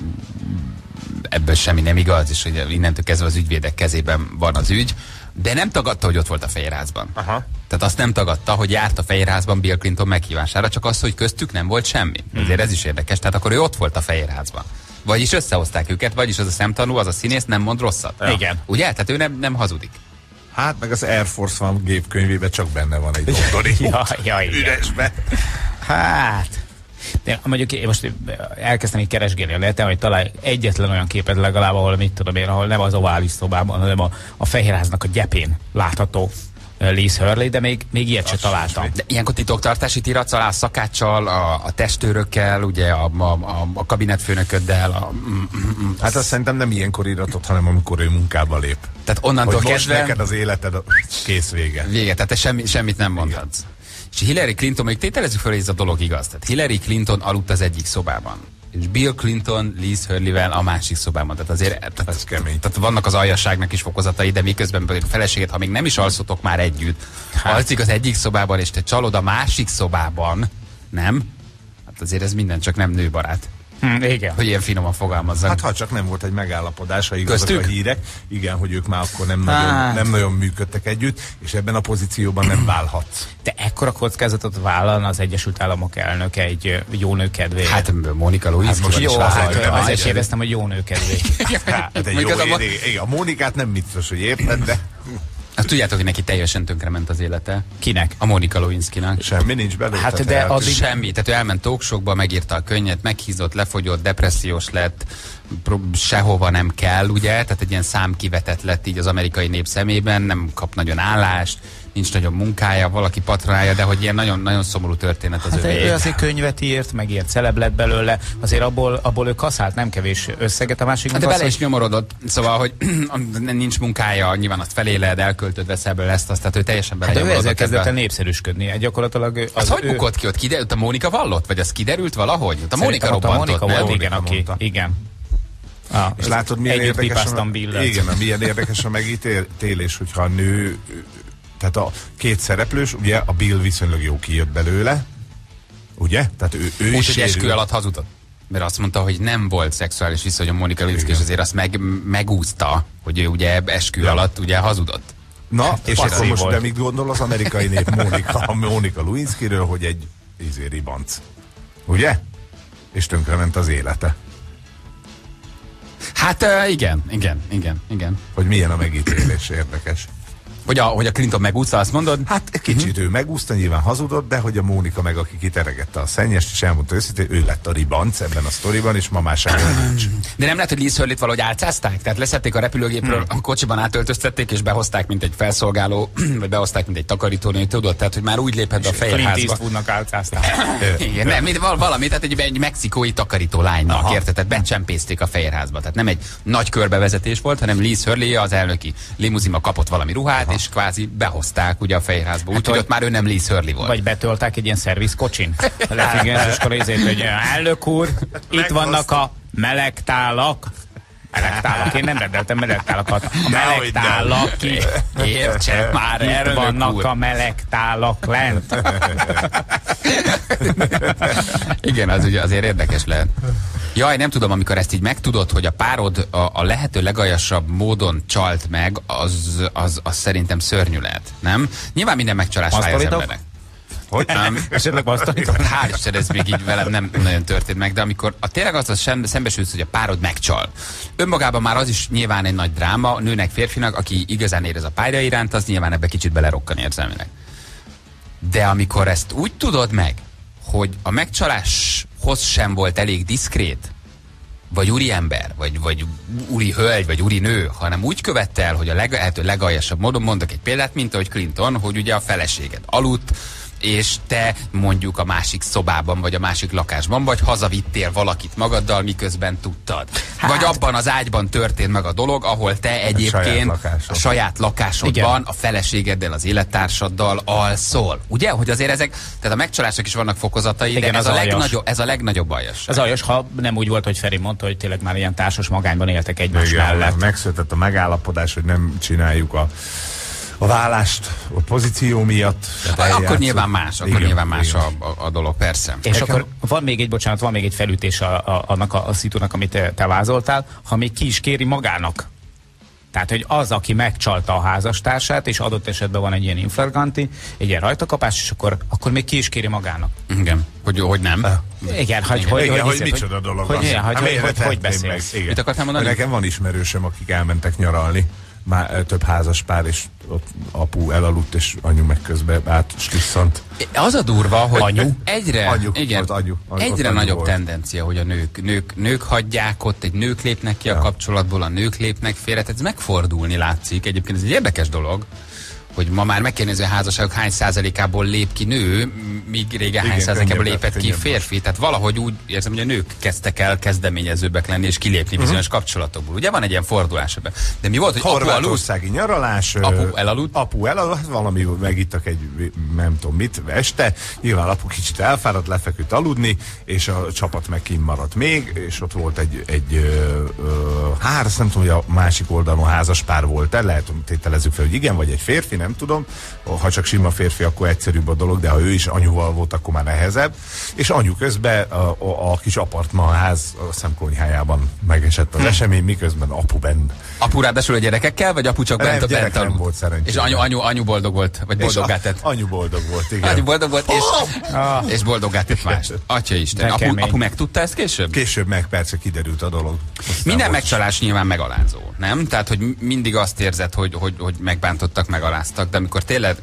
ebből semmi nem igaz, és hogy innentől kezdve az ügyvédek kezében van az ügy, de nem tagadta, hogy ott volt a Fehérházban. Aha. Tehát azt nem tagadta, hogy járt a Fehérházban Bill Clinton meghívására, csak az, hogy köztük nem volt semmi. Hmm. Ezért ez is érdekes, tehát akkor ő ott volt a Fehérházban. Vagyis összehozták őket, vagyis az a szemtanú, az a színész nem mond rosszat. Ja. Igen. Ugye? Tehát ő nem, nem hazudik. Hát meg az Air Force One gépkönyvében csak benne van egy londoni ja, ja, üresbe. Hát... De mondjuk én most elkezdtem így keresgélni a neten, hogy találj egyetlen olyan képet legalább, ahol mit tudom én, ahol nem az ovális szobában, hanem a, a Fehérháznak a gyepén látható Liz Hurley, de még, még ilyet se találtam. De ilyenkor titoktartási iratsz alá szakáccsal, a, a testőrökkel, ugye a, a, a kabinetfőnököddel. A, hát azt szerintem nem ilyenkor iratot, hanem amikor ő munkába lép. Tehát onnantól hogy kezdve... most neked az életed a kész vége. Vége, tehát te semmi, semmit nem mondhatsz. És Hillary Clinton, még tételezzük fel, hogy ez a dolog igaz. Tehát Hillary Clinton aludt az egyik szobában. És Bill Clinton Liz Hurleyvel a másik szobában. Tehát azért tehát, ez kemény. Tehát vannak az aljasságnak is fokozatai, de miközben a feleséget, ha még nem is alszotok már együtt, hát. alszik az egyik szobában, és te csalod a másik szobában, nem? Hát azért ez minden csak nem nőbarát. Hm, igen. Hogy ilyen finoman fogalmazzak. Hát ha csak nem volt egy megállapodás, ha igazak Köztük? a hírek, igen, hogy ők már akkor nem nagyon, Hát. nem nagyon működtek együtt, és ebben a pozícióban nem válhatsz. De ekkora kockázatot vállalna az Egyesült Államok elnöke egy ö, jó nő kedvéért. Hát Monika Lewinsky most van jó, is hát lázadja. ö, azért azért. kérdeztem, hogy jó nő kedvéért. Hát egy Mondjuk jó, az a mo- igen, igen, a Mónikát nem biztos, hogy érted, de Azt tudjátok, hogy neki teljesen tönkrement az élete? Kinek? A Monika Lewinskynak. semmi nincs belőle. Hát tehát de el- addig- Semmi. Tehát ő elment talkshowba, megírta a könyvet, meghízott, lefogyott, depressziós lett, pro- sehova nem kell, ugye? Tehát egy ilyen számkivetett lett így az amerikai nép szemében, nem kap nagyon állást, nincs nagyon munkája, valaki patronálja, de hogy ilyen nagyon, nagyon szomorú történet az Hát övé. ő azért könyvet írt, meg ilyen celeb lett belőle, azért abból, abból ő kaszált nem kevés összeget, a másik Hát meg de az, bele is hogy nyomorodott, szóval, hogy nincs munkája, nyilván azt feléled, elköltöd, veszel belőle ezt, azt, tehát ő teljesen hát ő ezzel belenyomorodott kezdett el ebbe. népszerűsködni. Hát gyakorlatilag ő- Az, az hogy ő- bukott ki ott? Kiderült, a Mónika vallott? Vagy az kiderült valahogy? Ott a Mónika Szerintem ott a robbantott, Mónika nem? volt, igen, Mónika aki, mondta. igen. Ah, És látod, milyen együtt érdekes pipáztam a, Billet. igen, milyen érdekes a megítélés, hogyha a nő, tehát a két szereplős, ugye a Bill viszonylag jó kijött belőle, ugye? Tehát ő, ő Úgy, is hogy eskü sérül. alatt hazudott. Mert azt mondta, hogy nem volt szexuális viszony a Monika Lewinsky, és azért azt meg, megúszta, hogy ő ugye eskü Ja. alatt ugye hazudott. Na, és passzív akkor most volt. de mit gondol az amerikai nép Monika, a Monika Lewinskyről, hogy egy izé ribanc. Ugye? És tönkrement az élete. Hát uh, igen, igen, igen, igen. Hogy milyen a megítélés, érdekes. Hogy a, hogy a Clinton megúszta, azt mondod? Hát egy kicsit uh-huh. ő megúszta, nyilván hazudott, de hogy a Mónika meg, aki kiteregette a szennyest, és elmondta őszintén, ő lett a ribanc ebben a sztoriban, és ma már semmi nincs. De nem lehet, hogy Liz Hurley-t valahogy álcázták? Tehát leszették a repülőgépről, a kocsiban átöltöztették, és behozták, mint egy felszolgáló, vagy behozták, mint egy takarítónő, tudod? Tehát, hogy már úgy lépett be a Clint Fehérházba. Eastwoodnak álcázták. Igen, nem, mint val- valami, tehát egy, egy mexikói takarító lánynak, Aha. érted? Tehát becsempészték a Fehérházba. Tehát nem egy nagy körbevezetés volt, hanem Liz Hurley az elnöki limuzinba kapott valami ruhát, és kvázi behozták ugye a Fehérházba. Úgyhogy vagy- ott már ő nem Liz Hurley volt. Vagy betölták egy ilyen szervizkocsin. A lefigyelőskor ezért, hogy elnök úr, itt vannak a melegtálak. Melegtálak, én nem rendeltem melegtálakat. A melegtálak ki. Értse már, Itt elnök vannak úr. a melegtálak lent. Igen, az ugye azért érdekes lehet. Jaj, nem tudom, amikor ezt így megtudod, hogy a párod a, a lehető legaljasabb módon csalt meg, az, az, az szerintem szörnyű lehet, nem? Nyilván minden megcsalás fáj az Masztolítok? embernek. Hogy? Nem? Esetleg basztanítok? Hál' Isten, ez még így velem nem nagyon történt meg, de amikor a tényleg az, az sem, szembesülsz, hogy a párod megcsal. Önmagában már az is nyilván egy nagy dráma, nőnek, férfinak, aki igazán érez a párja iránt, az nyilván ebbe kicsit belerokkan érzelmileg. De amikor ezt úgy tudod meg, hogy a megcsaláshoz sem volt elég diszkrét, vagy úriember, vagy, vagy úri hölgy, vagy úri nő, hanem úgy követte el, hogy a leg, lehető legaljasabb módon, mondok egy példát, mint ahogy Clinton, hogy ugye a feleséged aludt, és te mondjuk a másik szobában, vagy a másik lakásban, vagy hazavittél valakit magaddal, miközben tudtad. Hát, vagy abban az ágyban történt meg a dolog, ahol te egyébként saját lakásod. a saját lakásodban, Igen. a feleségeddel, az élettársaddal alszol. Ugye, hogy azért ezek, tehát a megcsalások is vannak fokozatai, Igen, de ez az a, aljas. legnagyobb, ez a legnagyobb aljas. Az aljas, ha nem úgy volt, hogy Feri mondta, hogy tényleg már ilyen társas magányban éltek egymás Igen, mellett. megszületett a megállapodás, hogy nem csináljuk a, a vállást a pozíció miatt. Tehát Akkor eljátszunk. nyilván más, akkor Igen, nyilván más igen. a, a, a dolog, persze. És Nekem- akkor van még egy, bocsánat, van még egy felütés a, a, annak a, a szitunak, amit te, te vázoltál, ha még ki is kéri magának. Tehát, hogy az, aki megcsalta a házastársát, és adott esetben van egy ilyen infraganti, egy ilyen rajtakapás, és akkor, akkor még ki is kéri magának. Igen, hogy, hogy nem. Igen, hogy, hogy, Igen, hogy hiszed, micsoda dolog hogy, az. igen, hogy, Hát hogy, miért hogy, hogy tehetném beszélsz. meg? Igen. Mit akartál mondani? Nekem van ismerősöm, akik elmentek nyaralni, már ö, több házas pár, és ott apu elaludt, és anyu meg közben átstisszant. Az a durva, hogy Anyu? egyre, Anyu, igen, volt anyu. Ott egyre anyu nagyobb volt. tendencia, hogy a nők, nők, nők hagyják ott, egy nők lépnek ki a Ja. kapcsolatból, a nők lépnek félre, tehát ez megfordulni látszik. Egyébként ez egy érdekes dolog, hogy ma már meg kell nézni, a házasságok hány százalékából lép ki nő, míg régen hány Igen, százalékából könnyebb, lépett ki könnyebb férfi. Tehát valahogy úgy érzem, hogy a nők kezdtek el kezdeményezőbbek lenni és kilépni bizonyos kapcsolatokból. Ugye van egy ilyen fordulás ebben. De mi volt, hogy apu aludt? Horvátországi nyaralás. ö, Apu elaludt? Apu elaludt, hát valami megittak egy, nem tudom mit, este. Nyilván apu kicsit elfáradt, lefeküdt aludni, és a csapat meg kint maradt még, és ott volt egy, egy ö, ö, hát azt nem tudom, hogy a másik oldalon házas pár volt el, lehet, tételezzük fel, hogy igen, vagy egy férfi, nem tudom. Ha csak sima férfi, akkor egyszerűbb a dolog, de ha ő is anyuval volt, akkor már nehezebb. És anyu közben a, a, a kis apartmanház a szemkonyhájában megesett az hm. esemény, miközben apu benn. Apu ráadásul a gyerekekkel, vagy apu csak bent a bent aludt? Volt szerencsére. És anyu, anyu, anyu boldog volt, vagy boldoggá tett? Anyu boldog volt, igen. Anyu boldog volt, és, oh! és boldoggá tett más. Atya Isten. Apu, apu megtudta ezt később? Később meg persze kiderült a dolog. Aztán minden megcsalás nyilván megalázó, nem? Tehát, hogy mindig azt érzed, hogy, hogy, hogy megbántottak, megaláztak, de amikor tényleg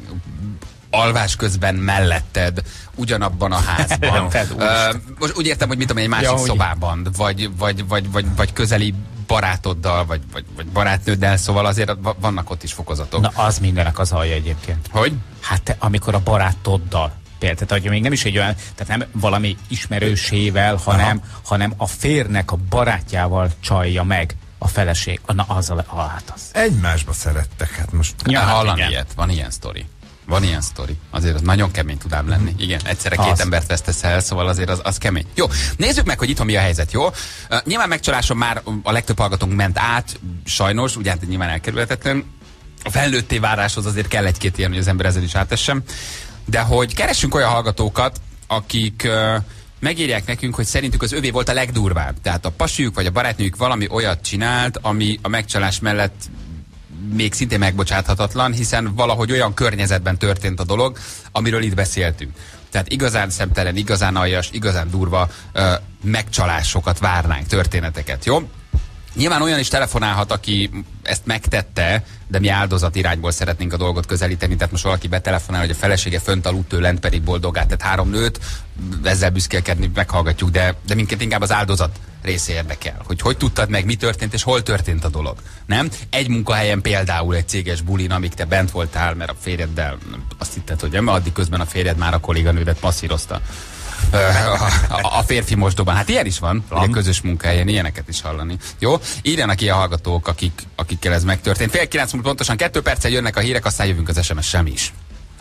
alvás közben melletted, ugyanabban a házban. uh, most úgy értem, hogy mit tudom, egy másik ja, szobában, vagy, vagy, vagy, vagy, vagy közeli barátoddal, vagy, vagy, vagy barátnőddel, szóval azért vannak ott is fokozatok. Na, az mindenek az alja egyébként. Hogy? Hát te, amikor a barátoddal például, tehát még nem is egy olyan, tehát nem valami ismerősével, hanem, hanem a férnek a barátjával csalja meg a feleség. Na, az a, a hát az. Egymásba szerettek, hát most. Ja, hát hallani ilyet, van ilyen sztori. Van ilyen sztori. Azért az nagyon kemény tud ám lenni. Igen, egyszerre két az. embert vesztesz el, szóval azért az, az kemény. Jó, nézzük meg, hogy itthon mi a helyzet, jó? Uh, nyilván megcsaláson már a legtöbb hallgatónk ment át, sajnos, ugye hát nyilván elkerülhetetlen. A felnőtté váráshoz azért kell egy-két ilyen, hogy az ember ezen is átessen. De hogy keressünk olyan hallgatókat, akik uh, megírják nekünk, hogy szerintük az övé volt a legdurvább. Tehát a pasiuk vagy a barátnőjük valami olyat csinált, ami a megcsalás mellett még szintén megbocsáthatatlan, hiszen valahogy olyan környezetben történt a dolog, amiről itt beszéltünk. Tehát igazán szemtelen, igazán aljas, igazán durva ö, megcsalásokat várnánk, történeteket, jó? Nyilván olyan is telefonálhat, aki ezt megtette, de mi áldozat irányból szeretnénk a dolgot közelíteni, tehát most valaki betelefonál, hogy a felesége fönt aludt, ő lent pedig boldogát, tehát három nőt, ezzel büszkélkedni meghallgatjuk, de, de minket inkább az áldozat része érdekel, hogy hogy tudtad meg, mi történt, és hol történt a dolog, nem? Egy munkahelyen például egy céges bulin, amíg te bent voltál, mert a férjeddel azt hitted, hogy nem, addig közben a férjed már a kolléganődet masszírozta. A, a, a férfi mosdóban. Hát ilyen is van, ugye közös munkahelyen, ilyeneket is hallani. Jó? Írjanak ilyen hallgatók, akik, akikkel ez megtörtént. Fél kilenc múlt pontosan kettő perccel jönnek a hírek, aztán jövünk az es em es-sem is.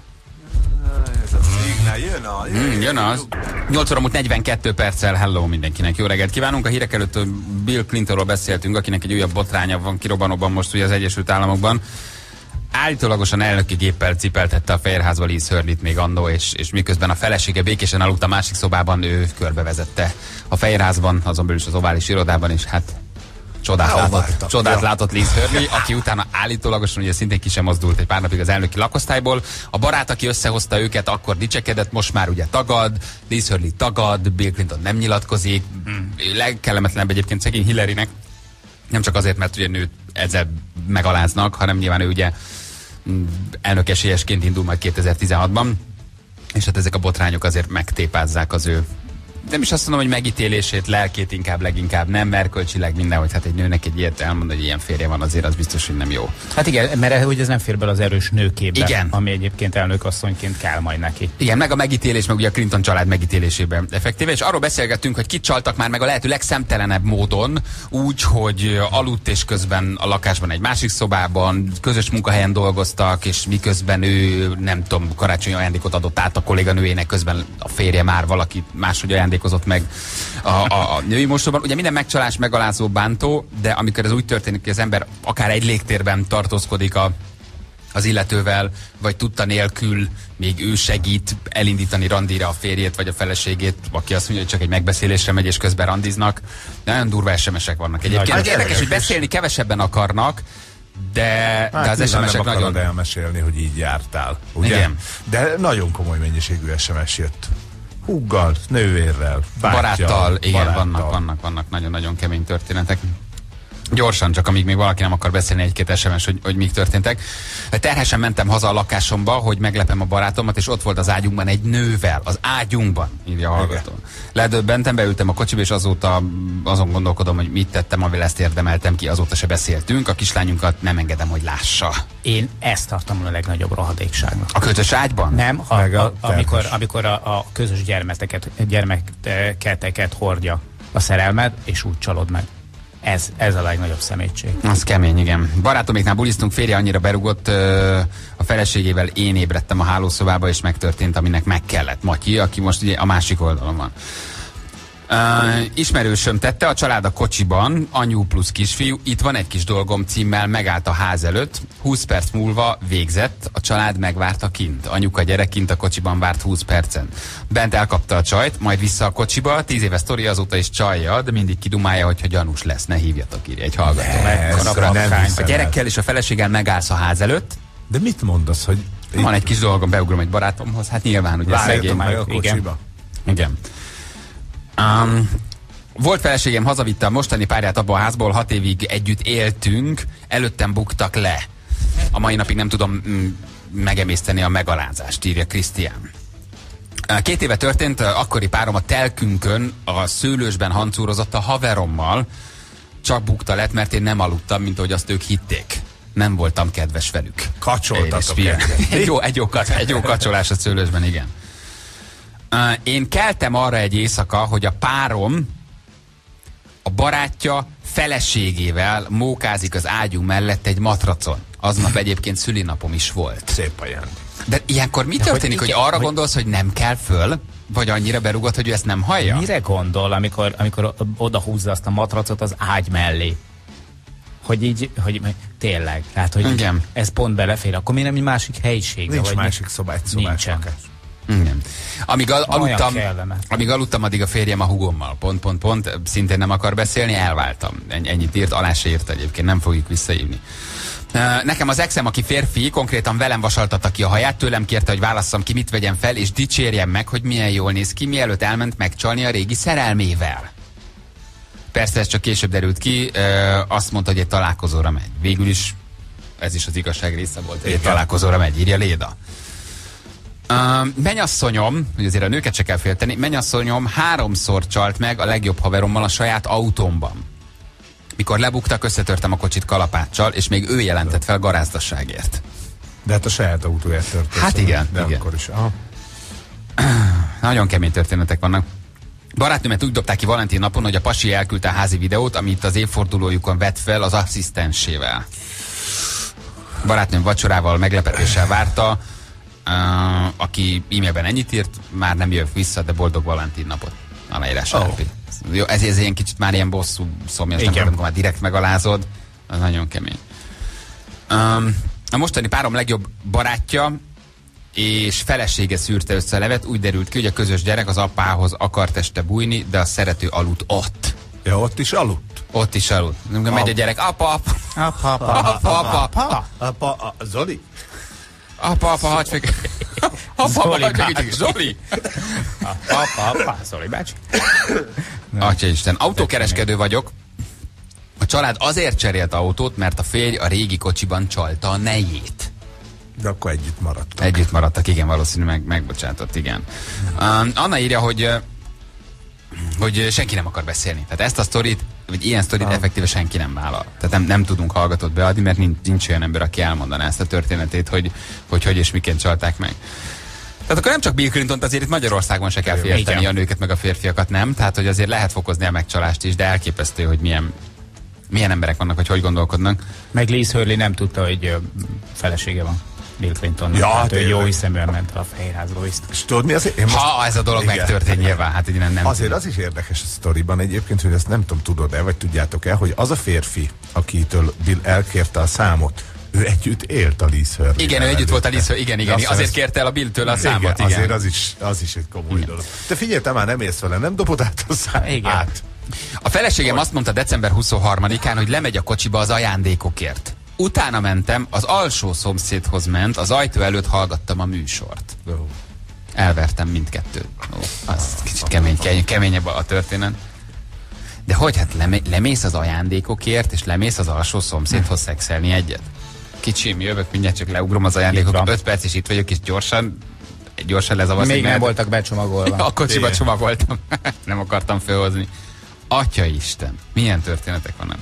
Ez a szignál, jön a... Mm, jön az. nyolc óra múlt negyvenkettő perccel, hello mindenkinek, jó reggelt kívánunk. A hírek előtt Bill Clintonról beszéltünk, akinek egy újabb botránya van kirobbanóban most ugye az Egyesült Államokban. Állítólagosan elnöki géppel cipeltette a Fehérházba Liz Hurleyt még annó, és, és miközben a felesége békésen aludt a másik szobában, ő körbevezette a Fehérházban, azon belül is az ovális irodában, és hát csodát Há, látott, csodát ja. látott Liz Hurley, aki utána állítólagosan ugye szintén ki sem mozdult egy pár napig az elnöki lakosztályból. A barát, aki összehozta őket, akkor dicsekedett, most már ugye tagad, Liz Hurley tagad, Bill Clinton nem nyilatkozik. Hmm. Legkellemetlenebb egyébként szegény Hillarynek, nem csak azért, mert ugye nőt ezzel megaláznak, hanem nyilván ő ugye elnök esélyesként indul majd kétezer-tizenhatban, és hát ezek a botrányok azért megtépázzák az ő, nem is azt mondom, hogy megítélését, lelkét inkább leginkább, nem erkölcsileg minden, hogy hát egy nőnek egy ilyet elmondani, hogy ilyen férje van, azért az biztos, hogy nem jó. Hát igen, mert hogy ez nem fér bele az erős nőképbe, igen. ami egyébként elnökasszonyként kell majd neki. Igen, meg a megítélés, meg ugye a Clinton család megítélésében effektíve, és arról beszélgettünk, hogy kit csaltak már meg a lehető legszemtelenebb módon, úgy, hogy aludt és közben a lakásban egy másik szobában, közös munkahelyen dolgoztak, és miközben ő, nem tudom, karácsonyi ajándékot adott át a kolléganőjének, közben a férje már valaki máshogy ajándékozott meg a, a, a női mosóban. Ugye minden megcsalás megalázó, bántó, de amikor ez úgy történik, hogy az ember akár egy légtérben tartózkodik a, az illetővel, vagy tudta nélkül még ő segít elindítani randira a férjét, vagy a feleségét, aki azt mondja, hogy csak egy megbeszélésre megy, és közben randiznak. De nagyon durva es em es-ek vannak egyébként. Hát érdekes, hogy beszélni kevesebben akarnak, de, hát de az es em es-ek nagyon... elmesélni, hogy így jártál, ugye? Igen. De nagyon komoly mennyiségű es em es jött. Húggal, nővérrel, bátyjal, baráttal, igen, baráttal. vannak, vannak, vannak nagyon-nagyon kemény történetek. Gyorsan, csak amíg még valaki nem akar beszélni egy-két es em es, hogy, hogy mik történtek. Terhesen mentem haza a lakásomba, hogy meglepem a barátomat, és ott volt az ágyunkban egy nővel. Az ágyunkban, írja a hallgató. Ledöbbentem, beültem a kocsiba, és azóta azon gondolkodom, hogy mit tettem, amivel ezt érdemeltem ki, azóta se beszéltünk. A kislányunkat nem engedem, hogy lássa. Én ezt tartom a legnagyobb rohadékságnak. A közös ágyban? Nem, ha, a, a, amikor, amikor a, a közös gyermekeket, gyermeketeket hordja a szerelmed, és úgy csalod meg. Ez, ez a legnagyobb szemétség. Az kemény, igen. Barátoméknál bulisztunk, férje annyira berugott, ö, a feleségével én ébredtem a hálószobába, és megtörtént, aminek meg kellett. Matyi, aki most ugye a másik oldalon van. Uh, ismerősöm tette, a család a kocsiban, anyu plusz kisfiú, itt van egy kis dolgom címmel, megállt a ház előtt, húsz perc múlva végzett, a család megvárta kint. Anyuka gyerek kint a kocsiban várt húsz percen. Bent elkapta a csajt, majd vissza a kocsiba, tíz éves sztori, azóta is csajja, de mindig kidumálja, hogyha gyanús lesz, ne hívjatok, írja egy hallgató. A gyerekkel és a feleséggel megállsz a ház előtt. De mit mondasz, hogy... Van egy kis dolgom, beugrom egy barátomhoz, hát nyilván, ugye szegény. Meg a kocsiba. Igen. Igen. Um, volt feleségem, hazavitte a mostani párját abban a házból, hat évig együtt éltünk, előttem buktak le. A mai napig nem tudom mm, megemészteni a megalázást, írja Krisztián. Két éve történt, akkori párom a telkünkön a szőlősben hancúrozott a haverommal, csak bukta lett, mert én nem aludtam, mint ahogy azt ők hitték. Nem voltam kedves velük. Kacsoltatok egy jó, egy, jó, egy jó kacsolás a szőlősben, igen. Uh, én keltem arra egy éjszaka, hogy a párom a barátja feleségével mókázik az ágyú mellett egy matracon. Aznap egyébként szülinapom is volt. Szép ajándék. De ilyenkor mi történik, hogy, hogy arra hogy... gondolsz, hogy nem kell föl? Vagy annyira berúgott, hogy ő ezt nem hallja? Mire gondol, amikor, amikor odahúzza azt a matracot az ágy mellé? Hogy így, hogy tényleg, tehát, hogy igen. Ez pont belefér. Akkor miért nem egy másik helyiségre? Nincs vagy másik szobá, egy szobás lakás. Igen. Amíg, al aludtam, amíg aludtam, addig a férjem a hugommal. Pont, pont, pont. Szintén nem akar beszélni, elváltam. Ennyit írt, alá se írt egyébként, nem fogjuk visszaívni. Nekem az exem, aki férfi, konkrétan velem vasaltatta ki a haját, tőlem kérte, hogy válasszam ki, mit vegyem fel, és dicsérjem meg, hogy milyen jól néz ki, mielőtt elment megcsalni a régi szerelmével. Persze ez csak később derült ki, azt mondta, hogy egy találkozóra megy. Végül is ez is az igazság része volt, hogy egy találkozóra megy, írja Léda. Uh, mennyasszonyom, hogy azért a nőket se kell félteni, mennyasszonyom háromszor csalt meg a legjobb haverommal a saját autómban. Mikor lebuktak, összetörtem a kocsit kalapáccsal, és még ő jelentett fel garázdaságért. De hát a saját autóját történt. Hát igen, de igen. Akkor is. Aha. Nagyon kemény történetek vannak. Barátnőmet úgy dobták ki Valentin napon, hogy a pasi elküldte a házi videót, amit az évfordulójukon vett fel az asszisztensével. Barátnőm vacsorával, meglepetéssel várta, Uh, aki e-mailben ennyit írt, már nem jövök vissza, de boldog Valentin napot. Aláírás oh. Jó, ez, ez ilyen kicsit már ilyen bosszú szomjas, nem tudom, már direkt megalázod. Az nagyon kemény. Um, a mostani párom legjobb barátja és felesége szűrte össze a levet, úgy derült ki, hogy a közös gyerek az apához akart este bújni, de a szerető aludt ott. Ja, ott is aludt? Ott is aludt. Amikor megy a gyerek, apa, apa, apa, apa, apa, apa, apa, Zoli? Apa, apa, hagyj meg. Apa, apa, hagyj meg. Zoli. Apa, apa, Zoli bácsi. Atya Isten, autókereskedő vagyok. A család azért cserélt autót, mert a férj a régi kocsiban csalta a nejét. De akkor együtt maradtak. Együtt maradtak, igen, valószínűleg meg, megbocsátott, igen. Um, Anna írja, hogy, hogy senki nem akar beszélni. Tehát ezt a sztorit, vagy ilyen sztorit ah. effektíve senki nem vállal. Tehát nem, nem tudunk hallgatót beadni, mert nincs, nincs olyan ember, aki elmondaná ezt a történetét, hogy hogy, hogy és miként csalták meg. Tehát akkor nem csak Bill Clintont, azért itt Magyarországon se kell félteni a nőket meg a férfiakat, nem? Tehát, hogy azért lehet fokozni a megcsalást is, de elképesztő, hogy milyen, milyen emberek vannak, hogy hogy gondolkodnak. Meg Liz Hurley nem tudta, hogy ö, felesége van Bill Clinton. Ja, hát ő jó hiszeműen ment a Fehérházba is. És tudod mi azért? Én most... Ha ez a dolog igen, megtörtént nyilván, hát így nem, nem azért tudom. Az is érdekes a sztoriban egyébként, hogy ezt nem tudom, tudod-e, vagy tudjátok-e, hogy az a férfi, akitől Bill elkérte a számot, ő együtt élt a Liz Hurley. Igen, ő együtt volt a Liz Hurley, igen, igen. Azért ezt... kérte el a Bill-től a számot, igen. igen. Azért az is, az is egy komoly igen. dolog. Te figyelj, te már nem érsz vele, nem dobod át a számot? Igen. Át. A feleségem azt mondta december huszonharmadikán, hogy lemegy a kocsiba az ajándékokért. Utána mentem, az alsó szomszédhoz ment, az ajtó előtt hallgattam a műsort. Oh. Elvertem mindkettőt. Oh, az kicsit kemény, kemény, keményebb a történet. De hogy hát lemé, lemész az ajándékokért, és lemész az alsó szomszédhoz szexelni egyet? Kicsim, jövök, mindjárt csak leugrom az ajándékokat, öt perc és itt vagyok, és gyorsan, gyorsan lezavaszik. Még nem voltak becsomagolva. A kocsiba igen. csomagoltam. Nem akartam felhozni. Atya Isten, milyen történetek vannak.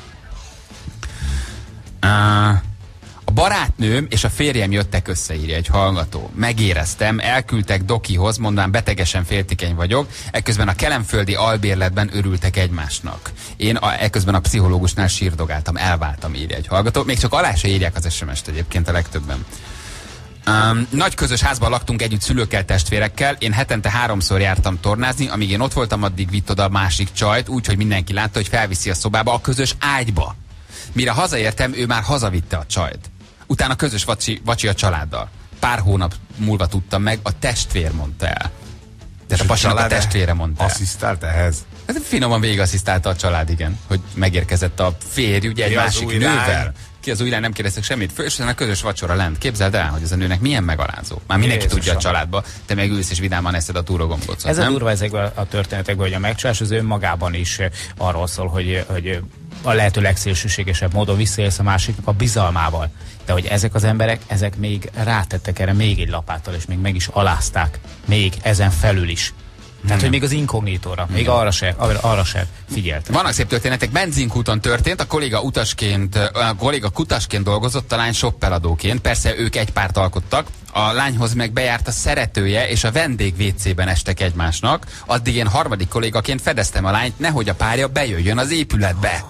Uh, a barátnőm és a férjem jöttek össze, írja egy hallgató. Megéreztem, elküldtek Dokihoz, mondván betegesen féltékeny vagyok, ekközben a kelemföldi albérletben örültek egymásnak. Én a, ekközben a pszichológusnál sírdogáltam, elváltam, írja egy hallgató. Még csak alá se írják az es em est egyébként a legtöbben. Um, nagy közös házban laktunk együtt szülőkkel, testvérekkel. Én hetente háromszor jártam tornázni, amíg én ott voltam, addig vitt oda a másik csajt, úgy, hogy mindenki látta, hogy felviszi a szobába, a közös ágyba. Mire hazaértem, ő már hazavitte a csajt. Utána közös vacsi, vacsi a családdal. Pár hónap múlva tudtam meg, a testvér mondta el. Tehát a pasinak a testvére mondta el. Asszisztált ehhez? Hát finoman végigasszisztálta a család, igen. Hogy megérkezett a férj, ugye egy Ki az másik új nővel. lány? Ki az új lány, nem kérdeztek semmit. Fősen a közös vacsora lent. Képzeld el, hogy ez a nőnek milyen megalázó. Már mindenki Jézusom. tudja a családba, te meg ülsz és vidáman eszed a túrogombócot, Ez a nem? durva ezekben a történetekben, hogy a megcsalás az önmagában is arról szól, hogy, hogy a lehető legszélsőségesebb módon visszaélsz a másiknak a bizalmával. De hogy ezek az emberek, ezek még rátettek erre még egy lapáttal, és még meg is alázták. Még ezen felül is. Tehát, hogy még az inkognitóra, még arra se, arra, arra se figyeltek. Vannak szép történetek, benzinkúton történt, a kolléga utasként, a kolléga kutasként dolgozott, a lány shoppeladóként, persze ők egy párt alkottak, a lányhoz meg bejárt a szeretője, és a vendég vécében estek egymásnak, addig én harmadik kollégaként fedeztem a lányt, nehogy a párja bejöjjön az épületbe.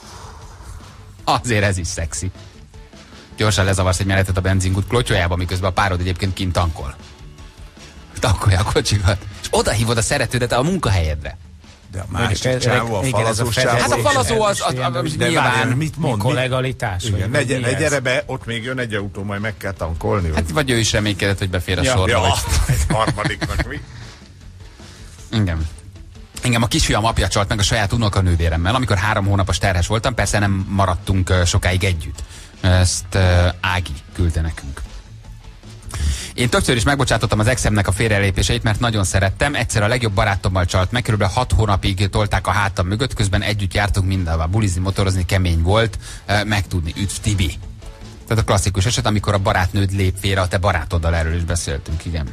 Azért ez is szexi. Gyorsan lezavarsz egy menetet a benzinkút klotyójába, miközben a párod egyébként kint tankol. Tankolja a kocsikat. És oda hívod a szeretődet a munkahelyedre. De a másik Mondjuk, csávó, a igen, ez a falazós fedezés. csávó. Hát a falazó az, az, az, az De nyilván... várjál, mit mond? Mikor Mi- legalitás? Igen, vagy ne, mi gy- ne ez? gyere be, ott még jön egy autó, majd meg kell tankolni. Vagy... Hát vagy ő is reménykedett, hogy befér a Ja. sorba. ja, Vagy... egy harmadiknak mi? Igen. Engem a kisfiam apja csalt meg a saját unokanővéremmel, amikor három hónapos terhes voltam, persze nem maradtunk uh, sokáig együtt. Ezt uh, Ági küldte nekünk. Én többször is megbocsátottam az exemnek a félrelépéseit, mert nagyon szerettem. Egyszer a legjobb barátommal csalt meg, körülbelül hat hónapig tolták a hátam mögött, közben együtt jártunk mindenhol. Bulizni, motorozni, kemény volt, uh, megtudni. Üdv Tibi. Tehát a klasszikus eset, amikor a barátnőd lép félre, a te barátoddal, erről is beszéltünk, igen.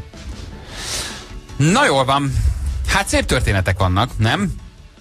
Na jól van. Hát szép történetek vannak, nem?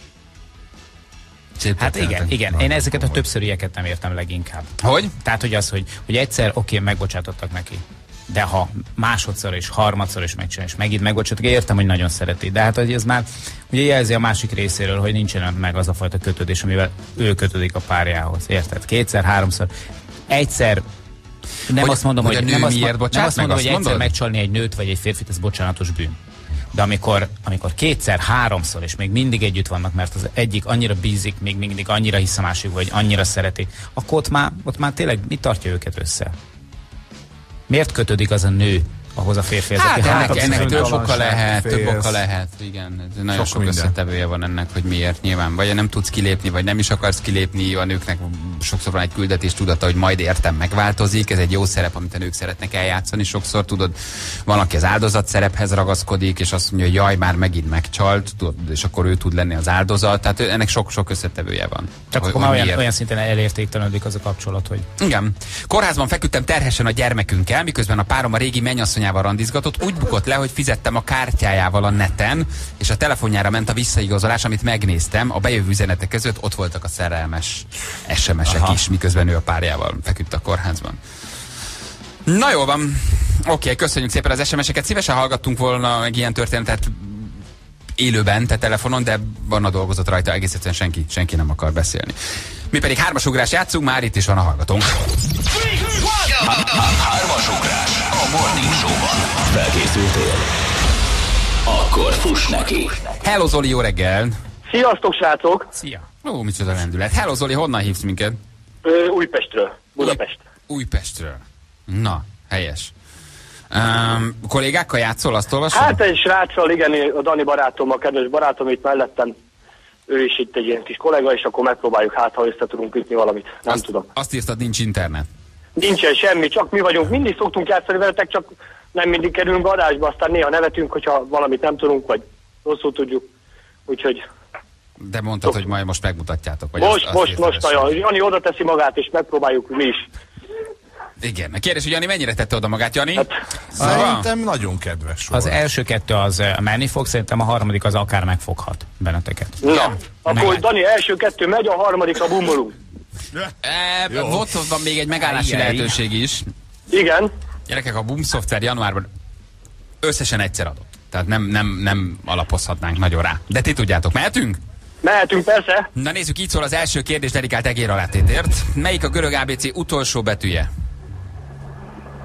Szép Hát igen, történetek. igen. Én ezeket a többszörűeket nem értem leginkább. Hogy? Tehát, hogy az, hogy, hogy egyszer oké, megbocsátottak neki. De ha másodszor és harmadszor is megcsinálja, és megint megbocsátottak, értem, hogy nagyon szereti. De hát, hogy ez már ugye jelzi a másik részéről, hogy nincsen meg az a fajta kötődés, amivel ő kötődik a párjához. Érted? Kétszer, háromszor. Egyszer nem Hogy- azt mondom, hogy hogy, a nő nem azt, miért nem bocsát azt meg, mondom, azt hogy egyszer mondod? megcsalni egy nőt vagy egy férfit, ez bocsánatos bűn. De amikor, amikor kétszer, háromszor, és még mindig együtt vannak, mert az egyik annyira bízik, még mindig annyira hisz a másik, vagy annyira szereti, akkor ott már, ott már tényleg mi tartja őket össze? Miért kötődik az a nő ahhoz a férfihez? Hát aki ennek, három ennek több bizonytalanság oka lehet, több félsz. oka lehet, igen. Ez nagyon Sok sok, minden. összetevője van ennek, hogy miért nyilván. Vagy nem tudsz kilépni, vagy nem is akarsz kilépni, a nőknek sokszor van egy küldetés tudata, hogy majd értem megváltozik, ez egy jó szerep, amit a nők szeretnek eljátszani, sokszor tudod, van, aki az áldozat szerephez ragaszkodik, és azt mondja, hogy jaj, már megint megcsalt, tudod, és akkor ő tud lenni az áldozat, tehát ennek sok-sok összetevője van. Csak Hogy- akkor már hogy olyan, miért. olyan szinten elértéktelődik az a kapcsolat, hogy Igen. Kórházban feküdtem terhesen a gyermekünkkel, miközben a párom a régi mennyasszonyával randizgatott. Úgy bukott le, hogy fizettem a kártyájával a neten, és a telefonjára ment a visszaigazolás, amit megnéztem. A bejövő üzenetek között ott voltak a szerelmes es em esek is, miközben ő a párjával feküdt a kórházban. Na jól van. Oké, köszönjük szépen az es em eseket. Szívesen hallgattunk volna meg ilyen történetet élőben, te telefonon, de Vanna dolgozott rajta, egész egyszerűen senki, senki nem akar beszélni. Mi pedig hármasugrás játszunk, már itt is van a hallgatónk. Hármasugrás a Morning Show-ban. Felkészültél? Akkor fuss neki. Hello Zoli, jó reggel! Sziasztok, srácok! szia! Ó, micsoda lendület. Hello Zoli, honnan hívsz minket? Ö, Újpestről, Budapest. Újpestről. Na, helyes. Um, kollégákkal játszol, azt olvasod? Hát egy sráccal, igen, a Dani barátom, a kedves barátom itt mellettem, ő is itt egy ilyen kis kollega, és akkor megpróbáljuk, hát ha össze tudunk ütni valamit, nem azt, tudom. Azt írtad, nincs internet. Nincsen semmi, csak mi vagyunk, mindig szoktunk játszani veletek, csak nem mindig kerülünk garázsba, aztán néha nevetünk, hogyha valamit nem tudunk, vagy rosszul tudjuk, úgyhogy De mondtad, hogy majd most megmutatjátok. Vagy most, azt, azt most, írtad most, ezt. nagyon. Jani oda teszi magát, és megpróbáljuk mi is. Igen. A kérdés, hogy Jani mennyire tette oda magát, Jani? Hát, Szerintem nagyon kedves volt. Az első kettő az eh, menni fog, szerintem a harmadik az akár megfoghat benneteket. na, akkor Meg- Dani első kettő megy, a harmadik a bumbolunk. E, Jó. volt ott van még egy megállási Ajjaj. lehetőség is. Igen. Gyerekek, a Boom Software januárban összesen egyszer adott. Tehát nem, nem, nem alapozhatnánk nagyon rá. De ti tudjátok, mehetünk? Mehetünk persze. Na nézzük, így szól az első kérdés dedikált egér alátétért. Melyik a görög á bé cé utolsó betűje?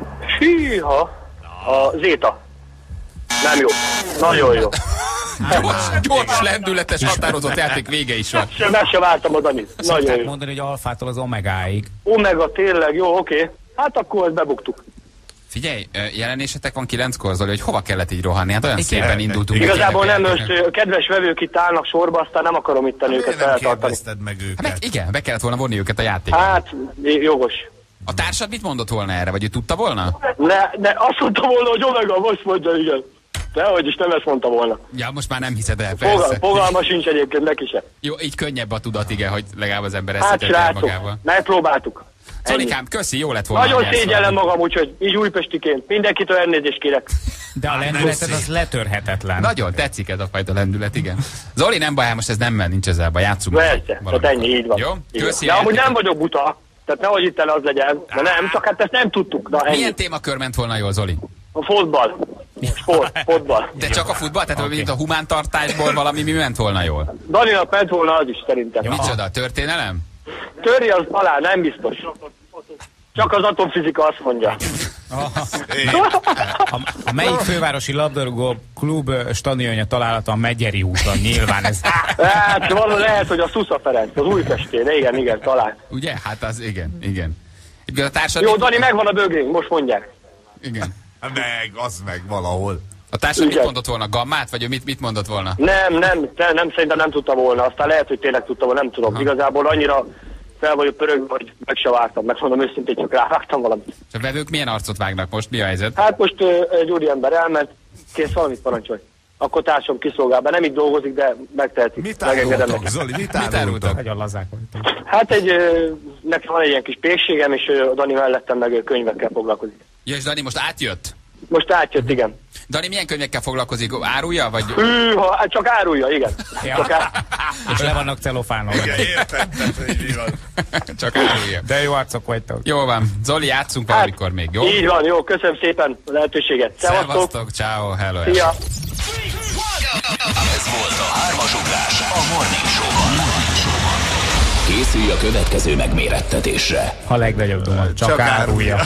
Hűha! A Zéta. Nem jó. Nagyon jó. Gyors, gyors, lendületes, határozott játék vége is van. Sem, meg sem vártam az Amit. Nagyon Szokták jó. mondani, hogy alfától az omegáig. Omega tényleg, jó, oké. Okay. Hát akkor ezt bebuktuk. Figyelj, jelenésetek van kilenckor, Zoli, hogy hova kellett így rohanni? Hát olyan igen, szépen indultunk. Igazából nem, most kedves vevők itt állnak sorba, aztán nem akarom itt a őket eltartani. meg őket. Hát meg, igen, be kellett volna vonni őket a játékba. Hát, jogos. A társad mit mondott volna erre, vagy ő tudta volna? Ne, ne, azt mondta volna, hogy Omega, most mondja, igen. Dehogy is nem ezt mondta volna. Ja, most már nem hiszed el, Fogal, persze. fogalma sincs egyébként neki se. Jó, így könnyebb a tudat, igen, hogy legalább az ember Hát eszített el srácok, magával. megpróbáltuk. Zolikám, köszi, jó lett volna. Nagyon szégyellem magam, úgyhogy így újpestiként. Mindenkitől elnézést kérek. De a lendületed az letörhetetlen. Nagyon tetszik ez a fajta lendület, igen. Zoli, nem baj, most ez nem mert nincs ezzel baj, játszunk. Persze, tehát ennyi, így van. Jó, köszi. De amúgy nem vagyok buta, tehát nehogy itt az legyen. De nem, csak hát ezt nem tudtuk. Na, ennyi. Milyen témakör ment volna jól, Zoli? A fotball. Sport, fotball. De csak a futball? Tehát okay. Mint a humántartásból valami mi ment volna jól? Daninak ment volna az is szerintem. Micsoda, történelem? Töri az talán, nem biztos. Csak az atomfizika azt mondja. A, a melyik fővárosi labdarúgó klub stadionja található a Megyeri úton? Nyilván ez... Hát való lehet, hogy a Szusza Ferenc, az Újpestén, igen, igen, talán. Ugye? Hát az igen, igen. A társad... Jó, Dani, megvan a bögrénk, most mondják. Igen. Meg, az meg valahol. A társad mit mondott volna? Gammát? Vagy ő mit, mit mondott volna? Nem, nem, nem, nem, szerintem nem tudta volna. Aztán lehet, hogy tényleg tudta volna, nem tudom. Aha. Igazából annyira fel vagyok pörögve, hogy meg se vártam. Megmondom őszintén, csak rávágtam valamit. És a vevők milyen arcot vágnak most? Mi a helyzet? Hát most uh, egy úriember elment, kész valamit parancsolj. Akkor társam kiszolgál be, nem itt dolgozik, de megtehetik. Mit árultok, Zoli? Mit árultok? Nagyon lazák voltak. Hát egy, uh, nekem van egy ilyen kis pékségem, és uh, Dani mellettem meg uh, könyvekkel foglalkozik. Ja, és Dani most átjött? Most átjött, igen. Dani milyen könyvekkel foglalkozik? Árulja, vagy? Hűha, hát csak árulja, igen. Ja. Csak á... És le vannak celofánolva. Igen, értettem, hogy mi van. Csak árulja. De jó arcok vagytok. Jó van. Zoli, játszunk valamikor hát, még, jó? Így van, jó, köszönöm szépen a lehetőséget. Szevasztok. Szevasztok, ciao, hello. Szia. Ez volt a hármas ugrás a Morning Show-ban. Készülj a következő megmérettetésre. A legnagyobb duma, csak, csak árulja.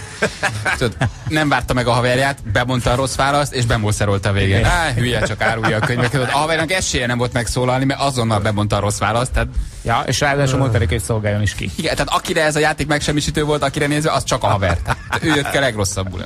Nem várta meg a haverját, bemondta a rossz választ, és bemószerolt a végén. Á, hülye, csak árulja a könyveket. A haverjának esélye nem volt megszólalni, mert azonnal bemondta a rossz választ. Tehát... Ja, és ráadásul mondta neki, hogy szolgáljon is ki. Igen, tehát akire ez a játék megsemmisítő volt, akire nézve, az csak a haver. Tehát ő jött ki a legrosszabbul.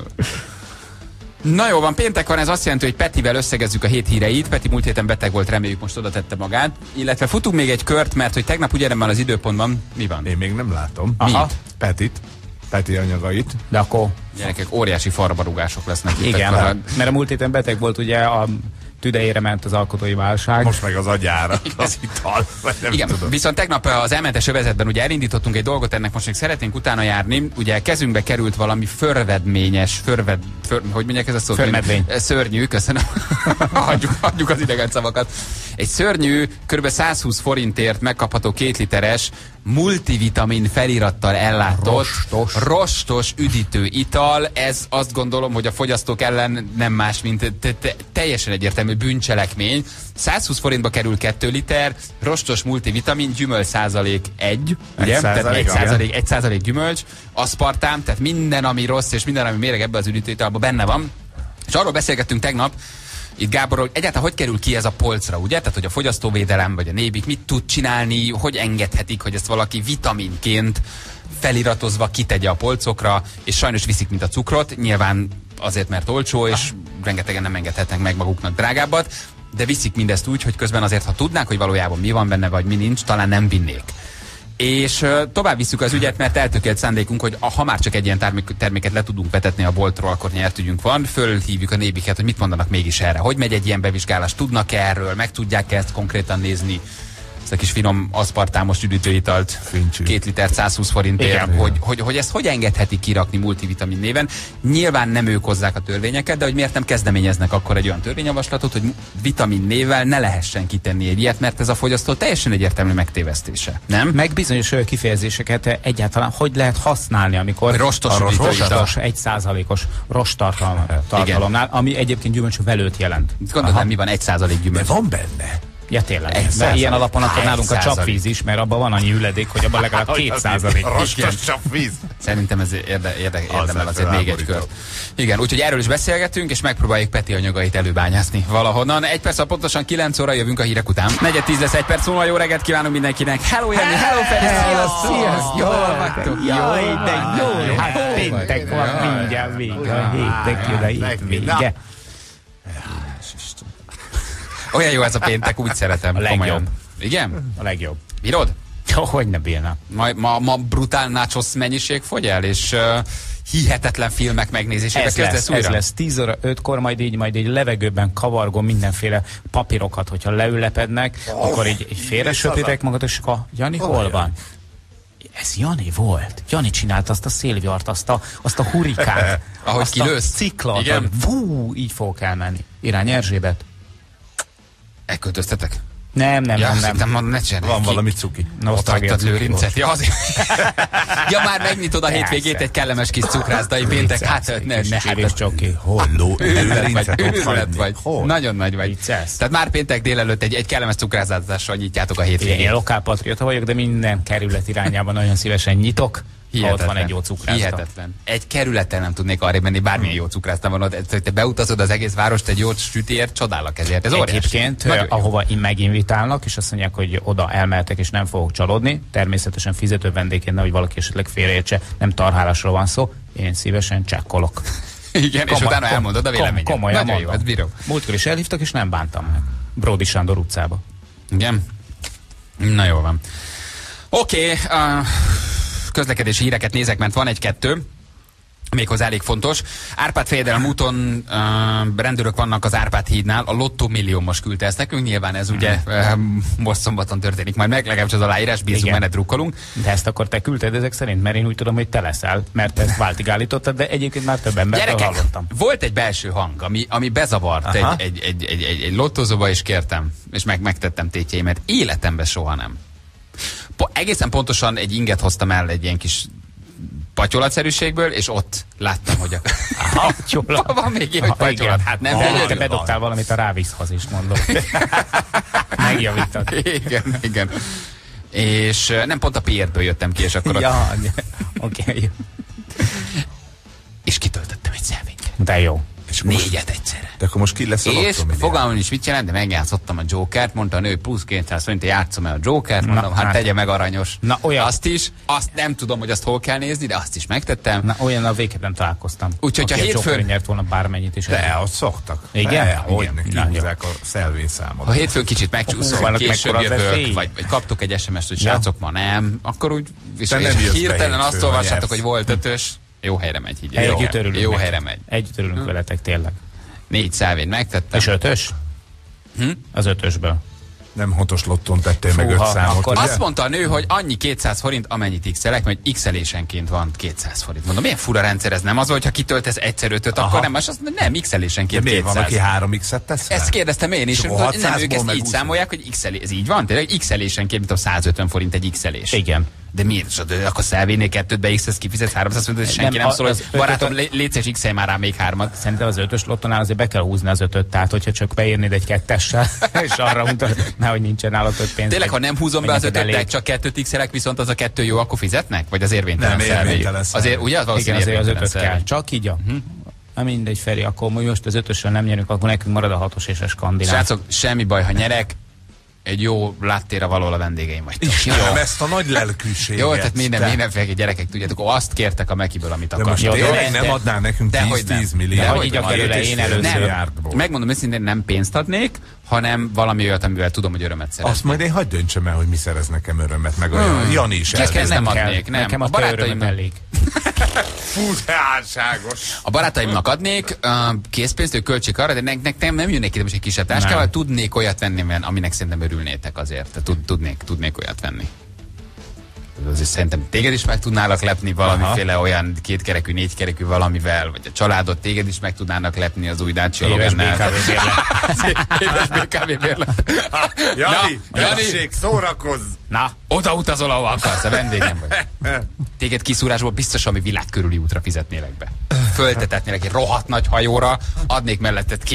Na jó van, péntek van, ez azt jelenti, hogy Petivel összegezzük a hét híreit. Peti múlt héten beteg volt, reméljük most oda tette magát. Illetve futunk még egy kört, mert hogy tegnap ugyanebben az időpontban mi van? Én még nem látom. Aha. Petit. Peti anyagait. De akkor... Gyerekek, óriási farbarugások lesznek itt. Igen, akkor, mert a múlt héten beteg volt, ugye a tüdejére ment az alkotói válság. Most meg az agyára, az ital. Nem igen, tudom. viszont tegnap az elmentes övezetben ugye elindítottunk egy dolgot, ennek most még szeretnénk utána járni. Ugye kezünkbe került valami förvedményes, förved, för, hogy mondják ez a szót? Förmedvény. Szörnyű, köszönöm. hagyjuk, hagyjuk az idegen szavakat. Egy szörnyű, kb. százhúsz forintért megkapható két literes multivitamin felirattal ellátott rostos. rostos üdítő ital. Ez azt gondolom, hogy a fogyasztók ellen nem más, mint te te teljesen egyértelmű bűncselekmény. százhúsz forintba kerül kettő liter, rostos multivitamin, gyümölcs százalék egy, ugye? Egy Tehát százalék, egy százalék, egy százalék gyümölcs, aszpartám, tehát minden, ami rossz, és minden, ami méreg ebbe az üdítő italba benne van. És arról beszélgettünk tegnap, itt Gáborról, egyáltalán hogy kerül ki ez a polcra, ugye? Tehát, hogy a fogyasztóvédelem vagy a nébik mit tud csinálni, hogy engedhetik, hogy ezt valaki vitaminként feliratozva kitegye a polcokra, és sajnos viszik, mint a cukrot, nyilván azért, mert olcsó, és rengetegen nem engedhetnek meg maguknak drágábbat, de viszik mindezt úgy, hogy közben azért, ha tudnák, hogy valójában mi van benne, vagy mi nincs, talán nem vinnék. És uh, tovább visszük az ügyet, mert eltökélt szándékunk, hogy a, ha már csak egy ilyen termék, terméket le tudunk vetetni a boltról, akkor nyert ügyünk van. Fölhívjuk a nébiket, hogy mit mondanak mégis erre. Hogy megy egy ilyen bevizsgálás? Tudnak -e erről? Meg tudják -e ezt konkrétan nézni? Ezt a kis finom aszpartámos üdítőitalt, két liter százhúsz forintért, hogy, hogy, hogy ezt hogy engedhetik kirakni multivitamin néven. Nyilván nem ők hozzák a törvényeket, de hogy miért nem kezdeményeznek akkor egy olyan törvényjavaslatot, hogy vitamin névvel ne lehessen kitenni egy ilyet, mert ez a fogyasztó teljesen egyértelmű megtévesztése. Nem? Meg bizonyos kifejezéseket egyáltalán hogy lehet használni, amikor rostos, a rostos, rostos egy százalékos rostartalomnál, ami egyébként gyümölcs velőt jelent. Gondolod, mi van egy százalék gyümölcs? De van benne. Ja tényleg. De százalék. ilyen alapon akkor Hány nálunk a százalék? csapvíz is, mert abban van annyi üledék, hogy abban legalább két százalék. Rostos csapvíz. Szerintem ez érde, érde, érdemel Az azért még egy felháborító. kört. Igen, úgyhogy erről is beszélgetünk, és megpróbáljuk Peti anyagait előbányászni valahonnan. Egy perc, pontosan kilenc óra jövünk a hírek után. Negyed tíz lesz, egy perc múlva, jó reggelt kívánunk mindenkinek. Hello, Jenny, hello, Feri, sziasztok! Sziasztok! Jól vagytok? Jaj, de jó! Hát péntek van, mindjárt vége. A hétnek jön a hét vége. Olyan jó ez a péntek, úgy szeretem. A legjobb. Komolyan. Igen? A legjobb. Bírod? Jó, hogy ne bírna. Ma, ma, ma brutál nachos mennyiség fogy el, és uh, hihetetlen filmek megnézésébe Ez kezdesz lesz, újra? ez lesz. tíz óra ötkor majd így, majd így levegőben kavargom mindenféle papírokat, hogyha leülepednek, oh, akkor így, így félre söpítek magad, és akkor Jani, hol van? Ez Jani volt. Jani csinált azt a szélvihart, azt a, azt a hurikát. Ahogy azt kilősz. a ciklot. Igen. Vú, így fogok elmenni. Irány Erzsébet. Elköltöztetek? Nem, nem, Ja, nem, nem. nem. nem. Ne csinálj. Van Ki- valami cuki. Ott Nosztalgia hagytad cuki lőrincet. volt. Ja, azért. Ja, már megnyitod a Persze. hétvégét egy kellemes kis cukrásztai péntek. Hát, Viccelsz, ne, egy ne, kis hát csilis csoki. Hol ló? Őrület vagy, Lőrincet ott őrület hagyni? vagy. Hol? Nagyon nagy vagy. Viccelsz. Tehát már péntek délelőtt egy, egy kellemes cukrászázással nyitjátok a Igen, én hétvégét. lokálpatriota vagyok, de minden kerület irányában nagyon szívesen nyitok. Ha ott van egy jó cukrászda. Hihetetlen. Egy kerületen nem tudnék arra menni, bármilyen jó cukrászda van ott. Hogy te beutazod az egész várost egy jó sütiért, csodálak ezért. Ez óriási. Egyébként, Nagyon jó. ahova in- meginvitálnak, és azt mondják, hogy oda elmehetek, és nem fogok csalódni, természetesen fizető vendégként, nehogy valaki esetleg félreértse, nem tarhálásról van szó, én szívesen csekkolok. Igen, és Komoly- utána kom- elmondod a kom- véleményed. Komolyan Nagyon jó, mondom. ezt bírom. Múltkor is elhívtak, és nem bántam meg. Bródi Sándor utcába. Igen? Na jól van. Oké, okay, uh, közlekedési híreket nézek, mert van egy-kettő. Méghozzá elég fontos. Árpád fejedelem úton uh, rendőrök vannak az Árpád hídnál. A Lotto Millió most küldte ezt nekünk. Nyilván ez ugye uh, most szombaton történik. Majd meg legalábbis az aláírás, bízunk Igen. benne, drukkolunk. De ezt akkor te küldted ezek szerint, mert én úgy tudom, hogy te leszel, mert ezt váltig állítottad, de egyébként már több embertől Gyerekek, hallottam. volt egy belső hang, ami, ami bezavart egy, Aha. egy, egy, egy, egy, egy lottozóba, és kértem, és meg, megtettem tétjeimet. Életemben soha nem. Po, egészen pontosan egy inget hoztam el egy ilyen kis patyolatszerűségből, és ott láttam, hogy a... Patyolat. Van még ilyen, hogy Ah, patyolat. igen. Hát nem, De de te bedobtál valamit a rávízhoz is, mondom. Megjavítad. Igen, igen. És eh, nem pont a pé er-ből jöttem ki, és akkor... ott- Ja, oké. Okay. És kitöltöttem egy szelvényt. De jó. És most, Négyet egyszerre. de akkor most ki lesz a És lottomilliárd? fogalmam is mit jelent, de megjátszottam a Jokert, mondta a nő plusz kétszáz forint, játszom el a Jokert, Na, mondom, hát, hát. tegye meg aranyos. Na, olyan. Azt is, azt nem tudom, hogy azt hol kell nézni, de azt is megtettem. Na, olyan a végképp nem találkoztam. Úgyhogy, aki ha a hétfőn- Joker nyert volna bármennyit is. De, ott szoktak. Igen? De, hogy Igen. neki Na, jó. húzzák a szelvényszámot. Ha hétfőn kicsit Hú, megcsúszom, vannak később mekkora az jövök, esély. vagy, vagy kaptok egy es em es-t, hogy Ja. srácok, ma nem, akkor úgy és, Te nem és jössz be hirtelen azt hétfőn, olvassátok, nyersz. hogy volt ötös, jó helyre megy, higgyel. Együtt örülünk Jó neki. helyre megy. Együtt örülünk veletek, tényleg. Négy szelvényt megtettem. És ötös? Hm? Az ötösből. Nem hatos lotton tettél meg Fúha, öt számot, akkor ugye? Azt mondta a nő, hogy annyi kétszáz forint, amennyit x-elek, mert x-elésenként van kétszáz forint. Mondom, milyen fura rendszer ez, nem az, hogyha kitöltesz egyszer ötöt, Aha. akkor nem, most azt mondja, nem, De x-elésenként miért van, kétszáz. aki három x-et tesz fel? Ezt kérdeztem én is, És hogy akkor nem, ők hatszázból ezt így megúszod. számolják, hogy x-elé, ez így van? Tényleg x-elésenként, mint a százötven forint egy x-elés. Igen. De miért? És de akkor szelvénél kettőt be x-hez kifizetsz háromszáz forintot, és senki Nem, nem, a- szól, az hogy ötöt- barátom, lé- légy szíves, x-elj már rá még hármat. Szerintem az ötös lottonál azért be kell húzni az ötöt, tehát hogyha csak beírnéd egy kettessel, és arra mutat, nehogy nincsen nálad öt pénz. Tényleg, ha nem húzom be az neked ötöt, de elég. csak kettőt x-elek, viszont az a kettő jó, akkor fizetnek? Vagy az érvénytelen Nem, szelvény? érvénytelen szelvény. Azért, ugye? Az Igen, valószínűleg azért az érvénytelen ötöt kell. szelvény. Csak így a... Na mindegy, Feri, akkor most az ötösről nem nyerünk, akkor nekünk marad a hatos és a skandinál. Srácok, semmi baj, ha nyerek, egy jó láttéra való a vendégeim vagytok. Istenem, ezt a nagy lelkűséget. Jó, tehát minden, te- mindenféle gyerekek, tudjátok, azt kértek a Mekiből, amit De most akartak. Jó, tényleg de- nem de- adnál nekünk Dehogy nem. tíz milliárd? Dehogy így akar Két le, és én fél először. milliárdból. Megmondom őszintén, nem pénzt adnék, hanem valami olyat, amivel tudom, hogy örömet szeretnék. Azt majd én hagyd döntsem el, hogy mi szerez nekem örömet, meg olyan. Hmm. Jani is Nekem elkezd. nem kell. adnék, nem. Nekem A a te örömet barátaimnak, elég. Fú, te álságos. a barátaimnak adnék uh, készpénzt, ők költsék arra, de nek, nekem nem jönnek ide most egy kisebb táskával, Nem. tudnék olyat venni, mert aminek szerintem örülnétek azért. Tehát tud, tudnék, tudnék olyat venni. Azért szerintem téged is meg tudnálak lepni valamiféle Aha. olyan kétkerekű, négykerekű valamivel, vagy a családot téged is meg tudnának lepni az új Dacia Éves bé Logannál. ká vé bérlet. Éves bé ká vé bérlet. Jani, Na, Jani. tessék, szórakozz! Na, Oda utazol, ahol akarsz, a vendégem vagy. Téged kiszúrásból biztos, ami világkörüli útra fizetnélek be. Föltetetnélek egy rohadt nagy hajóra, adnék melletted két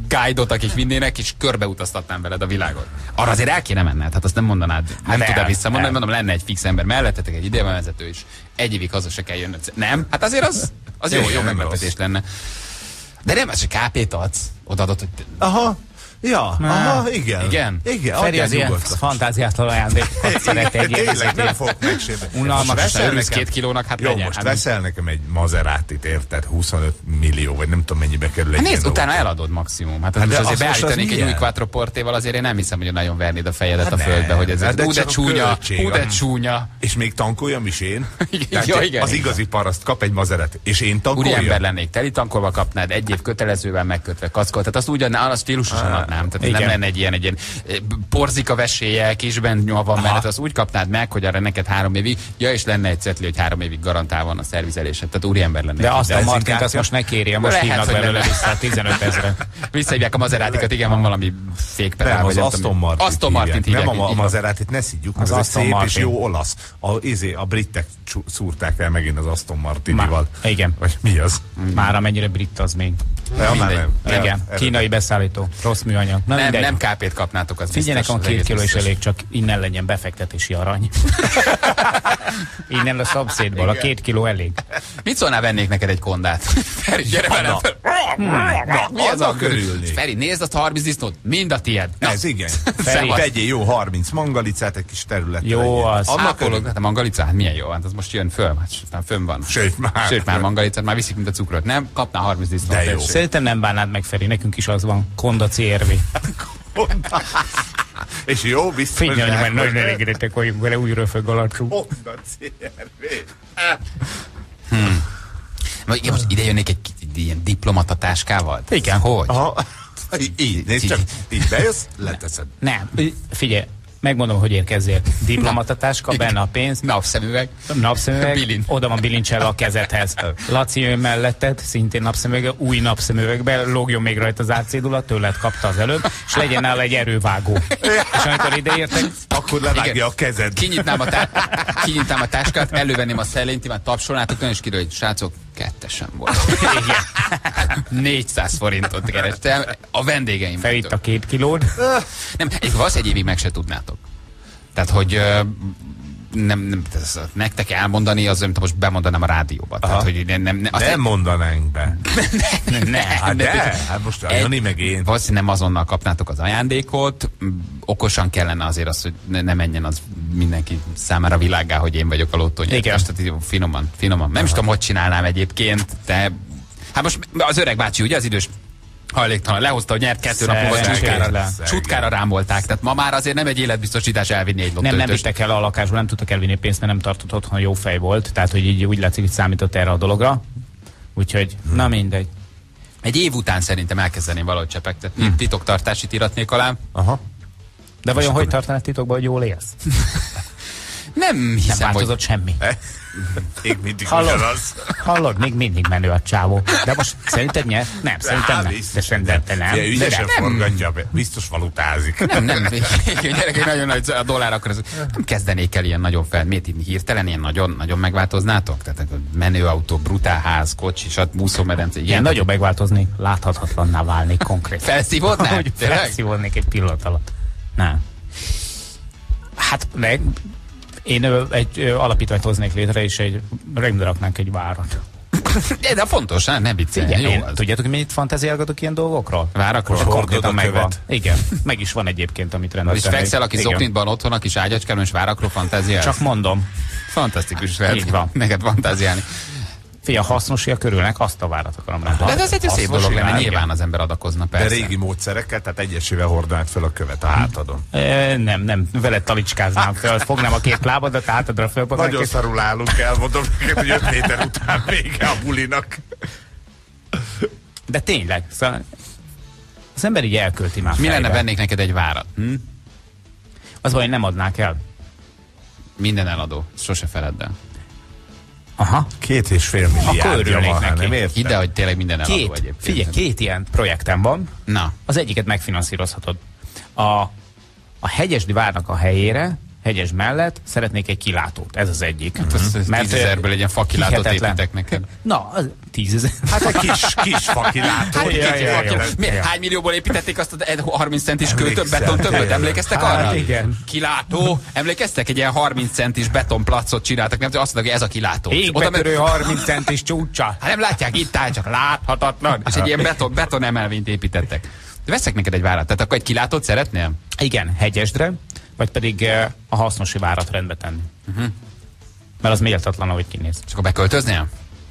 guide-ot, akik vinnének, és körbeutaztatnám veled a világot. Arra azért el kéne menned, hát azt nem mondanád, nem el, tudod visszamondani, el. mondom, lenne egy fix ember mellettetek, egy idegenvezető is, egy évig haza se kell jönnöd. Nem? Hát azért az, az jó, jó meglepetés lenne. De nem, az, hogy ká pét adsz, odaadod, hogy... Aha. Ja, aha, igen. Igen? Igen, Feri az ilyen nyugodtan. fantáziátlan ajándékokat szeret egy Tényleg, nem fogok megsérteni. Unalmas, Most veszel Örülsz nekem- két kilónak, hát Jó, legyen. most Hát, veszel nekem egy Maserátit, érted? huszonöt millió, vagy nem tudom mennyibe kerül egy Hát nézd, ilyen utána autó. eladod maximum. Hát, Hát hát de most azért az most az beállítanék egy milyen? új quattroportéval, azért én nem hiszem, hogy nagyon vernéd a fejedet Hát a földbe, nem, hogy ez hát de ú, de csak a csúnya, költség, ú, de a- csúnya. És még tankoljam is én? Igen, Tehát ja, igen, az igen. igazi paraszt kap egy Maserát, és én Úri tankoljam? ember lennék, teli tankolva kapnád, egy év kötelezővel megkötve kackolt. Tehát azt úgy adná, az stílusosan adnám. Tehát ez igen. nem lenne egy ilyen, egy ilyen eh, porzika vesélye, kisben nyolva van mellett, azt úgy kapnád meg, hogy arra neked három évig, ja, és lenne egy cetli, hogy három évig garantál van a szervizelésed. Tehát úri ember lennék. De azt a ez Martint inkább- azt most ne kérje, most Lehet, hívnak hogy belőle nem. vissza tizenöt ezre. Visszahívják a Maserátikat, igen, van valami fékpedál. Nem, vagy az nem Aston tudom. Martin Aston Martint hívják. Nem a, a így van. Maserátit ne szidjuk, Az az ez egy Aston szép és Martin. jó olasz. A, izé, a britek csú- szúrták el megint az Aston Martinival. Má- igen. Vagy mi az? Már amennyire brit az még. Ja, már Mindegy. nem. Igen, El- kínai beszállító, rossz műanyag. Na, Nem, mindegy. nem ká pét kapnátok, az Figyelj, biztos, nekem a az két egész kiló is biztos. elég, csak innen legyen befektetési arany. Innen a szomszédból, a két kiló elég. Mit szólnál, vennék neked egy kondát? Feri, gyere velem fel. Na, Mi az a annak örülnék. Feri, nézd azt a harminc disznót, mind a tied. Na, Ez igen. Feri. Tegyél jó harminc mangalicát, egy kis terület. Jó az. Annak Annak örülök, hát a mangalica, hát milyen jó, hát az most jön föl, hát már fönn van. Sőt, már. Sőt, már mangalicát, már viszik, mint a cukrot. Nem, kapná harminc disznót. De jó. tessék. Szerintem nem bánnád meg, Feri, nekünk is az van. Konda cé er vé. És jó, biztos. Figyelj, mert nagyon elégedettek vagyunk vele, újra fögalacsunk. Honda cé er vé. Vagy én most ide jönnék egy, egy ilyen diplomata táskával? Igen. Hogy? Aha. Így, így, nézd csak, így bejössz, leteszed. Nem, figyelj, megmondom, hogy érkezzél. Diplomatatáska, benne a pénz, Napszemüveg. napszemüveg, Bilin. oda van bilincselve a kezedhez. Laci jön melletted, szintén napszemüveg, új napszemüvegbe, lógjon még rajta az átcédula, tőled kapta az előbb, és legyen nála egy erővágó. És amikor ideértek, Akkor levágja Igen. a kezed. Kinyitnám a, tá- kinyitnám a táskát, elővenném a szelléntimet, tapsolnátok, és kiderül, hogy srácok, kettesen volt. négyszáz forintot kerestem a vendégeim. fel itt a két kilód. Nem, egy vasz egy évig meg se tudnátok. Tehát, hogy ö, nem, nem ez, nektek elmondani, az nem, most bemondanám a rádióba. Tehát, hogy nem, nem, nem, azt Nem mondanánk be. ne, Hát de, hát most a Jani meg én. Valószínűleg nem azonnal kapnátok az ajándékot, m, okosan kellene azért az, hogy ne, ne menjen az mindenki számára világgá, hogy én vagyok a lottonyertes. Igen. Tehát így finoman, finoman. Nem is tudom, hogy csinálnám egyébként, de hát most az öreg bácsi, ugye az idős hajléktalan lehozta, hogy nyert kettő nap múlva Szerencsétlen. csutkára, csutkára rámolták. Tehát ma már azért nem egy életbiztosítás elvinni egy Nem, nem lottóötöst. vittek el a lakásba, nem tudtak elvinni pénzt, mert nem tartott otthon, jó fej volt. Tehát, hogy így úgy látszik, hogy számított erre a dologra. Úgyhogy, na mindegy. Egy év után szerintem elkezdeném valahogy csepegtetni. Hmm. Titoktartásit iratnék alá. Aha. De vajon hogy tartanád titokban, hogy jól élsz? Nem Nem hiszem, változott hogy... semmi. Még mindig Hallod? ugyanaz. Hallod, még mindig menő a csávó. De most szerinted nyer? Nem, szerintem nem. De szerintem te nem. Ugye, De ügyesen nem. forgatja, be. Biztos valutázik. Nem, nem. Gyerekek, nagyon nagy a dollár, akkor ez, nem kezdenék el ilyen nagyon fel. Miért így hirtelen ilyen nagyon, nagyon megváltoznátok? Tehát menőautó, brutálház, kocsi, sat, úszómedence. Ilyen nagyon megváltozni, láthatatlanná válnék konkrét. Felszívódnál? Hogy Tényleg? felszívódnék egy pillanat alatt. Nem. Hát, meg én ö, egy ö, alapítványt hoznék létre, és egy raknánk egy várat. De, de fontos, nem, nem viccelj. Igen, Jó, én, az. tudjátok, hogy mennyit fantáziálgatok ilyen dolgokról? Várakról? És konkrétan Hordod a megvan. követ? Igen, meg is van egyébként, amit És rendeltem. fekszel a kis Igen. zoknitban otthon, a kis ágyacskában, és várakról fantáziálsz? Csak mondom. Fantasztikus lehet Így van. neked fantáziálni. Fia, hasznosia körülnek, azt a várat akarom rendelni. De ez egy szép hasznos dolog lenne, irány. nyilván az ember adakozna, De persze. régi módszerekkel, tehát egyesével hordanád fel a követ a hátadon. E, nem, nem, veled talicskáznám fel, fognám a két lábadat, hátadra fölpakolnám. Nagyon szarul állunk el, mondom neked, hogy öt méter után vége a bulinak. De tényleg, szóval az ember így elkölti már Mi fejbe. lenne, vennék neked egy várat? Hm? Az baj, nem adnák el. Minden eladó. Sose feledd el. Aha. Két és fél Akkor milliárdja örülnék van, hát neki. nem érted? Hidd el, hogy tényleg minden eladó Két, egyébként. figyelj, két ilyen projektem van. Na, Az egyiket megfinanszírozhatod. A, a Hegyesdi várnak a helyére, Hegyes mellett szeretnék egy kilátót. Ez az egyik. Hát az, az tízezerből egy ilyen fakilátót építek neked. Na, az tízezer. Hát egy kis, kis fakilátó. Hát, ja, ja, ja, Miért? ja. Hány millióból építették azt a harminc centis kőtöbb beton többet? Emlékeztek Hát, arra? igen. Kilátó. Emlékeztek? Egy ilyen harminc centis betonplacot csináltak. Nem tudom, azt mondták, hogy ez a kilátó. Égbetörő harminc centis csúcsa. Hát nem látják, itt áll, csak láthatatlan. És egy ilyen beton, beton emelvényt építettek. De veszek neked egy várat. Tehát akkor egy kilátót szeretnél? Igen, Hegyesdre, vagy pedig eh, a Hasznosi várat rendbe tenni. Uh-huh. Mert az méltatlan, ahogy kinéz. És akkor beköltöznél?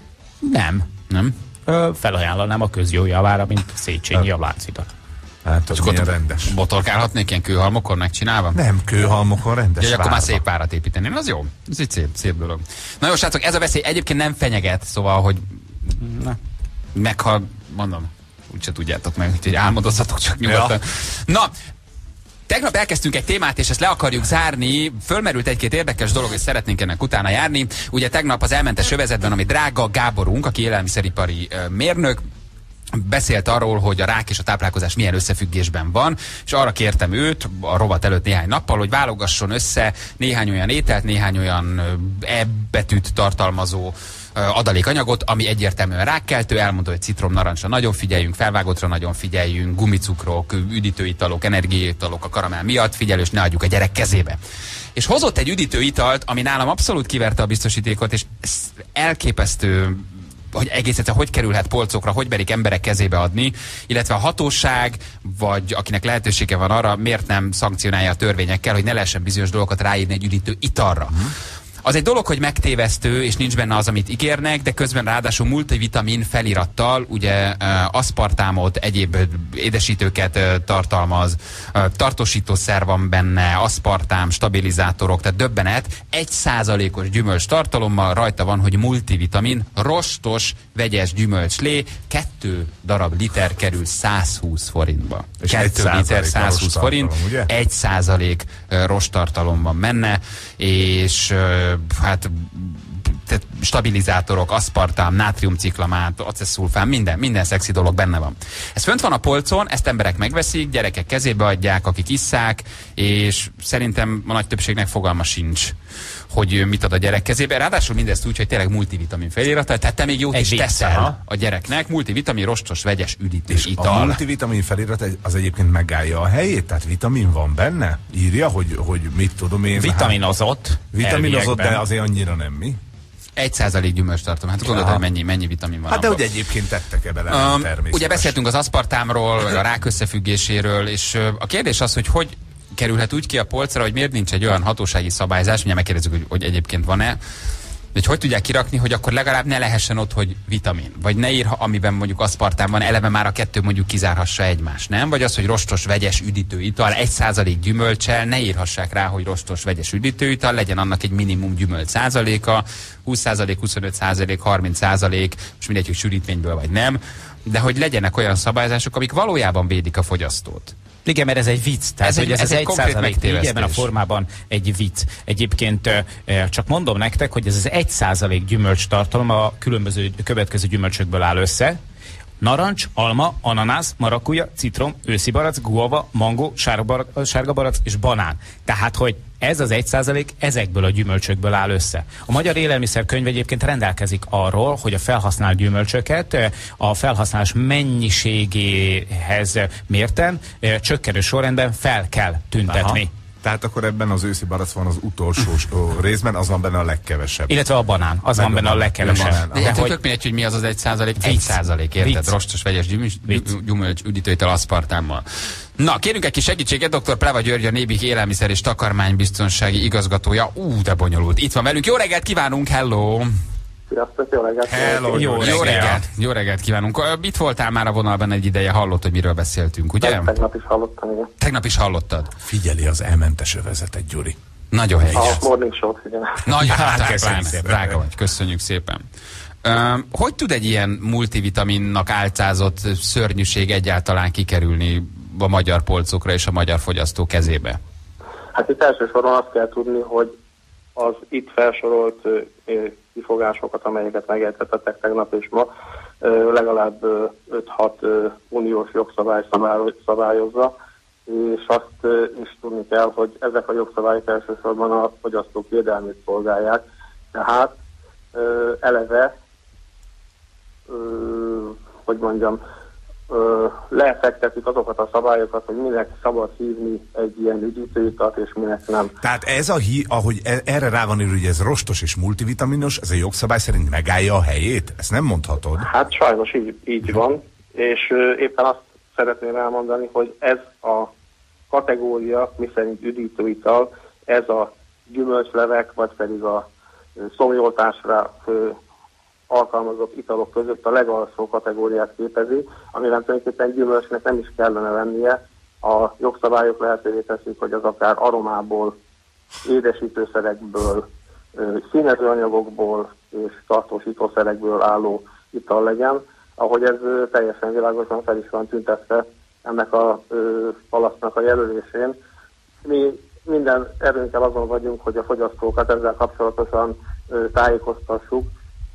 Nem. Nem? Ö, felajánlanám a közjó javára, mint Széchenyi a Lánchidat. Hát az milyen rendes. Botorkálhatnék ilyen kőhalmokon megcsinálva? Nem, kőhalmokon rendes. Ja, akkor már várba. szép várat építeni. Az jó. Ez egy szép, szép dolog. Na jó, srácok, ez a veszély egyébként nem fenyeget, szóval, hogy Na. meghal, mondom, úgyse tudjátok meg, úgyhogy álmodozzatok csak nyugodtan. Ja. Na, tegnap elkezdtünk egy témát, és ezt le akarjuk zárni. Fölmerült egy-két érdekes dolog, és szeretnénk ennek utána járni. Ugye tegnap az elmentes övezetben, ami Drága Gáborunk, aki élelmiszeripari uh, mérnök, beszélt arról, hogy a rák és a táplálkozás milyen összefüggésben van, és arra kértem őt a rovat előtt néhány nappal, hogy válogasson össze néhány olyan ételt, néhány olyan E betűt tartalmazó adalékanyagot, ami egyértelműen rákkeltő. Elmondta, hogy citrom, narancsra nagyon figyeljünk, felvágottra nagyon figyeljünk, gumicukrok, üdítőitalok, energiaitalok a karamell miatt, figyelj, és ne adjuk a gyerek kezébe. És hozott egy üdítőitalt, ami nálam abszolút kiverte a biztosítékot, és elképesztő, hogy egész egyszer hogy kerülhet polcokra, hogy berik emberek kezébe adni, illetve a hatóság, vagy akinek lehetősége van arra, miért nem szankcionálja a törvényekkel, hogy ne lehessen bizonyos dolgokat ráírni egy üdítő italra. Mm. Az egy dolog, hogy megtévesztő, és nincs benne az, amit ígérnek, de közben ráadásul multivitamin felirattal, ugye aszpartámot, egyéb édesítőket tartalmaz, tartósítószer van benne, aszpartám, stabilizátorok, tehát döbbenet, egy százalékos gyümölcs tartalommal rajta van, hogy multivitamin, rostos, vegyes gyümölcslé, kettő darab liter kerül százhúsz forintba. És kettő liter százhúsz forint, ugye? egy százalék rosttartalom van benne, és hát tehát stabilizátorok, aszpartám, nátriumciklamát, acesszulfán, minden, minden szexi dolog benne van. Ez fönt van a polcon, ezt emberek megveszik, gyerekek kezébe adják, akik isszák, és szerintem a nagy többségnek fogalma sincs, hogy mit ad a gyerek kezébe. Ráadásul mindezt úgy, hogy tényleg multivitamin felirata, tehát te még jót is teszel a gyereknek. Multivitamin, rostos, vegyes üdítő és ital. a multivitamin felirat az egyébként megállja a helyét? Tehát vitamin van benne? Írja, hogy, hogy mit tudom én? Vitaminozott. Hát, vitaminozott, elviekben. de azért annyira nem, mi? Egy százalék gyümölcs tartom. Hát gondolod, hogy mennyi, mennyi vitamin van. Hát de abban. hogy egyébként tettek-e bele, um, természetesen. Ugye beszéltünk az aszpartámról, a rák összefüggéséről, és uh, a kérdés az, hogy hogy kerülhet úgy ki a polcra, hogy miért nincs egy olyan hatósági szabályzás, mindjárt megkérdezzük, hogy, hogy egyébként van-e, hogy hogy tudják kirakni, hogy akkor legalább ne lehessen ott, hogy vitamin. Vagy ne írha, amiben mondjuk aszpartám van, eleve már a kettő mondjuk kizárhassa egymást, nem? Vagy az, hogy rostos vegyes üdítőital, egy százalék gyümölccsel, ne írhassák rá, hogy rostos vegyes üdítőital, legyen annak egy minimum gyümölcs százaléka, húsz százalék, huszonöt százalék, harminc százalék, most mindegy, hogy sűrítményből vagy nem, de hogy legyenek olyan szabályzások, amik valójában védik a fogyasztót. Igen, mert ez egy vicc. Tehát, Ez egy- hogy ez, ez ez egy egy konkrét százalék így ebben a megtévesztés. formában egy vicc. Egyébként ö, ö, csak mondom nektek, hogy ez az egy százalék gyümölcs tartalom a különböző következő gyümölcsökből áll össze. Narancs, alma, ananász, marakuja, citrom, őszi barack, guava, mangó, sárga, sárga barack és banán. Tehát, hogy ez az egy százalék ezekből a gyümölcsökből áll össze. A Magyar Élelmiszerkönyv egyébként rendelkezik arról, hogy a felhasznált gyümölcsöket eh, a felhasználás mennyiségéhez mérten eh, csökkenő sorrendben fel kell tüntetni. Aha. Tehát akkor ebben az őszi barack van az utolsó ó, részben, az van benne a legkevesebb. Illetve a banán, az Meg van benne a a legkevesebb. banán. De De hát hogy tök mindegy, hogy mi az az egy százalék, egy százalék, érted? Vicc. Rostos vegyes gyümölcs, Vicc. gyümölcs üdítőital aszpartámmal. Na, kérünk egy kis segítséget, dr. Pleva György, a Nébik élelmiszer és takarmánybiztonsági igazgatója. Ú, de bonyolult. Itt van velünk. Jó reggelt kívánunk, hello! Sziasztok, jó reggelt! Hello, Jó Jó reggelt. reggelt! Jó reggelt kívánunk. Ö, Itt voltál már a vonalban egy ideje, hallott, hogy miről beszéltünk, ugye? Tegnap is hallottam, igen. Tegnap is hallottad. Figyeli az elmentes övezetet, Gyuri. Nagyon helyes. A morning show-t, igen. Nagy, hát, köszönjük drága, szépen. drága vagy, köszönjük szépen. Um, hogy tud egy ilyen multivitaminnak álcázott szörnyűség egyáltalán kikerülni a magyar polcokra és a magyar fogyasztó kezébe? Hát itt elsősorban azt kell tudni, hogy az itt felsorolt ö, ö, kifogásokat, amelyeket megértettek tegnap és ma, ö, legalább öt-hat uniós jogszabály szabály- szabályozza, és azt is tudni kell, hogy ezek a jogszabályok elsősorban a fogyasztók védelmét szolgálják. Tehát eleve, hogy mondjam, lefektetik azokat a szabályokat, hogy minek szabad hívni egy ilyen üdítőitalt, és minek nem. Tehát ez a hí, ahogy erre rá van írva, hogy ez rostos és multivitaminos, ez a jogszabály szerint megállja a helyét? Ezt nem mondhatod? Hát sajnos így, így van, és éppen azt szeretném elmondani, hogy ez a kategória, miszerint üdítőital, ez a gyümölcslevek, vagy pedig a szomjoltásra alkalmazott italok között a legalsó kategóriát képezi, amiben tulajdonképpen gyümölcsnek nem is kellene lennie. A jogszabályok lehetővé teszik, hogy az akár aromából, édesítőszerekből, színezőanyagokból és tartósítószerekből álló ital legyen, ahogy ez teljesen világosan fel is van tüntetve ennek a palasztnak a jelölésén. Mi minden erőnkkel azon vagyunk, hogy a fogyasztókat ezzel kapcsolatosan tájékoztassuk,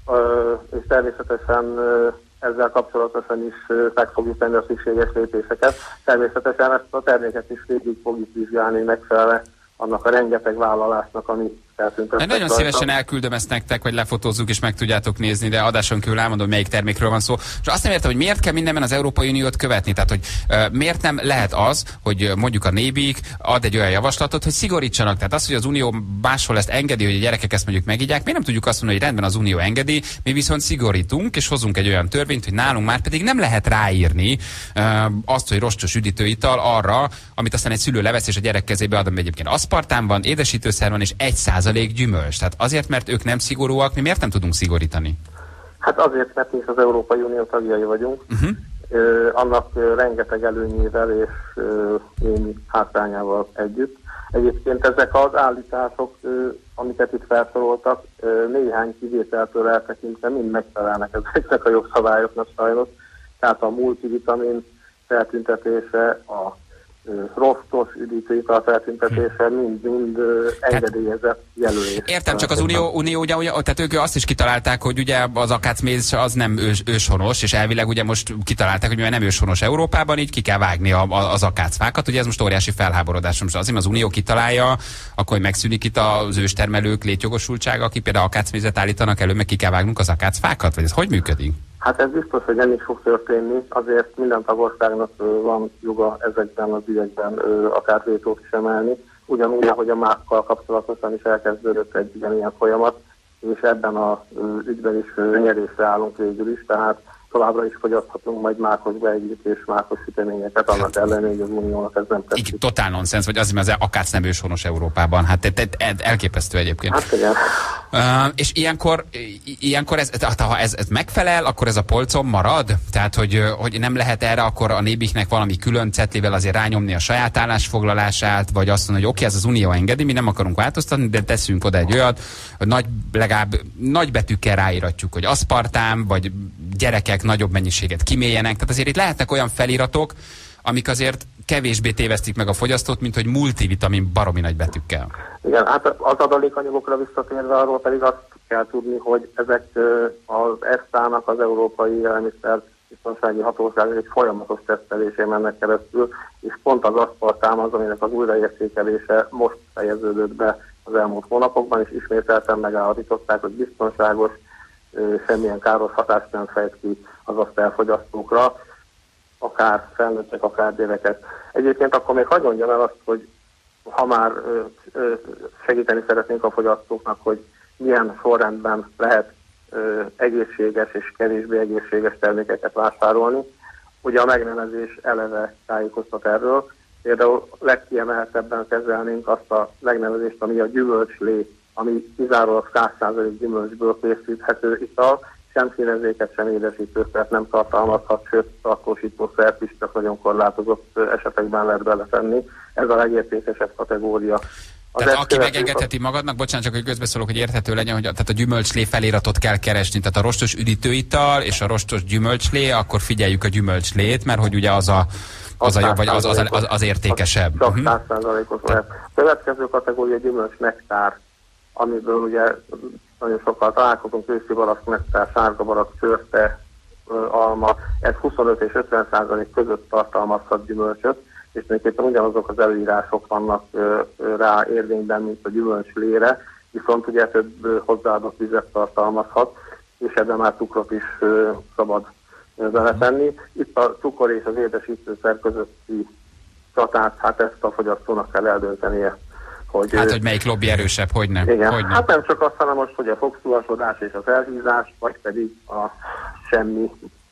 és természetesen ezzel kapcsolatosan is meg fogjuk tenni a szükséges lépéseket. Természetesen ezt a terméket is végig fogjuk vizsgálni megfelelően annak a rengeteg vállalásnak, ami feltüntettek. Nagyon rajta. szívesen elküldöm ezt nektek, vagy lefotózzuk és meg tudjátok nézni, de adáson kívül elmondom, melyik termékről van szó. És azt nem értem, hogy miért kell mindenben az Európai Uniót követni. Tehát, hogy uh, miért nem lehet az, hogy mondjuk a Nébik ad egy olyan javaslatot, hogy szigorítsanak. Tehát az, hogy az Unió máshol ezt engedi, hogy a gyerekek ezt mondjuk megígyák, miért nem tudjuk azt mondani, hogy rendben az Unió engedi, mi viszont szigorítunk, és hozunk egy olyan törvényt, hogy nálunk már pedig nem lehet ráírni uh, azt, hogy rostos üdítőital arra, amit aztán egy szülő levesz és a gyerek kezébe ad, ami egyébként aszpartán van, édesítőszer van és egy százalék gyümölcs. Tehát azért, mert ők nem szigorúak, mi miért nem tudunk szigorítani? Hát azért, mert mi is az Európai Unió tagjai vagyunk. Uh-huh. Ö, annak ö, rengeteg előnyével és ö, némi hátrányával együtt. Egyébként ezek az állítások, ö, amiket itt felsoroltak, ö, néhány kivételtől eltekintve mind megfelelnek ezeknek a jogszabályoknak sajnos. Tehát a multivitamin feltüntetése, a rostos üdítőital feltüntetése mind-mind engedélyezett jelölés. Értem, csak az Unió, Unió ugye, ugye, tehát ők azt is kitalálták, hogy ugye az akácméz az nem ős, őshonos, és elvileg ugye most kitalálták, hogy mivel nem őshonos Európában, így ki kell vágni a, a, az akácfákat. Ugye ez most óriási felháborodás. Most azért az Unió kitalálja, akkor hogy megszűnik itt az őstermelők létjogosultsága, akik például akácmézet állítanak elő, meg ki kell vágnunk az akácfákat? Vagy ez hogy működik? Hát ez biztos, hogy nem is fog történni, azért minden tagországnak van joga ezekben az ügyekben akár vétót is emelni, ugyanúgy, ahogy a mákkal kapcsolatosan is elkezdődött egy ilyen folyamat, és ebben az ügyben is nyerésre állunk végül is, tehát továbbra is fogyaszthatunk majd mákos beiglit és mákos süteményeket, annak ellenére, hogy az Uniónak ez nem tetszik. Totál nonsens, vagy azért, mert az akác nem őshonos Európában. Hát te, te, te, elképesztő egyébként. Hát igen. Uh, és ilyenkor, ilyenkor ez, ha ez, ez megfelel, akkor ez a polcon marad? Tehát, hogy, hogy nem lehet erre akkor a Nébiknek valami külön cetlivel azért rányomni a saját állásfoglalását, vagy azt mondani, hogy oké, ez az Unió engedi, mi nem akarunk változtatni, de teszünk oda egy olyat, hogy nagy, legalább nagy betűkkel ráíratjuk, hogy aszpartám, vagy gyerekek nagyobb mennyiséget kiméljenek. Tehát azért itt lehetnek olyan feliratok, amik azért kevésbé tévesztik meg a fogyasztót, mint hogy multivitamin baromi nagy betűkkel. Igen, hát az adalékanyagokra visszatérve arról pedig azt kell tudni, hogy ezek az e ef té á-nak, az Európai Élelmiszer Biztonsági Hatóság egy folyamatos tesztelésén mennek keresztül, és pont az aszpartám az, aminek az újraértékelése most fejeződött be az elmúlt hónapokban, és ismételten megállapították, hogy biztonságos, semmilyen káros hatást nem fejt ki az asztalfogyasztókra, akár felnőttek, akár gyerekek. Egyébként akkor még hadd mondjam el azt, hogy ha már ö, ö, segíteni szeretnénk a fogyasztóknak, hogy milyen sorrendben lehet ö, egészséges és kevésbé egészséges termékeket vásárolni. Ugye a megnevezés eleve tájékoztat erről. Például legkiemeltebben kezelnénk azt a megnevezést, ami a gyümölcslé, ami kizárólag száz százalék gyümölcsből készíthető ital, sem színezéket, sem édesítőszert nem tartalmazhat, sőt tartósítószert is csak nagyon korlátozott esetekben lehet beletenni. Ez a legértékesebb kategória. Az tehát aki megengedheti magadnak, bocsánat, csak hogy közbeszólok, hogy érthető legyen, hogy a, tehát a gyümölcslé feliratot kell keresni, tehát a rostos üdítőital és a rostos gyümölcslé, akkor figyeljük a gyümölcslét, mert hogy ugye az a, az, a jobb, vagy az, az, az, az értékesebb. Csak száz százalékos lehet. Következő kategória gyümölcs nektár, amiből ugye nagyon sokkal találkozunk, őszi barack, nektár, sárga barack, szőrte, alma, ez huszonöt és ötven százalék között tartalmazhat gyümölcsöt, és tulajdonképpen ugyanazok az előírások vannak rá érvényben, mint a gyümölcslére, viszont ugye több hozzáadott vizet tartalmazhat, és ebben már cukrot is szabad beletenni. Itt a cukor és az édesítőszer közötti csatát, hát ezt a fogyasztónak kell eldöntenie. Hogy, hát, hogy melyik lobby erősebb, hogy nem. Igen, hogy nem. hát nem csak azt, hanem most, hogy a fogszúvasodás és az elhízás, vagy pedig a semmi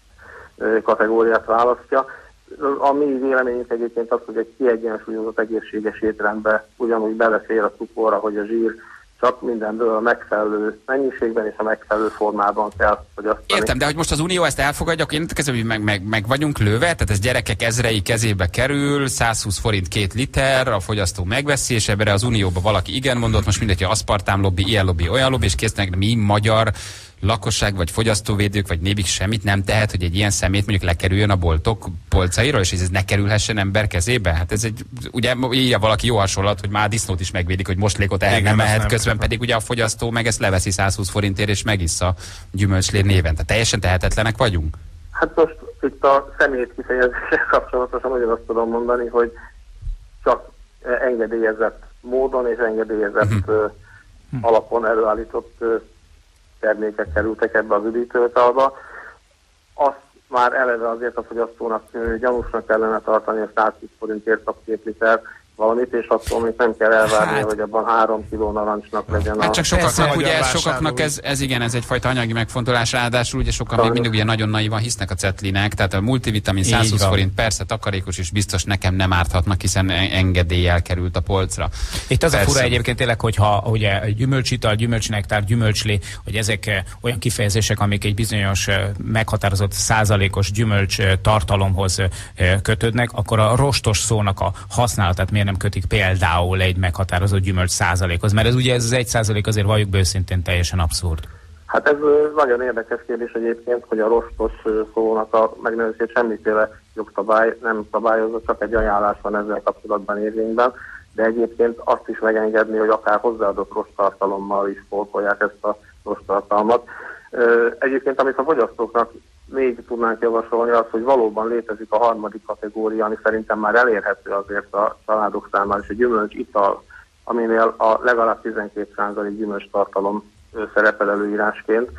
kategóriát választja. A mi véleményünk egyébként az, hogy egy kiegyensúlyozott egészséges étrendbe ugyanúgy belefér a cukor, ahogy a zsír, csak mindenből a megfelelő mennyiségben és a megfelelő formában kell fogyasztani. Értem, de hogy most az Unió ezt elfogadja, akkor én kezdem, hogy meg, meg, meg vagyunk lőve, tehát ez gyerekek ezrei kezébe kerül, százhúsz forint két liter, a fogyasztó megveszi, és ebben az Unióban valaki igen mondott, most mindegy, hogy aszpartám lobby, ilyen lobby, olyan lobby, és késznek, mi magyar lakosság, vagy fogyasztóvédők, vagy nébik semmit nem tehet, hogy egy ilyen szemét mondjuk lekerüljön a boltok polcairól, és ez ne kerülhessen ember kezébe? Hát ez egy, ugye ilyen valaki jó hasonlat, hogy már a disznót is megvédik, hogy moslékot el nem mehet, közben pedig ugye a fogyasztó meg ezt leveszi százhúsz forintért, és megissza gyümölcslér néven. Tehát teljesen tehetetlenek vagyunk? Hát most itt a szemét kifejezéssel kapcsolatosan ugyanazt tudom mondani, hogy csak engedélyezett módon és engedélyezett uh-huh. alapon előállított termékek kerültek ebbe az üdítőitalba. Azt már eleve azért a fogyasztónak gyanúsnak kellene tartani, a százhúsz forintért kap két liter valamit, és attól még nem kell elvárni, hát, hogy abban három kiló narancsnak legyen. Hát csak sokaknak, ugye ez, vásárló. sokaknak ez, ez igen, ez egyfajta anyagi megfontolás, ráadásul ugye sokan még mindig ugye nagyon naivan hisznek a cetlinek, tehát a multivitamin százhúsz forint, persze takarékos és biztos nekem nem árthatnak, hiszen engedéllyel került a polcra. Itt az persze. a fura egyébként tényleg, hogyha ugye gyümölcsital, gyümölcsnektár, gyümölcslé, hogy ezek olyan kifejezések, amik egy bizonyos meghatározott százalékos gyümölcs tartalomhoz kötődnek, akkor a rostos szónak a használatát miért nem kötik például egy meghatározott gyümölcs százalékhoz? Mert ez ugye ez az egy százalék azért valljuk be őszintén teljesen abszurd. Hát ez nagyon érdekes kérdés egyébként, hogy a rostos szónak a megnevezését semmiféle jogszabály nem szabályozza, csak egy ajánlás van ezzel kapcsolatban érvényben, de egyébként azt is megengedni, hogy akár hozzáadott rossz tartalommal is spórolják ezt a rossz tartalmat. Egyébként, amit a fogyasztóknak még tudnánk javasolni, az, hogy valóban létezik a harmadik kategória, ami szerintem már elérhető azért a családok számára, és a gyümölcs ital, aminél a legalább tizenkét százalék gyümölcs tartalom szerepel előírásként,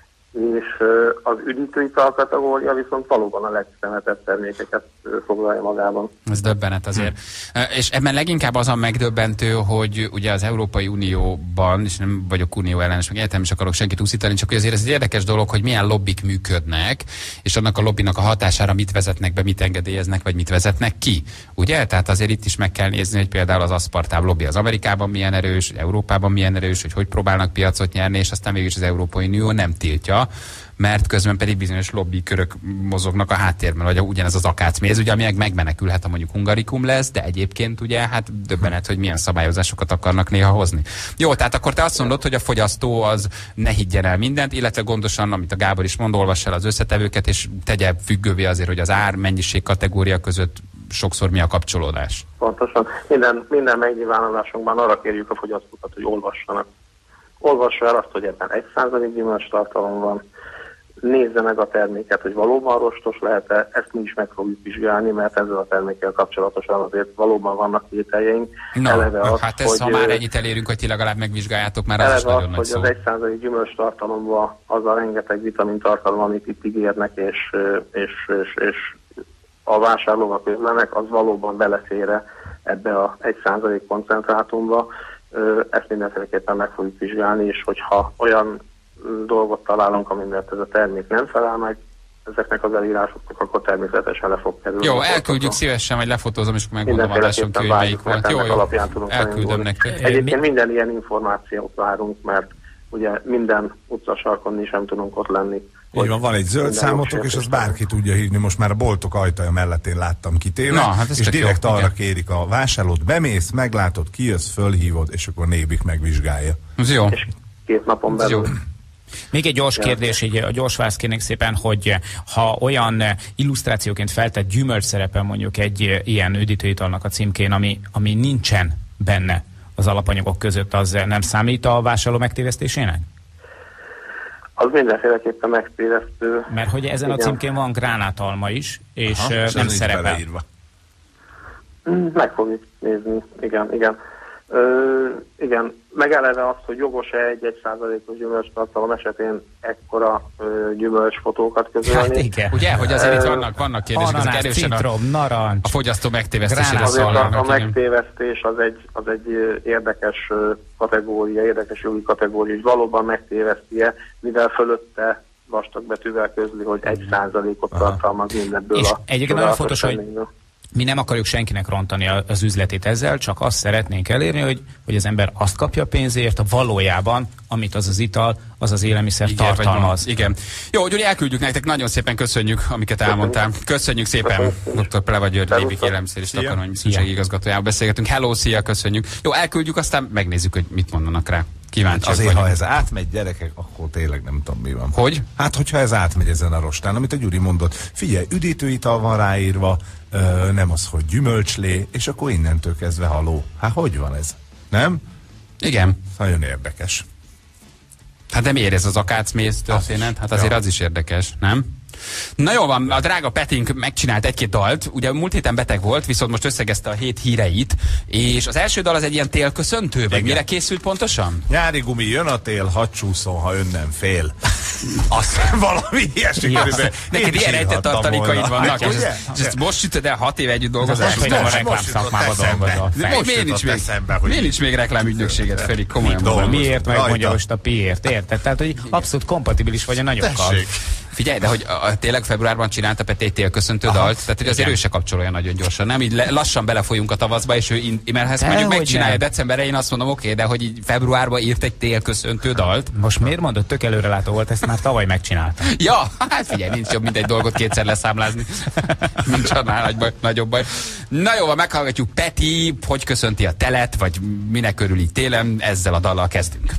és az üdítőital kategória viszont valóban a legszemetebb termékeket foglalja magában. Ez döbbenet azért. Hmm. És ebben leginkább az a megdöbbentő, hogy ugye az Európai Unióban, és nem vagyok unió ellenes, meg egyetem is akarok senkit úszítani, csak azért ez egy érdekes dolog, hogy milyen lobbik működnek, és annak a lobbinak a hatására mit vezetnek be, mit engedélyeznek, vagy mit vezetnek ki. Ugye? Tehát azért itt is meg kell nézni, hogy például az aszpartám lobby az Amerikában milyen erős, Európában milyen erős, hogy hogy próbálnak piacot nyerni, és aztán mégis az Európai Unió nem tiltja, mert közben pedig bizonyos lobbikörök mozognak a háttérben, vagy ugyanez az akácméz, ugye, ami megmenekülhet, ha mondjuk hungarikum lesz, de egyébként ugye hát döbbenet, hogy milyen szabályozásokat akarnak néha hozni. Jó, tehát akkor te azt mondod, hogy a fogyasztó az ne higgyen el mindent, illetve gondosan, amit a Gábor is mond, olvass el az összetevőket, és tegye függővé azért, hogy az ár, mennyiség kategória között sokszor mi a kapcsolódás. Pontosan. Minden, minden megnyilvánulásunkban arra kérjük a fogyasztókat, hogy olvassanak. Olvassa el azt, hogy ebben egy százalék gyümölcs tartalom van, nézze meg a terméket, hogy valóban rostos lehet-e, ezt mi is meg fogjuk vizsgálni, mert ezzel a termékkel kapcsolatosan azért valóban vannak kételjeink. No, eleve az, hát ez, hogy, ha már ennyit elérünk, hogy ti legalább megvizsgáljátok, már az is nagyon nagy szó. Hogy az egy százalék gyümölcs tartalomban az a rengeteg vitamin tartalom, amit itt ígérnek, és, és, és, és a vásárlók közlenek, az valóban belefér ebbe a egy százalék koncentrátumba. Ezt mindenféleképpen meg fogjuk vizsgálni, és hogyha olyan dolgot találunk, amivel ez a termék nem felel meg ezeknek az elírásoknak, akkor természetesen le fog kerülni. Jó, elküldjük szívesen, vagy lefotózom, és megmondom adáson ki, hogy melyik volt. Jó, jó, elküldöm nektek. Egyébként minden ilyen információt várunk, mert ugye minden utcasarkon is nem tudunk ott lenni. Így van, van egy zöld számotok, és azt bárki tudja hívni. Most már a boltok ajtaja mellett én láttam kitéve, Na, hát és direkt jó, arra igen. kérik a vásárlót, bemész, meglátod, kijössz, fölhívod, és akkor nébik megvizsgálja. Ez jó. És két napon belül. Még egy gyors kérdés, így a gyors válasz kérnék szépen, hogy ha olyan illusztrációként feltett gyümölcs szerepel mondjuk egy ilyen üdítőitalnak a címkén, ami, ami nincsen benne az alapanyagok között, az nem számít a vásárló megtévesztésének? Az mindenféleképpen megtévesztő. Mert hogy ezen Igen. a címkén van gránátalma is, és Aha, nem és szerepel. Meg fogjuk nézni, igen, igen. Ö, igen, megeleve azt, hogy jogos-e egy-egy százalékos gyümölcstartalom esetén ekkora ö, gyümölcsfotókat közölni. Hát igen. Ugye, hogy azért itt vannak, vannak kérdések, ezek Ananás, erősen citrom, a, narancs. a fogyasztó megtévesztésére Azért a, szólnak. a megtévesztés az egy, az egy érdekes kategória, érdekes jogi kategória, hogy valóban megtéveszti-e, mivel fölötte vastag betűvel közli, hogy egy százalékot tartalmaz mindebből. És a egyébként nagyon fontos, hogy mi nem akarjuk senkinek rontani az üzletét ezzel, csak azt szeretnénk elérni, hogy, hogy az ember azt kapja a pénzért, a valójában, amit az az ital, az az élelmiszer Igen, tartalmaz. Igen. Jó, Gyuri, elküldjük nektek, nagyon szépen köszönjük, amiket elmondtál. Köszönjük szépen, doktor Pleva György, Lévik élelmiszer és takarmány biztonsági igazgatójával beszélgetünk. Hello, szia, köszönjük. Jó, elküldjük, aztán megnézzük, hogy mit mondanak rá. Kíváncsiak Azért, vagyunk. ha ez átmegy, gyerekek, akkor tényleg nem tudom, mi van. Hogy? Hát, hogyha ez átmegy ezen a rostán, amit a Gyuri mondott, figyelj, üdítőital van ráírva, ö, nem az, hogy gyümölcslé, és akkor innentől kezdve haló. Hát, hogy van ez? Nem? Igen. Nagyon érdekes. Hát de miért ez az akácmész történet? Hát azért Ja. az is érdekes, nem? Na jó van, a drága Petink megcsinált egy-két dalt, ugye múlt héten beteg volt, viszont most összegezte a hét híreit, és az első dal az egy ilyen télköszöntő, vagy Igen. mire készült pontosan? Nyári gumi, jön a tél, hadd csúszom, ha ön nem fél. Azt valami ilyesmi körülbelül. Neked ilyen rejtett tartalékaid vannak, Hát, és ugye? ezt, és ezt most sütöd el hat éve együtt Ez dolgozás azt, hogy nem a után. reklám most jutott szakmában eszembe. dolgozol. De Miért most miért nincs jutott még, eszembe, hogy miért nincs még reklámügynökséged, Feri? Komolyan Mit mondom. dolgozol? Miért megmondja Rajta. most a piért, érted? Tehát, hogy abszolút kompatibilis vagy a nagyokkal. Tessék. Figyelj, de hogy a, a, tényleg februárban csinálta Peti egy télköszöntő dalt, tehát hogy azért ő se kapcsolja nagyon gyorsan, nem? Így le, lassan belefolyunk a tavaszba, és ő, in, mert ha ezt De mondjuk hogy megcsinálja nem. decemberre, én azt mondom, oké, okay, de hogy így februárban írt egy télköszöntő dalt. Most miért mondod, tök előrelátó volt, ezt már tavaly megcsináltam. Ja, hát figyelj, nincs jobb, mint egy dolgot kétszer leszámlázni. Nincs annál nagy baj, nagyobb baj. Na jó, meghallgatjuk Peti, hogy köszönti a telet, vagy minek örül így télen, ezzel a dallal kezdünk.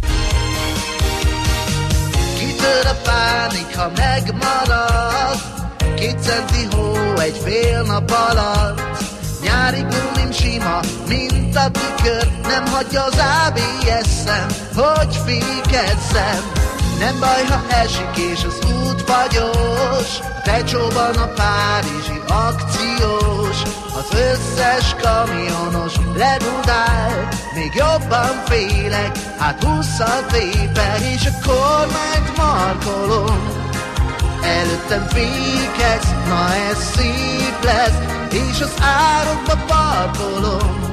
Kitör a pánik, ha megmarad, két centi hó egy fél nap alatt. Nyári gumim sima, mint a tükör, nem hagyja az á bé es-em, hogy fékezzem. Nem baj, ha esik és az út fagyos, Tecsóban a párizsi akciós, az összes kamionos ledudál, még jobban félek, hát hússzal tépek, és a kormányt markolom. Előttem fékez, na ez szép lesz, és az árokba parkolom.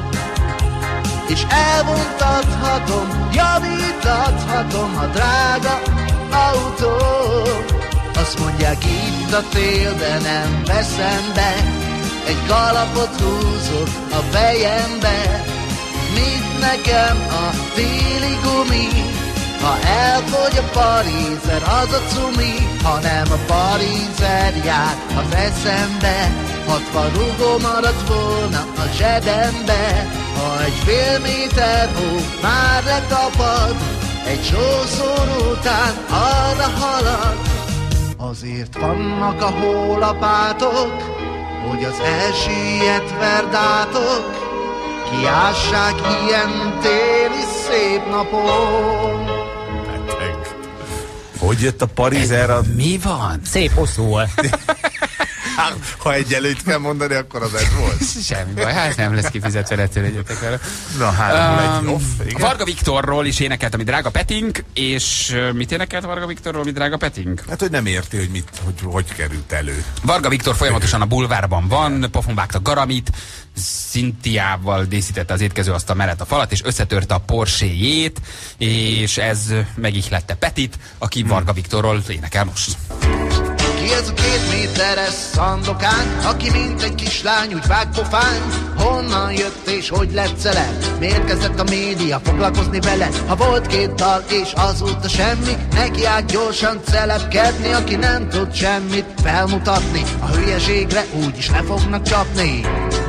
És elvontathatom, javítathatom a drága autó. Azt mondják itt a tél, de nem veszem be, egy kalapot húzok a fejembe. Mit nekem a téli gumi, ha elfogy a parízer, az a cumi, hanem a parízer jár az eszembe. Hatvan rugó maradt volna a zsebembe, ha egy fél méter hó már letapad, egy sószor után arra halad. Azért vannak a hólapátok, hogy az elsüllyedt verdátok kiássák ilyen téli szép napon. Beteg. Hogy jött a Parizer? A... Mi van? Szép hosszú volt. Hát, ha egy előtt kell mondani, akkor az ez volt. Semmi baj, hát nem lesz kifizetve, ettől legyetek vele. Na, három Um, egy off, igen. Varga Viktorról is énekelt, ami drága Petink, és uh, mit énekelt Varga Viktorról, mi drága Petink? Hát, hogy nem érti, hogy mit, hogy, hogy került elő. Varga Viktor folyamatosan a bulvárban van, pofon vágta garamit, Szintiával díszítette az étkezőasztal mellett a falat, és összetörte a Porsche-jét, és ez megihlette Petit, aki Varga Viktorról énekel most. Ki ez a két méteres szandokán, aki mint egy kislány úgy vág pofán? Honnan jött és hogy lett celeb? Miért kezdett a média foglalkozni vele? Ha volt két dal és azóta semmi, neki át gyorsan celebkedni, aki nem tud semmit felmutatni. A hülyeségre úgyis le fognak csapni.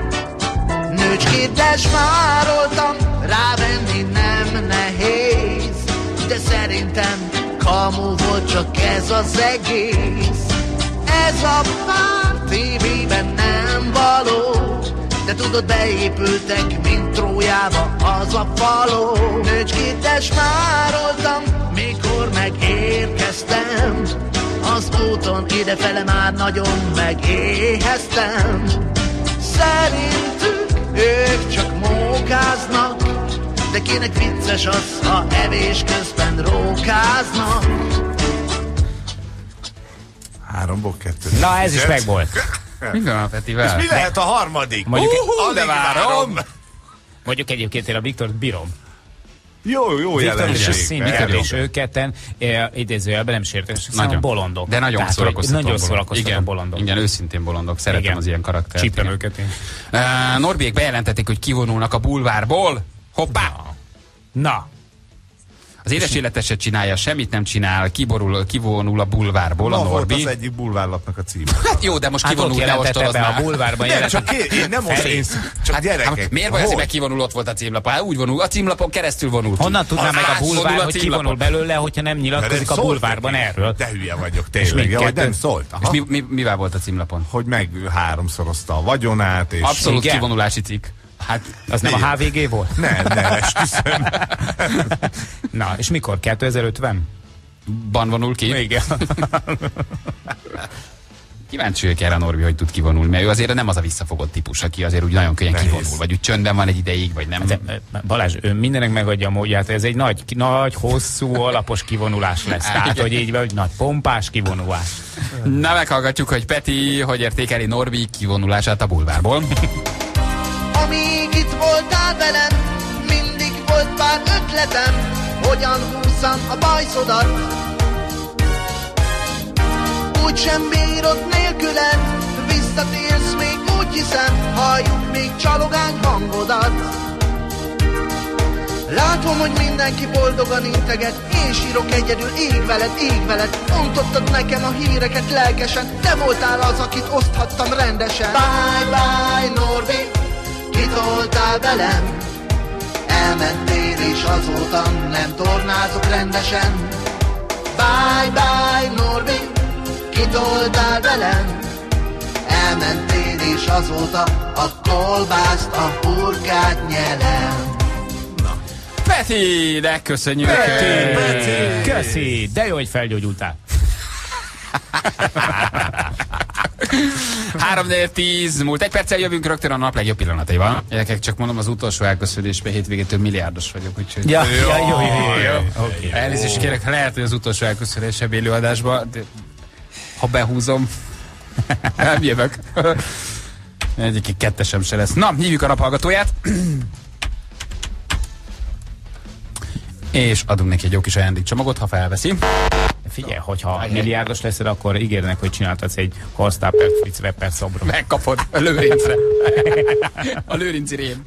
Nőcskét desmároltam, rávenni nem nehéz, de szerintem kamu volt csak ez az egész. Ez a pár tévében nem való, de tudod, beépültek, mint Trójába az a faló. Nőcskét desmároltam, mikor megérkeztem, az úton idefele már nagyon megéheztem. Szerintük ők csak mókáznak, de kinek vicces az, ha evés közben rókáznak. Háromból kettő. Na, ez is megvolt. Mi van a Petivel? És mi lehet a harmadik? Mondjuk, uh, de várom. Mondjuk egyébként én a Viktort bírom. Jó, jó Viktor és a jelenség. Viktor és ők ketten e, idézőjelben nem sértős, szóval bolondok. De nagyon Tehát, szórakoztató Nagyon bolondok. szórakoztató Igen, bolondok. igen, őszintén bolondok. Szeretem Igen. az ilyen karaktert. Csípem igen. őket én. Uh, Norbiék bejelentették, hogy kivonulnak a bulvárból. Hoppá! Na. Na. Az édes életeset csinálja, semmit nem csinál, kiborul, kivonul a bulvárból Ma a volt Norbi. az egyik bulvárlapnak a címe. Hát jó, de most Hát kivonul, ott ne jelentette ostorozd be a már. bulvárban. Nem, jelentett- csak én, én nem most Feri. én, csak Hát, gyerekek. hát, miért vagy az, Hogy? hogy kivonul, ott volt a címlap? Hát úgy vonul, a címlapon keresztül vonul ki. Honnan tudná Az meg a átvonul bulvár, a hogy címlapon. kivonul belőle, hogyha nem De nyilatkozik nem a szólt bulvárban neki. erről? De hülye vagyok, És tényleg. még Ja, hogy kettő? nem szólt. És Aha. mi, mi, mivel volt a címlapon? Hogy meg háromszorozta a vagyonát, és... Abszolút Igen. kivonulási cikk. Hát, Az nem a há vé gé volt? Nem, nem, esküszöm. Na, és mikor? kétezer-ötven? ban vonul ki. Igen. Kíváncsi vagyok erre a Norbi, hogy tud kivonulni, mert ő azért nem az a visszafogott típus, aki azért úgy nagyon könnyen Nehéz. kivonul, vagy úgy csöndben van egy ideig, vagy nem. De, Balázs, ő mindenek megadja a módját, ez egy nagy, nagy, hosszú, alapos kivonulás lesz. Tehát, hogy így, hogy nagy pompás kivonulás. Na, meghallgatjuk, hogy Peti hogy értékeli Norbi kivonulását a bulvárból. Amíg itt voltál velem, mindig volt pár ötletem, hogyan húzzam a bajszodat. Úgy sem bírod nélkülem, visszatérsz még úgy hiszem, halljuk még csalogány hangodat. Látom, hogy mindenki boldogan integet, én sírok egyedül, ég veled, ég veled. Mondottad nekem a híreket lelkesen, te voltál az, akit oszthattam rendesen. Bye bye Norbi, kitoltál velem, elmentél és azóta nem tornázok rendesen. Bye bye Norbi, kitoltál velem, elmentél és azóta a kolbászt, a hurkát nyelem. Peti, de köszönjük! Peti, Peti. Köszi, de jó, hogy felgyógyultál. három tíz múlt. Egy perccel jövünk rögtön a nap legjobb pillanataival. Gyerekek, csak mondom, az utolsó elköszönésben hétvégétől milliárdos vagyok, úgyhogy... Ja, ja, jó, jó, jó, jó. Okay. Elnézést kérek, lehet, hogy az utolsó elköszönésebb élőadásban, de ha behúzom, nem jövök. Egyik kettesem se lesz. Na, hívjuk a naphallgatóját. És adunk neki egy jó kis ajándékcsomagot, ha felveszi. Figyelj, hogyha milliárdos leszel, akkor ígérnek, hogy csináltatsz egy Horsztáper Fritz Wepper szobrot. Megkapod a Lőrincre. A Lőrinci rém.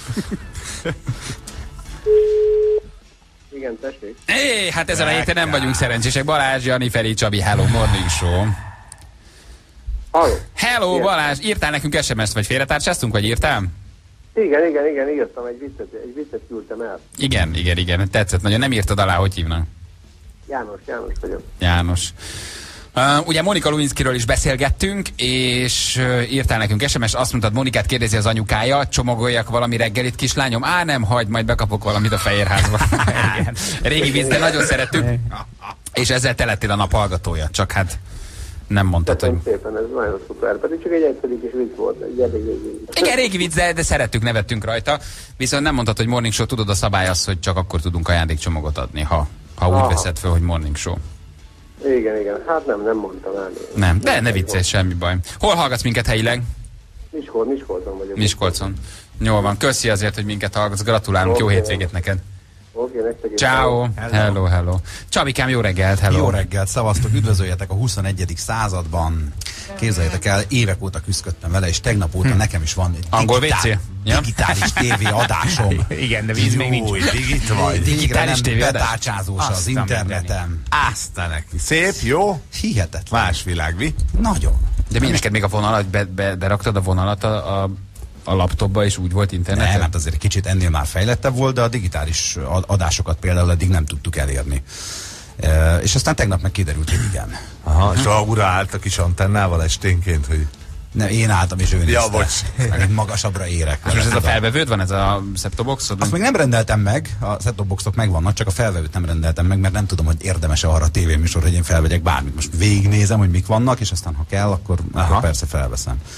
Igen, tessék. É, hát ezen a héten nem vagyunk szerencsések. Balázs, Jani, Feri, Csabi, Hello Morning Show. Halló. Hello, Igen. Balázs, írtál nekünk es em es-t, vagy félretárcsáztunk, vagy írtál? Igen, igen, igen, írtam egy viccet, egy viccet küldtem el. Igen, igen, igen, tetszett nagyon. Nem írtad alá, hogy hívnak? János, János vagyok. János. Uh, ugye Monika Lewinskyről is beszélgettünk, és uh, írtál nekünk es em es-t, azt mondtad, Monikát kérdezi az anyukája, csomagoljak valami reggelit, kislányom? Á, nem, hagyd, majd bekapok valamit a Fehérházba. Régi vicc, de nagyon szerettük. És ezzel te lettél a nap hallgatója, csak hát nem mondtad, hogy... Köszönöm szépen, ez nagyon szuper, pedig csak egy egyszerű kis vicc volt, egy elég régi. Igen, régi vicc, de, de szerettük, nevettünk rajta. Viszont nem mondtad, hogy Morning Show, tudod, a szabály az, hogy csak akkor tudunk ajándékcsomagot adni, ha, ha úgy Aha. veszed föl, hogy Morning Show. Igen, igen, hát nem, nem mondtam el. Nem, de ne viccelj, semmi baj. Hol hallgatsz minket helyileg? Miskolc, Miskolcon vagyok. Miskolcon. Jól van, köszi azért, hogy minket hallgatsz, gratulálunk, jó Oké. hétvégét neked. Oké, nektek is. Ciao. Hello, hello. Csabikám, jó reggelt, hello. Jó reggelt, szavaztok, üdvözöljetek a huszonegyedik században. Képzeljétek el, évek óta küzdöttem vele, és tegnap óta hm. nekem is van egy Angol digitál, vé cé? Ja? digitális tévé adásom. Igen, de víz még nincs. Új, digit vagy. Digitális Végre nem tévéadás? betárcsázós Azt az a interneten. Azt a neki. Szép, jó? Hihetetlen. Más világ, mi? Nagyon. De mi neked még a vonalat, be, be, beraktad a vonalat a, a, a laptopba, és úgy volt interneten? Nem, hát azért kicsit ennél már fejlettebb volt, de a digitális adásokat például eddig nem tudtuk elérni. E, és aztán tegnap meg kiderült, hogy igen. Aha, és a ura állt a kis antennával esténként, hogy... Nem, én álltam és ő nézte. Ja, bocs. Megint magasabbra érek. És most ez a felvevőd van, ez a set-top boxod? Azt még nem rendeltem meg, a set-top boxok megvannak, csak a felvevőt nem rendeltem meg, mert nem tudom, hogy érdemes-e arra a tévéműsor, hogy én felvegyek bármit. Most végignézem, hogy mik vannak, és aztán ha kell, akkor, akkor persze felveszem.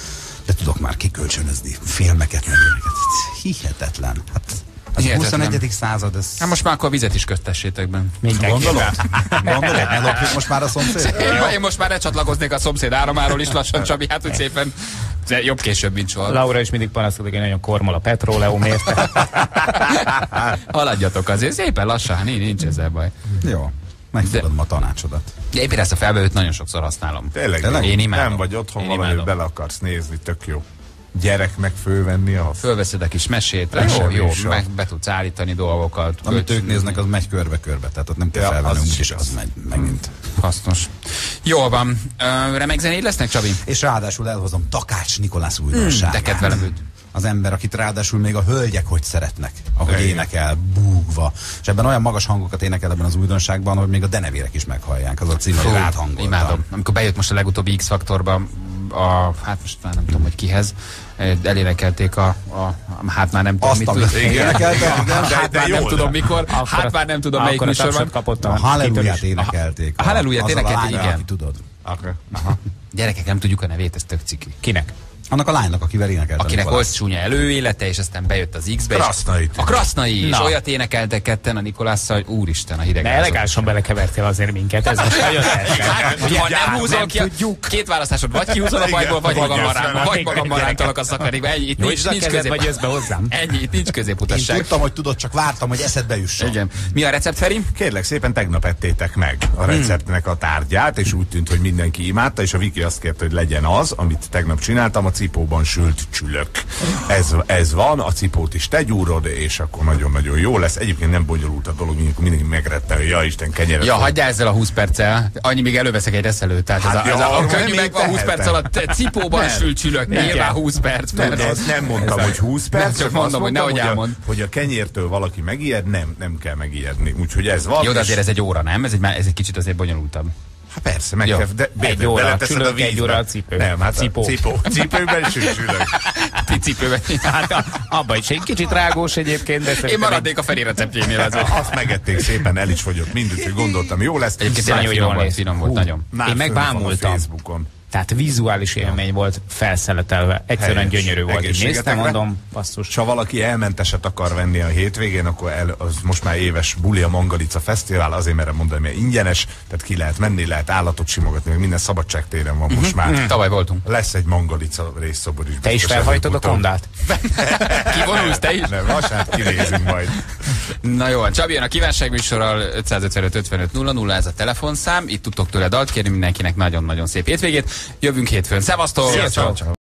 De tudok már kikölcsönözni filmeket, meg ilyeneket. Hihetetlen. Hát az Hihetetlen. huszonegyedik század, ez... Hát most már akkor a vizet is köztessétek be. Gondolod? Gondolod? Ellopjuk most már a szomszéd? Én most már lecsatlakoznék a szomszéd áramáról is lassan, Csabi, hát úgy szépen jobb később, mint soha. Laura is mindig panaszkodik, hogy nagyon kormol a petróleum, érte? Haladjatok azért, szépen lassan, nincs, nincs ezzel baj. Jó, megfogadom a tanácsodat. De éppen ezt a felvevőt nagyon sokszor használom. Tényleg, Tényleg? Én imádom. nem vagy otthon, Én valami imádom. bele akarsz nézni, tök jó. Gyereknek fölvenni a... Fölveszed a kis mesét, Mesé jó, jó, műsor. meg be tudsz állítani dolgokat. Amit ők néznek, az megy körbe-körbe, tehát ott nem kell Ja, felvenni, az is úgyis igaz. az megy megint. Hasznos. Jól van. Ö, remek zenéd lesznek, Csabi? És ráadásul elhozom Takács Nikolász újdonságát. De kedvelem őt. Az ember, akit ráadásul még a hölgyek hogy szeretnek, ahogy Igen. énekel, búgva. És ebben olyan magas hangokat énekel ebben az újdonságban, hogy még a denevérek is meghallják. Az a cím, hogy ráthangoltam. Imádom. Amikor bejött most a legutóbbi X-faktorba, a, hát most már nem tudom, hogy kihez, elénekelték a, a, a hát már nem tudom, Azt, mit amit tud- énekeltek, igen. Hát de már jó, nem de- tudom mikor, Akkor hát a- már nem tudom melyik akkor a műsorban. tapsot kapott A a halleluját kitörés. énekelték. A halleluját azzal énekelték, lánnyal, igen. aki tudod. Okay. Gyerekek, nem tudjuk a nevét, ez tök ciki. Kinek? Annak a lánynak, akivel énekeltem. Akinek volt csúnya előélete, és aztán bejött az X-be. és- Krasznait. A Krasznai, és Na. olyat énekeltek ketten a Nikolásszal, hogy úristen, a hideg. De elegánsan belekevertél azért minket, ez most nagyon tetszett. Hogy ha nem húzol nem ki, a- tudjuk. két választásod, vagy kihúzol a Igen, bajból, vagy vagy magammal jössz rám, vele. vagy magammal rántalak a szakadékba. Ennyi, itt nincs, Nyújtsd a nincs kezed, közép. vagy jössz be hozzám. Ennyi, itt nincs Én középutasság. tudtam, hogy tudod, csak vártam, hogy eszedbe jusson. Igen. Mi a recept, Feri? Kérlek szépen, tegnap ettétek meg a receptnek a tárgyát, és úgy tűnt, hogy mindenki imádta, és a Viki azt kérte, hogy legyen az, amit tegnap csináltam, a cipóban sült csülök. Ez, ez van, a cipót is te gyúrod, és akkor nagyon-nagyon jó lesz. Egyébként nem bonyolult a dolog, amikor mindenki megrettel, hogy ja Isten, kenyeret. Ja, hagyjál ezzel a húsz perccel. Annyi még előveszek egy reszelőt. Tehát Hát ez a, ja, ez a, a arról könnyű nem meg van húsz tehetek. perc alatt te cipóban Nem. sült csülök. Nem Nyilván kell. húsz perc. Nem, persze. ez nem mondtam, Ez a- hogy húsz perc, Nem, csak azt mondom, hogy mondtam, nehogy a, elmond. hogy a kenyértől valaki megijed, nem, nem kell megijedni. Úgyhogy ez van. Jó, de és- azért ez egy óra, nem? Ez egy, ez egy kicsit azért bonyolultabb. Hát persze, meg Jó. kell, de Egy be- óra beleteszed csülök, a vízbe. egy óra a cipő. Nem, hát Cipó. cipó. Cipőben is csülök. Ti cipőben. Hát a- abba is egy kicsit rágós egyébként, de Én szerintem maradnék a Feri receptjénél azért. Azt megették szépen, el is fogyott mindent, hogy gondoltam, jó lesz. Egyébként tényleg Nagyon finom jól volt, néz. finom volt, Hú. nagyon. Már Én meg fönn van a bámultam. Facebookon. Tehát vizuális élmény volt felszeletelve. Egyszerűen Helyes. gyönyörű volt. Így néztem, Egészségetekre. mondom, basszus. És ha valaki elmenteset akar venni a hétvégén, akkor el, az most már éves buli a Mangalica Fesztivál, azért merem mondani, mert ingyenes, tehát ki lehet menni, lehet állatot simogatni, meg minden szabadságtéren van most már. Tavaly voltunk. Lesz egy Mangalica részszobor is. Te is biztos felhajtod a előbb-utóbb. kondát? Kivonulsz te is? Nem, vasát kinézünk majd. Na jó, Csabi jön a kívánságműsorral ötszázötvenöt ötvenöt nulla nulla, ez a telefonszám. Itt tudtok tőle dalt kérni, mindenkinek nagyon-nagyon szép hétvégét. Jövünk hétfőn. Szevasztok! Sziasztok!